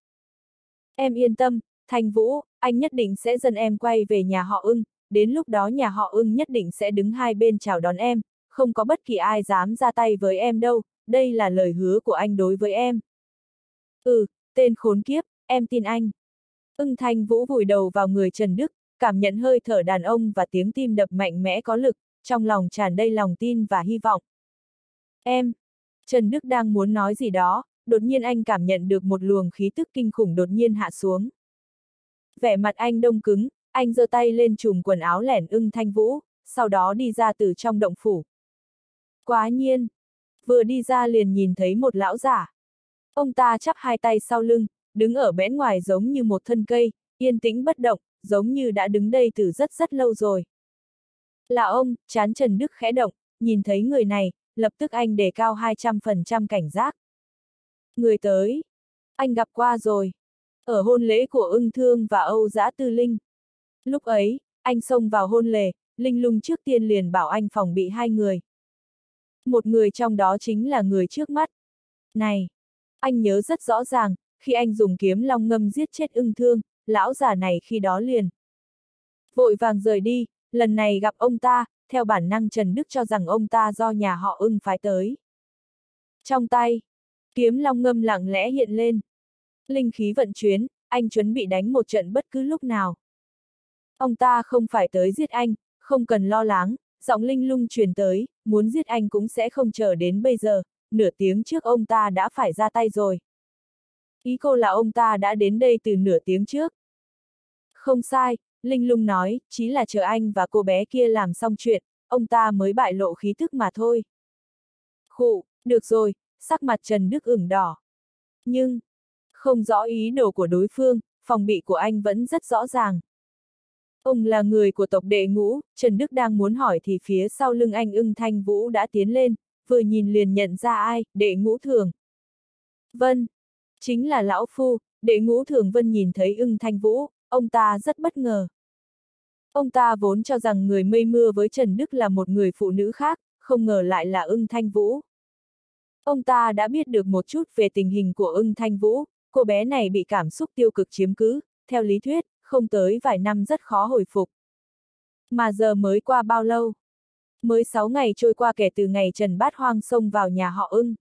Em yên tâm, Thanh Vũ, anh nhất định sẽ dẫn em quay về nhà họ Ưng, đến lúc đó nhà họ Ưng nhất định sẽ đứng hai bên chào đón em, không có bất kỳ ai dám ra tay với em đâu, đây là lời hứa của anh đối với em. Ừ, tên khốn kiếp, em tin anh. Ưng Thanh Vũ vùi đầu vào người Trần Đức, cảm nhận hơi thở đàn ông và tiếng tim đập mạnh mẽ có lực, trong lòng tràn đầy lòng tin và hy vọng. Em, Trần Đức đang muốn nói gì đó, đột nhiên anh cảm nhận được một luồng khí tức kinh khủng đột nhiên hạ xuống. Vẻ mặt anh đông cứng, anh giơ tay lên chùm quần áo lẻn Ưng Thanh Vũ, sau đó đi ra từ trong động phủ. Quá nhiên, vừa đi ra liền nhìn thấy một lão giả. Ông ta chắp hai tay sau lưng, đứng ở bẽn ngoài giống như một thân cây, yên tĩnh bất động, giống như đã đứng đây từ rất rất lâu rồi. Là ông, trán Trần Đức khẽ động, nhìn thấy người này, lập tức anh đề cao hai trăm phần trăm cảnh giác. Người tới, anh gặp qua rồi. Ở hôn lễ của Ưng Thương và Âu Dã Tư Linh. Lúc ấy, anh xông vào hôn lễ, Linh Lung trước tiên liền bảo anh phòng bị hai người. Một người trong đó chính là người trước mắt. Này, anh nhớ rất rõ ràng, khi anh dùng kiếm long ngâm giết chết Ưng Thương, lão già này khi đó liền vội vàng rời đi, lần này gặp ông ta, theo bản năng Trần Đức cho rằng ông ta do nhà họ Ưng phái tới. Trong tay, kiếm long ngâm lặng lẽ hiện lên. Linh khí vận chuyển, anh chuẩn bị đánh một trận bất cứ lúc nào. Ông ta không phải tới giết anh, không cần lo lắng, giọng Linh Lung truyền tới, muốn giết anh cũng sẽ không chờ đến bây giờ, nửa tiếng trước ông ta đã phải ra tay rồi. Ý cô là ông ta đã đến đây từ nửa tiếng trước. Không sai, Linh Lung nói, chỉ là chờ anh và cô bé kia làm xong chuyện, ông ta mới bại lộ khí thức mà thôi. Khụ, được rồi, sắc mặt Trần Đức ửng đỏ. Nhưng, không rõ ý đồ của đối phương, phòng bị của anh vẫn rất rõ ràng. Ông là người của tộc Đệ Ngũ, Trần Đức đang muốn hỏi thì phía sau lưng anh Ưng Thanh Vũ đã tiến lên, vừa nhìn liền nhận ra ai, Đệ Ngũ Thường. Vân, chính là lão phu, Đệ Ngũ Thường Vân nhìn thấy Ưng Thanh Vũ, ông ta rất bất ngờ. Ông ta vốn cho rằng người mây mưa với Trần Đức là một người phụ nữ khác, không ngờ lại là Ưng Thanh Vũ. Ông ta đã biết được một chút về tình hình của Ưng Thanh Vũ, cô bé này bị cảm xúc tiêu cực chiếm cứ, theo lý thuyết, không tới vài năm rất khó hồi phục. Mà giờ mới qua bao lâu? Mới sáu ngày trôi qua kể từ ngày Trần Bát Hoang xông vào nhà họ Ưng.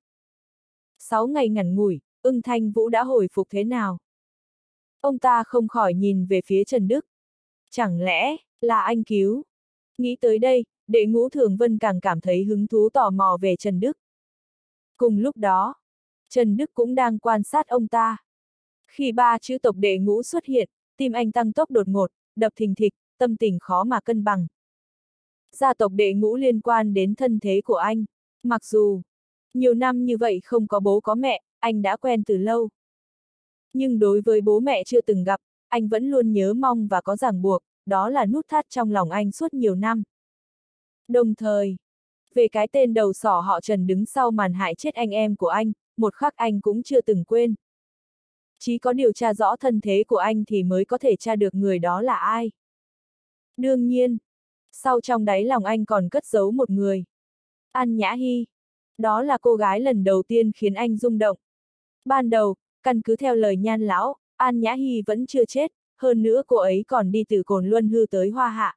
Sáu ngày ngắn ngủi, Ưng Thanh Vũ đã hồi phục thế nào? Ông ta không khỏi nhìn về phía Trần Đức. Chẳng lẽ, là anh cứu? Nghĩ tới đây, Đệ Ngũ Thường Vân càng cảm thấy hứng thú tò mò về Trần Đức. Cùng lúc đó, Trần Đức cũng đang quan sát ông ta. Khi ba chữ tộc Đệ Ngũ xuất hiện, tim anh tăng tốc đột ngột, đập thình thịch, tâm tình khó mà cân bằng. Gia tộc Đệ Ngũ liên quan đến thân thế của anh. Mặc dù, nhiều năm như vậy không có bố có mẹ, anh đã quen từ lâu. Nhưng đối với bố mẹ chưa từng gặp, anh vẫn luôn nhớ mong và có ràng buộc, đó là nút thắt trong lòng anh suốt nhiều năm. Đồng thời, về cái tên đầu sỏ họ Trần đứng sau màn hại chết anh em của anh, một khắc anh cũng chưa từng quên. Chỉ có điều tra rõ thân thế của anh thì mới có thể tra được người đó là ai. Đương nhiên, sau trong đáy lòng anh còn cất giấu một người. An Nhã Hy. Đó là cô gái lần đầu tiên khiến anh rung động. Ban đầu, căn cứ theo lời Nhan lão, An Nhã Hy vẫn chưa chết, hơn nữa cô ấy còn đi từ Cồn Luân Hư tới Hoa Hạ.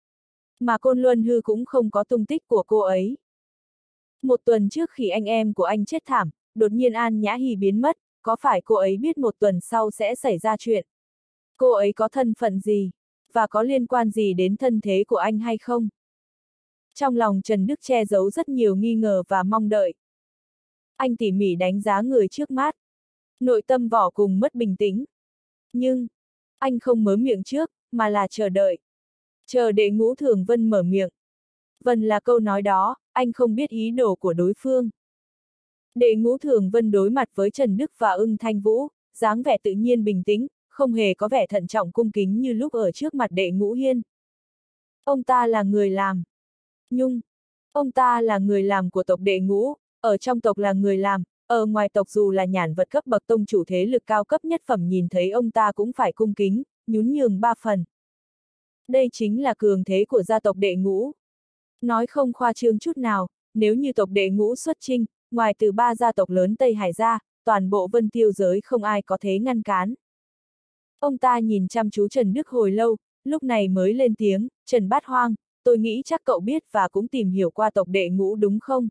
Mà Côn Luân Hư cũng không có tung tích của cô ấy. Một tuần trước khi anh em của anh chết thảm, đột nhiên An Nhã Hy biến mất, có phải cô ấy biết một tuần sau sẽ xảy ra chuyện? Cô ấy có thân phận gì? Và có liên quan gì đến thân thế của anh hay không? Trong lòng Trần Đức che giấu rất nhiều nghi ngờ và mong đợi. Anh tỉ mỉ đánh giá người trước mắt. Nội tâm vỏ cùng mất bình tĩnh. Nhưng, anh không mớ miệng trước, mà là chờ đợi. Chờ Đệ Ngũ Thường Vân mở miệng. Vân là câu nói đó, anh không biết ý đồ của đối phương. Đệ Ngũ Thường Vân đối mặt với Trần Đức và Ưng Thanh Vũ, dáng vẻ tự nhiên bình tĩnh, không hề có vẻ thận trọng cung kính như lúc ở trước mặt Đệ Ngũ Hiên. Ông ta là người làm. Nhung. Ông ta là người làm của tộc Đệ Ngũ, ở trong tộc là người làm, ở ngoài tộc dù là nhàn vật cấp bậc tông chủ thế lực cao cấp nhất phẩm nhìn thấy ông ta cũng phải cung kính, nhún nhường ba phần. Đây chính là cường thế của gia tộc Đệ Ngũ. Nói không khoa trương chút nào, nếu như tộc Đệ Ngũ xuất chinh, ngoài từ ba gia tộc lớn Tây Hải ra, toàn bộ Vân Tiêu giới không ai có thể ngăn cản. Ông ta nhìn chăm chú Trần Đức hồi lâu, lúc này mới lên tiếng, Trần Bát Hoang, tôi nghĩ chắc cậu biết và cũng tìm hiểu qua tộc Đệ Ngũ đúng không?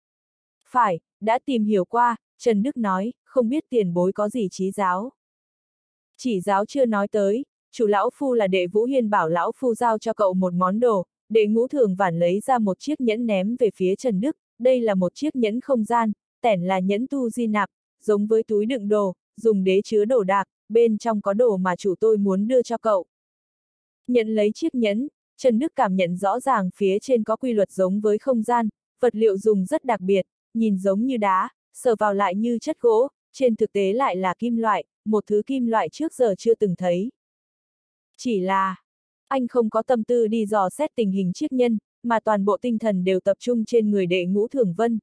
Phải, đã tìm hiểu qua, Trần Đức nói, không biết tiền bối có gì chí giáo. Chỉ giáo chưa nói tới, chủ lão phu là Đệ Vũ Hiên bảo lão phu giao cho cậu một món đồ, Đệ Ngũ Thường Vản lấy ra một chiếc nhẫn ném về phía Trần Đức, đây là một chiếc nhẫn không gian, tẻn là nhẫn tu di nạp, giống với túi đựng đồ, dùng để chứa đồ đạc, bên trong có đồ mà chủ tôi muốn đưa cho cậu. Nhận lấy chiếc nhẫn, Trần Đức cảm nhận rõ ràng phía trên có quy luật giống với không gian, vật liệu dùng rất đặc biệt, nhìn giống như đá, sờ vào lại như chất gỗ, trên thực tế lại là kim loại, một thứ kim loại trước giờ chưa từng thấy. Chỉ là, anh không có tâm tư đi dò xét tình hình chiếc nhẫn, mà toàn bộ tinh thần đều tập trung trên người Đệ Ngũ Thường Vân.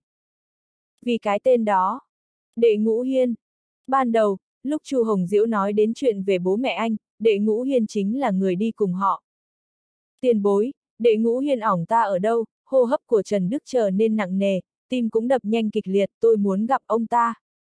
Vì cái tên đó, Đệ Ngũ Hiên. Ban đầu, lúc Chu Hồng Diễu nói đến chuyện về bố mẹ anh, Đệ Ngũ Hiên chính là người đi cùng họ. Tiền bối, Đệ Ngũ Hiên ỏng ta ở đâu, hô hấp của Trần Đức trở nên nặng nề, tim cũng đập nhanh kịch liệt, tôi muốn gặp ông ta.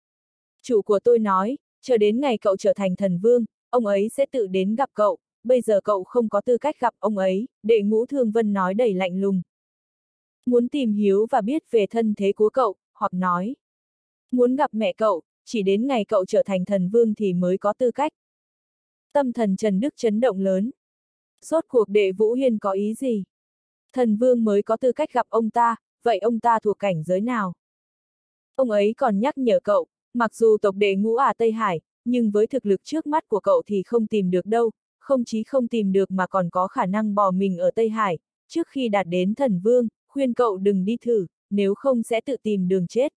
Chủ của tôi nói, chờ đến ngày cậu trở thành thần vương, ông ấy sẽ tự đến gặp cậu, bây giờ cậu không có tư cách gặp ông ấy, Đệ Ngũ Thường Vân nói đầy lạnh lùng. Muốn tìm hiểu và biết về thân thế của cậu, hoặc nói, muốn gặp mẹ cậu, chỉ đến ngày cậu trở thành thần vương thì mới có tư cách. Tâm thần Trần Đức chấn động lớn. Rốt cuộc Đệ Vũ Hiên có ý gì? Thần vương mới có tư cách gặp ông ta, vậy ông ta thuộc cảnh giới nào? Ông ấy còn nhắc nhở cậu, mặc dù tộc Đệ Ngũ à Tây Hải, nhưng với thực lực trước mắt của cậu thì không tìm được đâu, không chỉ không tìm được mà còn có khả năng bỏ mình ở Tây Hải, trước khi đạt đến thần vương, khuyên cậu đừng đi thử, nếu không sẽ tự tìm đường chết.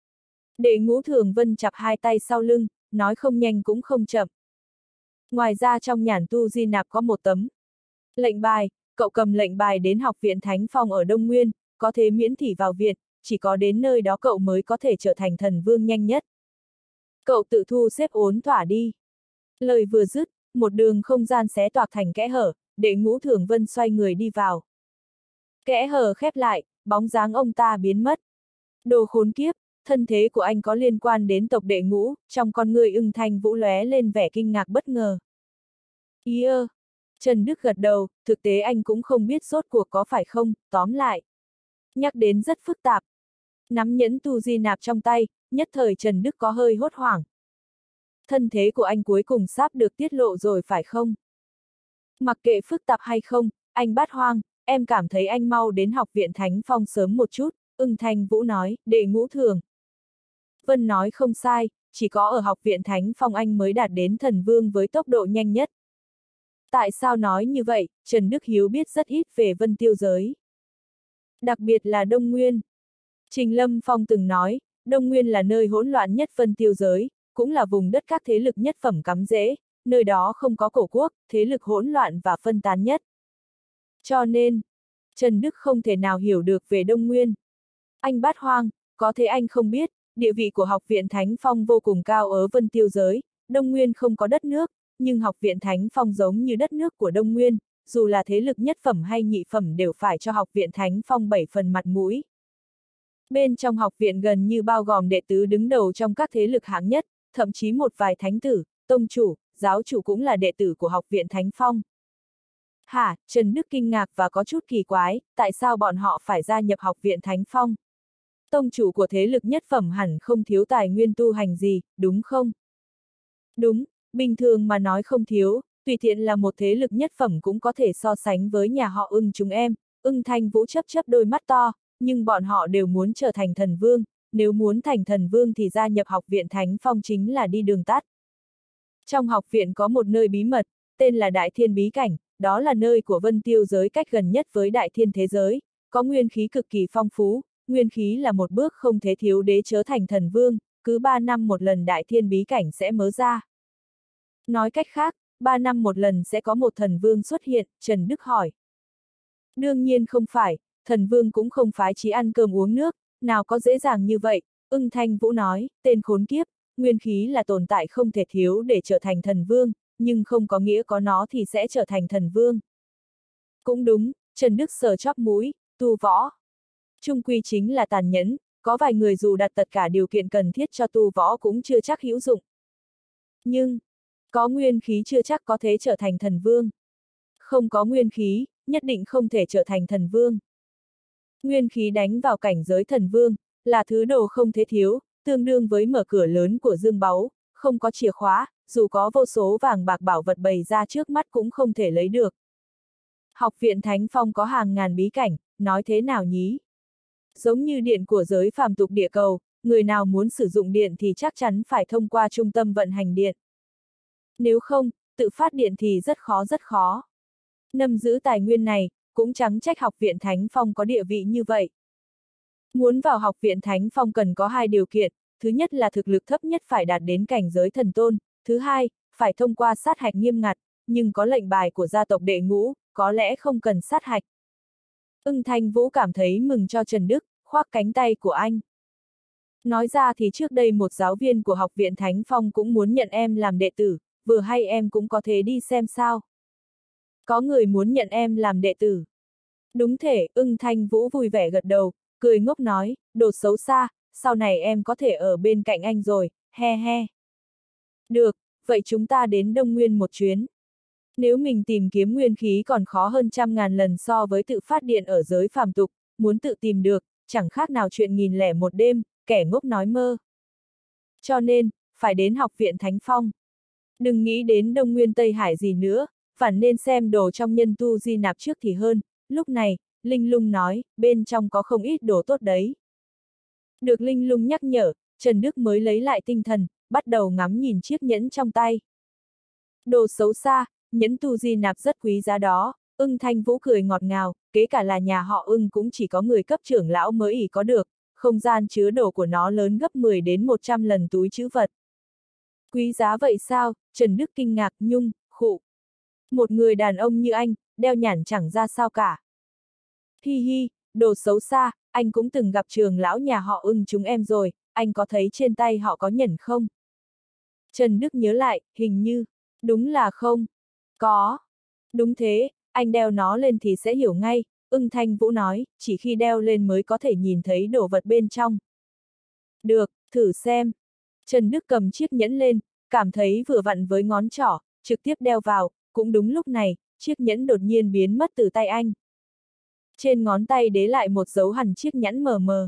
Đệ Ngũ Thường Vân chặp hai tay sau lưng, nói không nhanh cũng không chậm. Ngoài ra trong nhàn tu di nạp có một tấm lệnh bài, cậu cầm lệnh bài đến học viện Thánh Phong ở Đông Nguyên, có thể miễn thị vào viện, chỉ có đến nơi đó cậu mới có thể trở thành thần vương nhanh nhất. Cậu tự thu xếp ổn thỏa đi. Lời vừa dứt, một đường không gian xé toạc thành kẽ hở, Đệ Ngũ Thường Vân xoay người đi vào. Kẽ hở khép lại, bóng dáng ông ta biến mất. Đồ khốn kiếp, thân thế của anh có liên quan đến tộc Đệ Ngũ, trong con người Ưng Thanh Vũ lóe lên vẻ kinh ngạc bất ngờ. Ý ơ! Trần Đức gật đầu, thực tế anh cũng không biết rốt cuộc có phải không, tóm lại. Nhắc đến rất phức tạp. Nắm nhẫn tu di nạp trong tay, nhất thời Trần Đức có hơi hốt hoảng. Thân thế của anh cuối cùng sắp được tiết lộ rồi phải không? Mặc kệ phức tạp hay không, anh Bát Hoang, em cảm thấy anh mau đến học viện Thánh Phong sớm một chút, Ưng Thanh Vũ nói, Đệ Ngũ Thường. Vân nói không sai, chỉ có ở học viện Thánh Phong anh mới đạt đến thần vương với tốc độ nhanh nhất. Tại sao nói như vậy, Trần Đức Hiếu biết rất ít về Vân Tiêu giới. Đặc biệt là Đông Nguyên. Trình Lâm Phong từng nói, Đông Nguyên là nơi hỗn loạn nhất Vân Tiêu giới, cũng là vùng đất các thế lực nhất phẩm cắm rễ, nơi đó không có cổ quốc, thế lực hỗn loạn và phân tán nhất. Cho nên, Trần Đức không thể nào hiểu được về Đông Nguyên. Anh Bát Hoang, có thể anh không biết, địa vị của học viện Thánh Phong vô cùng cao ở Vân Tiêu giới, Đông Nguyên không có đất nước, nhưng học viện Thánh Phong giống như đất nước của Đông Nguyên, dù là thế lực nhất phẩm hay nhị phẩm đều phải cho học viện Thánh Phong bảy phần mặt mũi. Bên trong học viện gần như bao gồm đệ tứ đứng đầu trong các thế lực hạng nhất, thậm chí một vài thánh tử, tông chủ, giáo chủ cũng là đệ tử của học viện Thánh Phong. Hả, Trần Đức kinh ngạc và có chút kỳ quái, tại sao bọn họ phải gia nhập học viện Thánh Phong? Tông chủ của thế lực nhất phẩm hẳn không thiếu tài nguyên tu hành gì, đúng không? Đúng, bình thường mà nói không thiếu, tùy tiện là một thế lực nhất phẩm cũng có thể so sánh với nhà họ Ưng chúng em, Ưng Thanh Vũ chấp chấp đôi mắt to, nhưng bọn họ đều muốn trở thành thần vương, nếu muốn thành thần vương thì gia nhập học viện Thánh Phong chính là đi đường tắt. Trong học viện có một nơi bí mật, tên là Đại Thiên Bí Cảnh, đó là nơi của Vân Tiêu giới cách gần nhất với Đại Thiên thế giới, có nguyên khí cực kỳ phong phú, nguyên khí là một bước không thể thiếu để trở thành thần vương, cứ ba năm một lần đại thiên bí cảnh sẽ mở ra. Nói cách khác, ba năm một lần sẽ có một thần vương xuất hiện, Trần Đức hỏi. Đương nhiên không phải, thần vương cũng không phải chỉ ăn cơm uống nước, nào có dễ dàng như vậy, Ưng Thanh Vũ nói, tên khốn kiếp, nguyên khí là tồn tại không thể thiếu để trở thành thần vương, nhưng không có nghĩa có nó thì sẽ trở thành thần vương. Cũng đúng, Trần Đức sờ chóp mũi, tu võ. Trung quy chính là tàn nhẫn, có vài người dù đặt tất cả điều kiện cần thiết cho tu võ cũng chưa chắc hữu dụng. Nhưng, có nguyên khí chưa chắc có thể trở thành thần vương. Không có nguyên khí, nhất định không thể trở thành thần vương. Nguyên khí đánh vào cảnh giới thần vương, là thứ đồ không thể thiếu, tương đương với mở cửa lớn của dương báu, không có chìa khóa, dù có vô số vàng bạc bảo vật bày ra trước mắt cũng không thể lấy được. Học viện Thánh Phong có hàng ngàn bí cảnh, nói thế nào nhí? Giống như điện của giới phàm tục địa cầu, người nào muốn sử dụng điện thì chắc chắn phải thông qua trung tâm vận hành điện. Nếu không, tự phát điện thì rất khó rất khó. Nắm giữ tài nguyên này, cũng chẳng trách học viện Thánh Phong có địa vị như vậy. Muốn vào học viện Thánh Phong cần có hai điều kiện, thứ nhất là thực lực thấp nhất phải đạt đến cảnh giới thần tôn, thứ hai, phải thông qua sát hạch nghiêm ngặt, nhưng có lệnh bài của gia tộc đệ ngũ, có lẽ không cần sát hạch. Ưng Thanh Vũ cảm thấy mừng cho Trần Đức, khoác cánh tay của anh. Nói ra thì trước đây một giáo viên của học viện Thánh Phong cũng muốn nhận em làm đệ tử, vừa hay em cũng có thể đi xem sao. Có người muốn nhận em làm đệ tử. Đúng thể, Ưng Thanh Vũ vui vẻ gật đầu, cười ngốc nói, đồ xấu xa, sau này em có thể ở bên cạnh anh rồi, he he. Được, vậy chúng ta đến Đông Nguyên một chuyến. Nếu mình tìm kiếm nguyên khí còn khó hơn trăm ngàn lần so với tự phát điện ở giới phàm tục, muốn tự tìm được, chẳng khác nào chuyện nghìn lẻ một đêm, kẻ ngốc nói mơ. Cho nên, phải đến học viện Thánh Phong. Đừng nghĩ đến Đông Nguyên Tây Hải gì nữa, phản nên xem đồ trong nhân tu di nạp trước thì hơn. Lúc này, Linh Lung nói, bên trong có không ít đồ tốt đấy. Được Linh Lung nhắc nhở, Trần Đức mới lấy lại tinh thần, bắt đầu ngắm nhìn chiếc nhẫn trong tay. Đồ xấu xa, nhẫn tu di nạp rất quý giá đó. Ưng Thanh Vũ cười ngọt ngào, kế cả là nhà họ Ưng cũng chỉ có người cấp trưởng lão mới ỷ có được, không gian chứa đồ của nó lớn gấp mười đến một trăm lần túi trữ vật. Quý giá vậy sao? Trần Đức kinh ngạc, nhung, khụ. Một người đàn ông như anh, đeo nhản chẳng ra sao cả. Hi hi, đồ xấu xa, anh cũng từng gặp trường lão nhà họ Ưng chúng em rồi, anh có thấy trên tay họ có nhẫn không? Trần Đức nhớ lại, hình như, đúng là không. Có. Đúng thế, anh đeo nó lên thì sẽ hiểu ngay, Ưng Thanh Vũ nói, chỉ khi đeo lên mới có thể nhìn thấy đồ vật bên trong. Được, thử xem. Trần Đức cầm chiếc nhẫn lên, cảm thấy vừa vặn với ngón trỏ, trực tiếp đeo vào, cũng đúng lúc này, chiếc nhẫn đột nhiên biến mất từ tay anh. Trên ngón tay đế lại một dấu hằn chiếc nhẫn mờ mờ.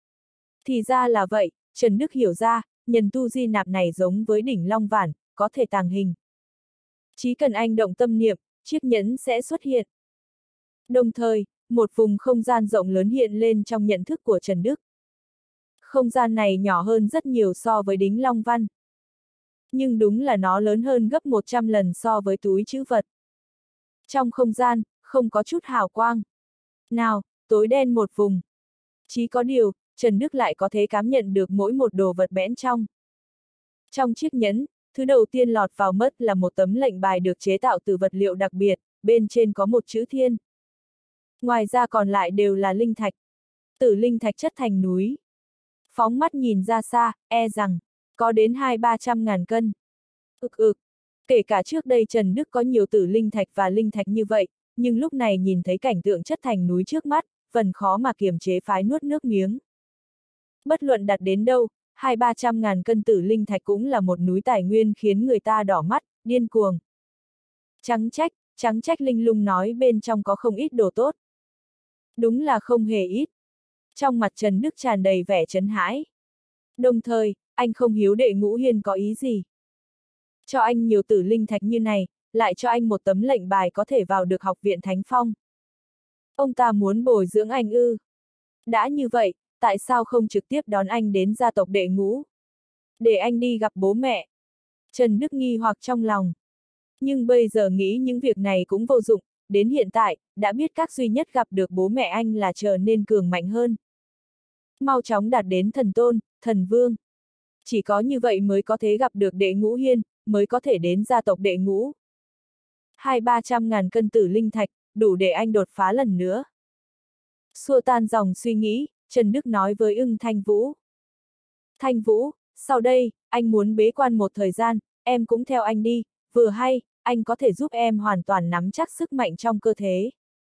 Thì ra là vậy, Trần Đức hiểu ra, nhân tu di nạp này giống với đỉnh Long Vản, có thể tàng hình. Chỉ cần anh động tâm niệm, chiếc nhẫn sẽ xuất hiện. Đồng thời, một vùng không gian rộng lớn hiện lên trong nhận thức của Trần Đức. Không gian này nhỏ hơn rất nhiều so với đính Long Văn. Nhưng đúng là nó lớn hơn gấp một trăm lần so với túi trữ vật. Trong không gian, không có chút hào quang. Nào, tối đen một vùng. Chỉ có điều, Trần Đức lại có thể cảm nhận được mỗi một đồ vật bẽn trong. Trong chiếc nhẫn, thứ đầu tiên lọt vào mắt là một tấm lệnh bài được chế tạo từ vật liệu đặc biệt, bên trên có một chữ thiên. Ngoài ra còn lại đều là linh thạch. Tử linh thạch chất thành núi. Phóng mắt nhìn ra xa, e rằng, có đến hai ba trăm ngàn cân. Ực ực. Kể cả trước đây Trần Đức có nhiều tử linh thạch và linh thạch như vậy, nhưng lúc này nhìn thấy cảnh tượng chất thành núi trước mắt, vẫn khó mà kiềm chế phái nuốt nước miếng. Bất luận đặt đến đâu, hai ba trăm ngàn cân tử linh thạch cũng là một núi tài nguyên khiến người ta đỏ mắt, điên cuồng. Trắng trách, trắng trách Linh Lung nói bên trong có không ít đồ tốt. Đúng là không hề ít. Trong mặt Trần Đức tràn đầy vẻ chấn hãi. Đồng thời, anh không hiếu đệ Ngũ Hiên có ý gì. Cho anh nhiều tử linh thạch như này, lại cho anh một tấm lệnh bài có thể vào được học viện Thánh Phong. Ông ta muốn bồi dưỡng anh ư. Đã như vậy, tại sao không trực tiếp đón anh đến gia tộc đệ Ngũ? Để anh đi gặp bố mẹ. Trần Đức nghi hoặc trong lòng. Nhưng bây giờ nghĩ những việc này cũng vô dụng, đến hiện tại, đã biết các duy nhất gặp được bố mẹ anh là trở nên cường mạnh hơn. mau chóng đạt đến thần tôn, thần vương. Chỉ có như vậy mới có thể gặp được đệ ngũ hiên, mới có thể đến gia tộc đệ ngũ. Hai ba trăm ngàn cân tử linh thạch, đủ để anh đột phá lần nữa. Xua tan dòng suy nghĩ, Trần Đức nói với ưng Thanh Vũ. Thanh Vũ, sau đây, anh muốn bế quan một thời gian, em cũng theo anh đi, vừa hay, anh có thể giúp em hoàn toàn nắm chắc sức mạnh trong cơ thể.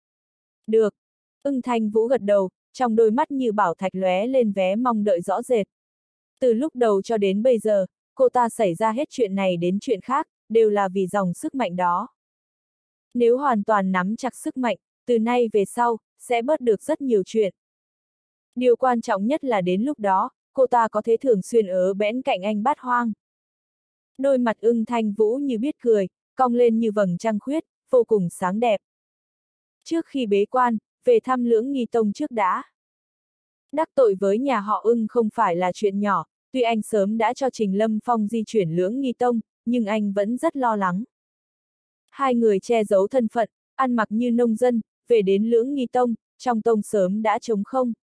Được. Ưng Thanh Vũ gật đầu, trong đôi mắt như bảo thạch lóe lên vé mong đợi rõ rệt. Từ lúc đầu cho đến bây giờ, cô ta xảy ra hết chuyện này đến chuyện khác, đều là vì dòng sức mạnh đó. Nếu hoàn toàn nắm chặt sức mạnh, từ nay về sau, sẽ bớt được rất nhiều chuyện. Điều quan trọng nhất là đến lúc đó, cô ta có thể thường xuyên ở bên cạnh anh Bát Hoang. Đôi mặt ưng Thanh Vũ như biết cười, cong lên như vầng trăng khuyết, vô cùng sáng đẹp. Trước khi bế quan, về thăm Lưỡng Nghi Tông trước đã. Đắc tội với nhà họ ưng không phải là chuyện nhỏ, tuy anh sớm đã cho Trình Lâm Phong di chuyển Lưỡng Nghi Tông, nhưng anh vẫn rất lo lắng. Hai người che giấu thân phận, ăn mặc như nông dân, về đến Lưỡng Nghi Tông, trong tông sớm đã trống không.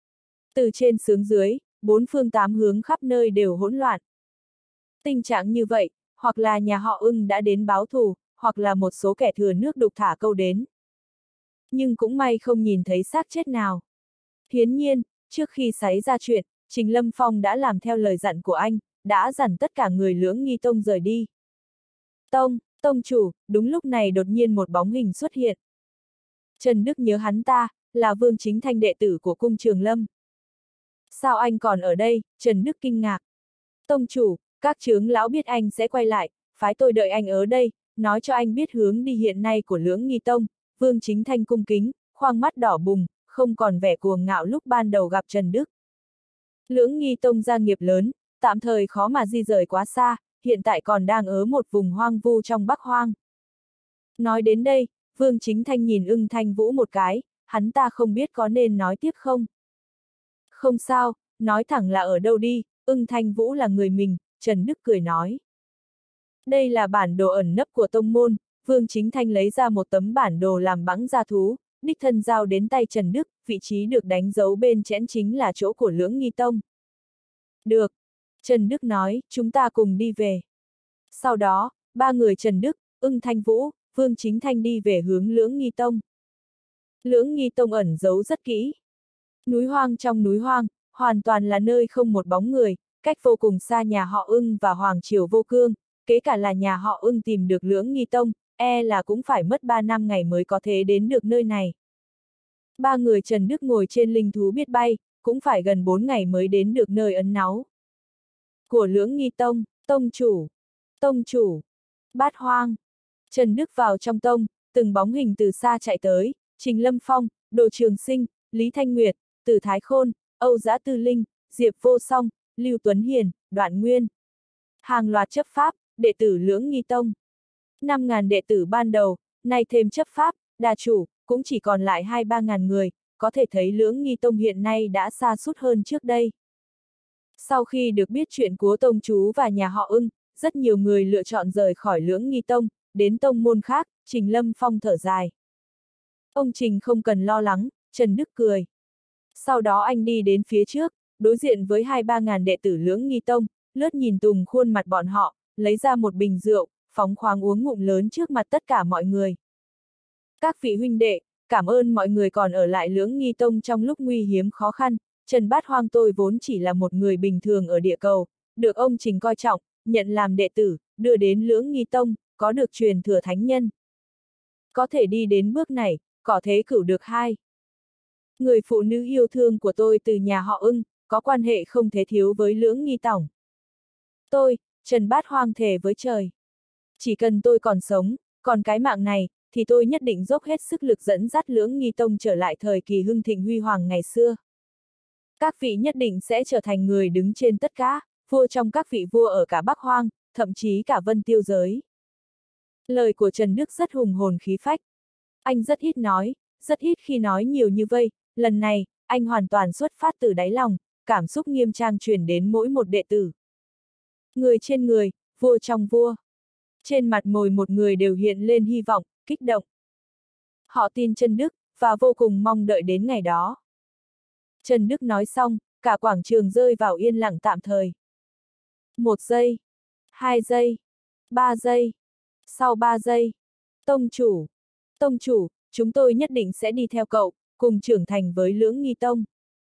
Từ trên xuống dưới, bốn phương tám hướng khắp nơi đều hỗn loạn. Tình trạng như vậy, hoặc là nhà họ ưng đã đến báo thù, hoặc là một số kẻ thừa nước đục thả câu đến. Nhưng cũng may không nhìn thấy xác chết nào. Hiển nhiên, trước khi xảy ra chuyện, Trình Lâm Phong đã làm theo lời dặn của anh, đã dặn tất cả người Lưỡng Nghi Tông rời đi. Tông, tông chủ, đúng lúc này đột nhiên một bóng hình xuất hiện. Trần Đức nhớ hắn ta, là Vương Chính Thanh đệ tử của cung Trường Lâm. Sao anh còn ở đây? Trần Đức kinh ngạc. Tông chủ, các chướng lão biết anh sẽ quay lại, phái tôi đợi anh ở đây, nói cho anh biết hướng đi hiện nay của Lưỡng Nghi Tông. Vương Chính Thanh cung kính, khoang mắt đỏ bùng, không còn vẻ cuồng ngạo lúc ban đầu gặp Trần Đức. Lưỡng Nghi Tông gia nghiệp lớn, tạm thời khó mà di rời quá xa, hiện tại còn đang ở một vùng hoang vu trong Bắc Hoang. Nói đến đây, Vương Chính Thanh nhìn ưng Thanh Vũ một cái, hắn ta không biết có nên nói tiếp không. Không sao, nói thẳng là ở đâu đi, ưng Thanh Vũ là người mình, Trần Đức cười nói. Đây là bản đồ ẩn nấp của tông môn, Vương Chính Thanh lấy ra một tấm bản đồ làm bắn ra thú, đích thân giao đến tay Trần Đức, vị trí được đánh dấu bên chẽn chính là chỗ của Lưỡng Nghi Tông. Được. Trần Đức nói, chúng ta cùng đi về. Sau đó, ba người Trần Đức, ưng Thanh Vũ, Vương Chính Thanh đi về hướng Lưỡng Nghi Tông. Lưỡng Nghi Tông ẩn giấu rất kỹ. Núi hoang trong núi hoang, hoàn toàn là nơi không một bóng người, cách vô cùng xa nhà họ ưng và Hoàng Triều Vô Cương, kể cả là nhà họ ưng tìm được Lưỡng Nghi Tông, e là cũng phải mất ba năm ngày mới có thể đến được nơi này. Ba người Trần Đức ngồi trên linh thú biết bay, cũng phải gần bốn ngày mới đến được nơi ẩn náu của Lưỡng Nghi Tông. Tông chủ, tông chủ, Bát Hoang. Trần Đức vào trong tông, từng bóng hình từ xa chạy tới, Trình Lâm Phong, Đồ Trường Sinh, Lý Thanh Nguyệt, Từ Thái Khôn, Âu Dã Tư Linh, Diệp Vô Song, Lưu Tuấn Hiền, Đoạn Nguyên. Hàng loạt chấp pháp, đệ tử Lưỡng Nghi Tông. năm ngàn đệ tử ban đầu, nay thêm chấp pháp, đà chủ, cũng chỉ còn lại hai ba ngàn người, có thể thấy Lưỡng Nghi Tông hiện nay đã sa sút hơn trước đây. Sau khi được biết chuyện của tông chú và nhà họ ưng, rất nhiều người lựa chọn rời khỏi Lưỡng Nghi Tông, đến tông môn khác, Trình Lâm Phong thở dài. Ông Trình không cần lo lắng, Trần Đức cười. Sau đó anh đi đến phía trước, đối diện với hai ba ngàn đệ tử Lưỡng Nghi Tông, lướt nhìn tùng khuôn mặt bọn họ, lấy ra một bình rượu, phóng khoáng uống ngụm lớn trước mặt tất cả mọi người. Các vị huynh đệ, cảm ơn mọi người còn ở lại Lưỡng Nghi Tông trong lúc nguy hiếm khó khăn, Trần Bát Hoang tôi vốn chỉ là một người bình thường ở địa cầu, được ông Trình coi trọng, nhận làm đệ tử, đưa đến Lưỡng Nghi Tông, có được truyền thừa thánh nhân. Có thể đi đến bước này, có thế cửu được hai. Người phụ nữ yêu thương của tôi từ nhà họ ưng, có quan hệ không thể thiếu với Lưỡng Nghi Tông. Tôi, Trần Bát Hoang thề với trời. Chỉ cần tôi còn sống, còn cái mạng này, thì tôi nhất định dốc hết sức lực dẫn dắt Lưỡng Nghi Tông trở lại thời kỳ hưng thịnh huy hoàng ngày xưa. Các vị nhất định sẽ trở thành người đứng trên tất cả, vua trong các vị vua ở cả Bắc Hoang, thậm chí cả Vân Tiêu giới. Lời của Trần Đức rất hùng hồn khí phách. Anh rất ít nói, rất ít khi nói nhiều như vậy, lần này, anh hoàn toàn xuất phát từ đáy lòng, cảm xúc nghiêm trang truyền đến mỗi một đệ tử. Người trên người, vua trong vua. Trên mặt mỗi một người đều hiện lên hy vọng, kích động. Họ tin Trần Đức, và vô cùng mong đợi đến ngày đó. Trần Đức nói xong, cả quảng trường rơi vào yên lặng tạm thời. Một giây, hai giây, ba giây, sau ba giây. Tông chủ, tông chủ, chúng tôi nhất định sẽ đi theo cậu, cùng trưởng thành với Lưỡng Nghi Tông.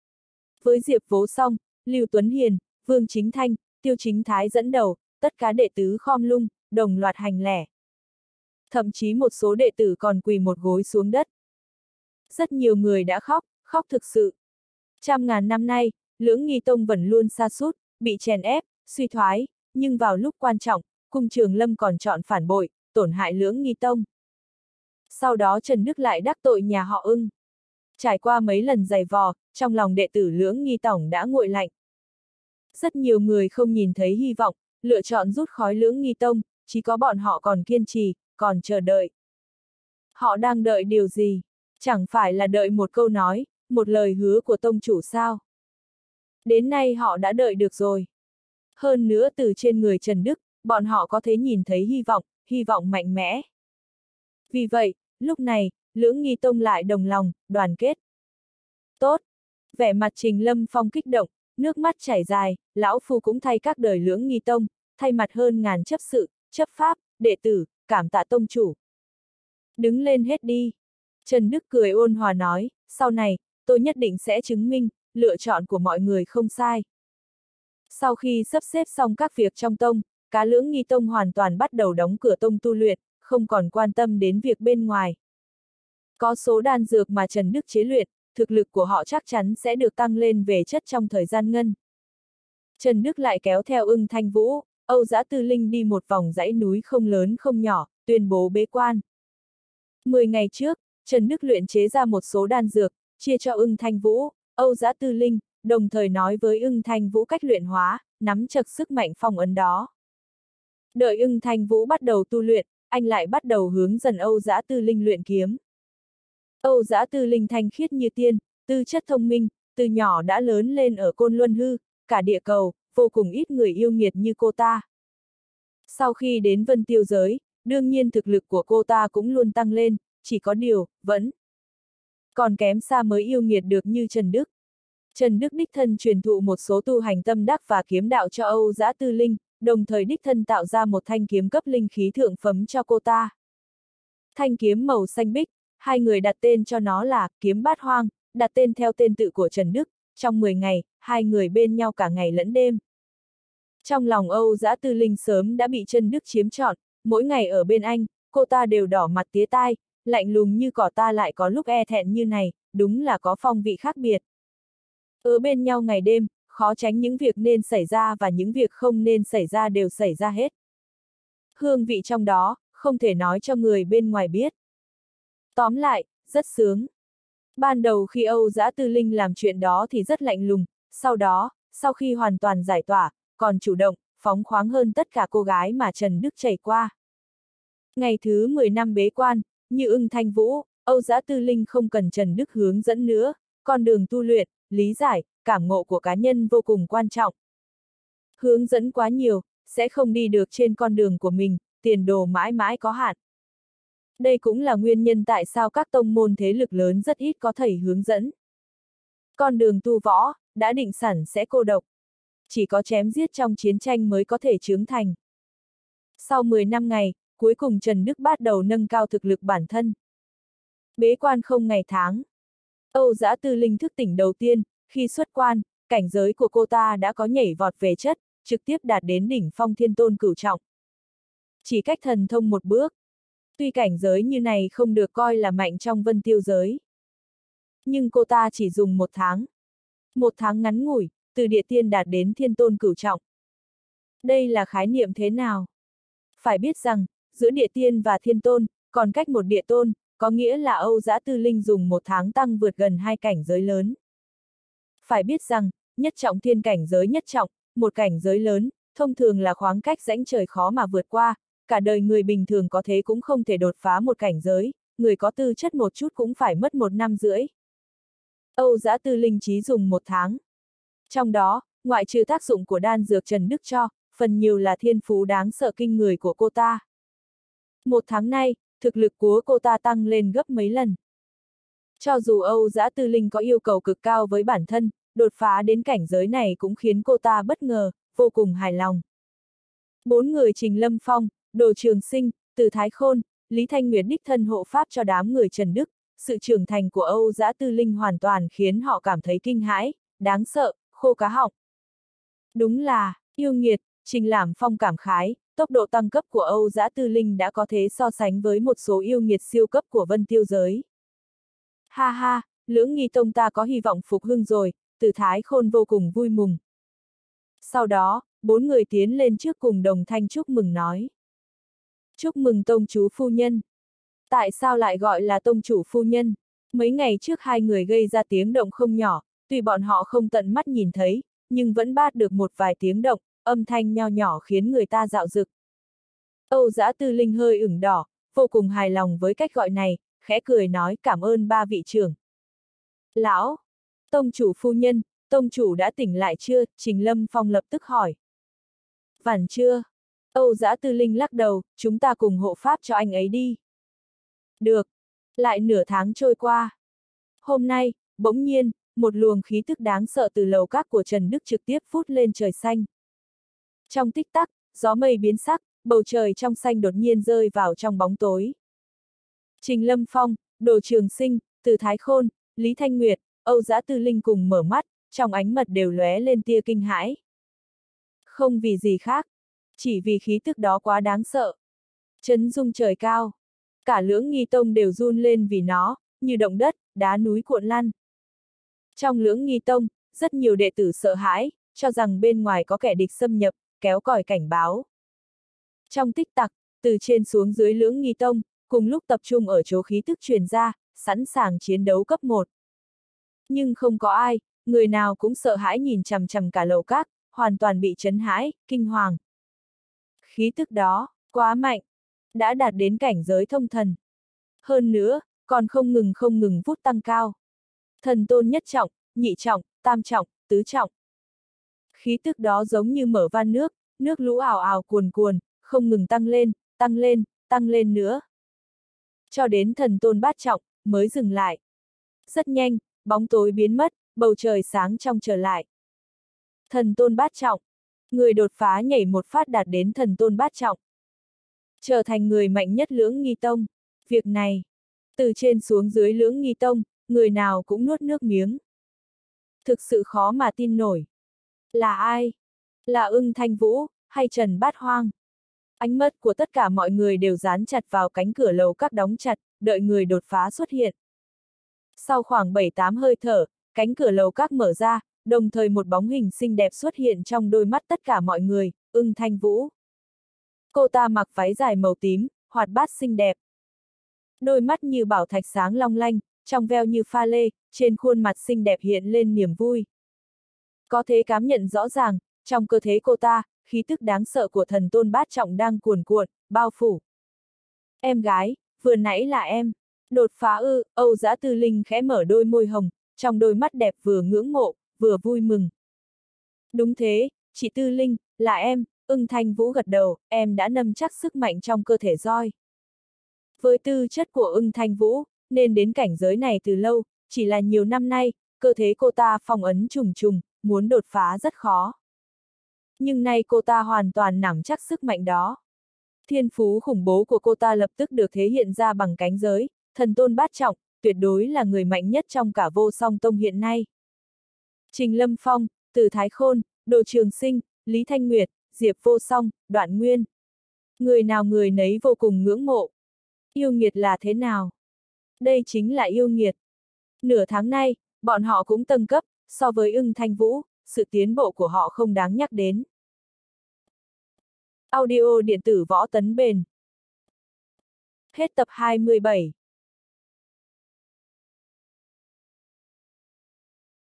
Với Diệp Vô Song, Lưu Tuấn Hiền, Vương Chính Thanh, Tiêu Chính Thái dẫn đầu, tất cả đệ tứ khom lung, đồng loạt hành lễ. Thậm chí một số đệ tử còn quỳ một gối xuống đất. Rất nhiều người đã khóc, khóc thực sự. Trăm ngàn năm nay, Lưỡng Nghi Tông vẫn luôn sa sút, bị chèn ép, suy thoái, nhưng vào lúc quan trọng, Cung Trường Lâm còn chọn phản bội, tổn hại Lưỡng Nghi Tông. Sau đó Trần Đức lại đắc tội nhà họ Ưng. Trải qua mấy lần giày vò, trong lòng đệ tử Lưỡng Nghi Tông đã nguội lạnh. Rất nhiều người không nhìn thấy hy vọng, lựa chọn rút khỏi Lưỡng Nghi Tông, chỉ có bọn họ còn kiên trì, còn chờ đợi. Họ đang đợi điều gì? Chẳng phải là đợi một câu nói, một lời hứa của tông chủ sao? Đến nay họ đã đợi được rồi. Hơn nữa từ trên người Trần Đức, bọn họ có thể nhìn thấy hy vọng, hy vọng mạnh mẽ. Vì vậy, lúc này, Lưỡng Nghi Tông lại đồng lòng, đoàn kết. Tốt! Vẻ mặt Trình Lâm Phong kích động, nước mắt chảy dài, lão phu cũng thay các đời Lưỡng Nghi Tông, thay mặt hơn ngàn chấp sự, chấp pháp, đệ tử, cảm tạ tông chủ. Đứng lên hết đi! Trần Đức cười ôn hòa nói, sau này, tôi nhất định sẽ chứng minh, lựa chọn của mọi người không sai. Sau khi sắp xếp xong các việc trong tông, cả Lưỡng Nghi Tông hoàn toàn bắt đầu đóng cửa tông tu luyện, không còn quan tâm đến việc bên ngoài. Có số đan dược mà Trần Đức chế luyện, thực lực của họ chắc chắn sẽ được tăng lên về chất trong thời gian ngân. Trần Đức lại kéo theo Ưng Thanh Vũ, Âu Dã Tư Linh đi một vòng dãy núi không lớn không nhỏ, tuyên bố bế quan. Mười ngày trước, Trần Đức luyện chế ra một số đan dược, chia cho Ưng Thanh Vũ, Âu Dã Tư Linh, đồng thời nói với Ưng Thanh Vũ cách luyện hóa, nắm chặt sức mạnh phong ấn đó. Đợi Ưng Thanh Vũ bắt đầu tu luyện, anh lại bắt đầu hướng dần Âu Dã Tư Linh luyện kiếm. Âu Dã Tư Linh thanh khiết như tiên, tư chất thông minh, từ nhỏ đã lớn lên ở Côn Luân Hư, cả địa cầu, vô cùng ít người yêu nghiệt như cô ta. Sau khi đến Vân Tiêu giới, đương nhiên thực lực của cô ta cũng luôn tăng lên, chỉ có điều, vẫn còn kém xa mới yêu nghiệt được như Trần Đức. Trần Đức đích thân truyền thụ một số tu hành tâm đắc và kiếm đạo cho Âu Dã Tư Linh, đồng thời đích thân tạo ra một thanh kiếm cấp linh khí thượng phẩm cho cô ta. Thanh kiếm màu xanh bích, hai người đặt tên cho nó là Kiếm Bát Hoang, đặt tên theo tên tự của Trần Đức. Trong mười ngày, hai người bên nhau cả ngày lẫn đêm. Trong lòng Âu Dã Tư Linh sớm đã bị Trần Đức chiếm trọn, mỗi ngày ở bên anh, cô ta đều đỏ mặt tía tai, lạnh lùng như cỏ, ta lại có lúc e thẹn như này, đúng là có phong vị khác biệt. Ở bên nhau ngày đêm, khó tránh những việc nên xảy ra và những việc không nên xảy ra đều xảy ra hết. Hương vị trong đó, không thể nói cho người bên ngoài biết. Tóm lại, rất sướng. Ban đầu khi Âu Dã Tư Linh làm chuyện đó thì rất lạnh lùng, sau đó, sau khi hoàn toàn giải tỏa, còn chủ động, phóng khoáng hơn tất cả cô gái mà Trần Đức trải qua. Ngày thứ mười năm bế quan, như Ưng Thanh Vũ, Âu Dã Tư Linh không cần Trần Đức hướng dẫn nữa, con đường tu luyện, lý giải, cảm ngộ của cá nhân vô cùng quan trọng. Hướng dẫn quá nhiều, sẽ không đi được trên con đường của mình, tiền đồ mãi mãi có hạn. Đây cũng là nguyên nhân tại sao các tông môn thế lực lớn rất ít có thầy hướng dẫn. Con đường tu võ, đã định sẵn sẽ cô độc. Chỉ có chém giết trong chiến tranh mới có thể trưởng thành. Sau mười năm ngày, cuối cùng Trần Đức bắt đầu nâng cao thực lực bản thân. Bế quan không ngày tháng. Âu Dã Tư Linh thức tỉnh đầu tiên, khi xuất quan, cảnh giới của cô ta đã có nhảy vọt về chất, trực tiếp đạt đến đỉnh phong thiên tôn cửu trọng. Chỉ cách thần thông một bước. Tuy cảnh giới như này không được coi là mạnh trong Vân Tiêu giới. Nhưng cô ta chỉ dùng một tháng. Một tháng ngắn ngủi, từ địa tiên đạt đến thiên tôn cửu trọng. Đây là khái niệm thế nào? Phải biết rằng, giữa địa tiên và thiên tôn, còn cách một địa tôn, có nghĩa là Âu Dã Tư Linh dùng một tháng tăng vượt gần hai cảnh giới lớn. Phải biết rằng, nhất trọng thiên cảnh giới nhất trọng, một cảnh giới lớn, thông thường là khoảng cách rãnh trời khó mà vượt qua, cả đời người bình thường có thế cũng không thể đột phá một cảnh giới, người có tư chất một chút cũng phải mất một năm rưỡi. Âu Dã Tư Linh chỉ dùng một tháng. Trong đó, ngoại trừ tác dụng của đan dược Trần Đức cho, phần nhiều là thiên phú đáng sợ kinh người của cô ta. Một tháng nay, thực lực của cô ta tăng lên gấp mấy lần. Cho dù Âu Dã Tư Linh có yêu cầu cực cao với bản thân, đột phá đến cảnh giới này cũng khiến cô ta bất ngờ, vô cùng hài lòng. Bốn người Trình Lâm Phong, Đồ Trường Sinh, Từ Thái Khôn, Lý Thanh Nguyệt đích thân hộ pháp cho đám người Trần Đức, sự trưởng thành của Âu Dã Tư Linh hoàn toàn khiến họ cảm thấy kinh hãi, đáng sợ, khô cá họng. Đúng là, yêu nghiệt, Trình Lãm Phong cảm khái, tốc độ tăng cấp của Âu Dã Tư Linh đã có thể so sánh với một số yêu nghiệt siêu cấp của Vân Tiêu giới. Ha ha, Lưỡng Nghi Tông ta có hy vọng phục hưng rồi, Từ Thái Khôn vô cùng vui mừng. Sau đó, bốn người tiến lên trước cùng đồng thanh chúc mừng nói. Chúc mừng tông chú phu nhân. Tại sao lại gọi là tông chủ phu nhân? Mấy ngày trước hai người gây ra tiếng động không nhỏ, tuy bọn họ không tận mắt nhìn thấy, nhưng vẫn bắt được một vài tiếng động, âm thanh nho nhỏ khiến người ta dạo dực. Âu Dã Tư Linh hơi ửng đỏ, vô cùng hài lòng với cách gọi này, khẽ cười nói cảm ơn ba vị trưởng. Lão, tông chủ phu nhân, tông chủ đã tỉnh lại chưa? Trình Lâm Phong lập tức hỏi. Vẫn chưa. Âu Dã Tư Linh lắc đầu, chúng ta cùng hộ pháp cho anh ấy đi. Được. Lại nửa tháng trôi qua. Hôm nay, bỗng nhiên, một luồng khí tức đáng sợ từ lầu các của Trần Đức trực tiếp phút lên trời xanh. Trong tích tắc, gió mây biến sắc, bầu trời trong xanh đột nhiên rơi vào trong bóng tối. Trình Lâm Phong, Đồ Trường Sinh, Từ Thái Khôn, Lý Thanh Nguyệt, Âu Dã Tư Linh cùng mở mắt, trong ánh mắt đều lóe lên tia kinh hãi. Không vì gì khác, chỉ vì khí tức đó quá đáng sợ. Chấn rung trời cao. Cả Lưỡng Nghi Tông đều run lên vì nó, như động đất, đá núi cuộn lăn. Trong Lưỡng Nghi Tông, rất nhiều đệ tử sợ hãi, cho rằng bên ngoài có kẻ địch xâm nhập, kéo còi cảnh báo. Trong tích tắc, từ trên xuống dưới Lưỡng Nghi Tông, cùng lúc tập trung ở chỗ khí tức truyền ra, sẵn sàng chiến đấu cấp một. Nhưng không có ai, người nào cũng sợ hãi nhìn chằm chằm cả lầu các, hoàn toàn bị chấn hãi, kinh hoàng. Khí tức đó, quá mạnh, đã đạt đến cảnh giới thông thần. Hơn nữa, còn không ngừng không ngừng vút tăng cao. Thần tôn nhất trọng, nhị trọng, tam trọng, tứ trọng. Khí tức đó giống như mở van nước, nước lũ ào ào cuồn cuồn, không ngừng tăng lên, tăng lên, tăng lên nữa. Cho đến thần tôn bát trọng, mới dừng lại. Rất nhanh, bóng tối biến mất, bầu trời sáng trong trở lại. Thần tôn bát trọng. Người đột phá nhảy một phát đạt đến thần tôn bát trọng. Trở thành người mạnh nhất Lưỡng Nghi Tông. Việc này, từ trên xuống dưới Lưỡng Nghi Tông, người nào cũng nuốt nước miếng. Thực sự khó mà tin nổi. Là ai? Là Ưng Thanh Vũ, hay Trần Bát Hoang? Ánh mắt của tất cả mọi người đều dán chặt vào cánh cửa lầu các đóng chặt, đợi người đột phá xuất hiện. Sau khoảng bảy tám hơi thở, cánh cửa lầu các mở ra, đồng thời một bóng hình xinh đẹp xuất hiện trong đôi mắt tất cả mọi người, Ưng Thanh Vũ. Cô ta mặc váy dài màu tím, hoạt bát xinh đẹp. Đôi mắt như bảo thạch sáng long lanh, trong veo như pha lê, trên khuôn mặt xinh đẹp hiện lên niềm vui. Có thể cảm nhận rõ ràng, trong cơ thể cô ta, khí tức đáng sợ của thần tôn bát trọng đang cuồn cuộn, bao phủ. Em gái, vừa nãy là em. Đột phá ư? Âu Dã Tư Linh khẽ mở đôi môi hồng, trong đôi mắt đẹp vừa ngưỡng mộ, vừa vui mừng. Đúng thế, chị Tư Linh, là em. Ưng Thanh Vũ gật đầu, em đã nắm chắc sức mạnh trong cơ thể roi. Với tư chất của Ưng Thanh Vũ, nên đến cảnh giới này từ lâu, chỉ là nhiều năm nay, cơ thể cô ta phong ấn trùng trùng, muốn đột phá rất khó. Nhưng nay cô ta hoàn toàn nắm chắc sức mạnh đó. Thiên phú khủng bố của cô ta lập tức được thể hiện ra bằng cánh giới, thần tôn bát trọng, tuyệt đối là người mạnh nhất trong cả Vô Song Tông hiện nay. Trình Lâm Phong, Từ Thái Khôn, Đồ Trường Sinh, Lý Thanh Nguyệt, Diệp Vô Song, Đoạn Nguyên. Người nào người nấy vô cùng ngưỡng mộ. Yêu nghiệt là thế nào? Đây chính là yêu nghiệt. Nửa tháng nay, bọn họ cũng tăng cấp, so với Ưng Thanh Vũ, sự tiến bộ của họ không đáng nhắc đến. Audio điện tử Võ Tấn Bền. Hết tập hai mươi bảy.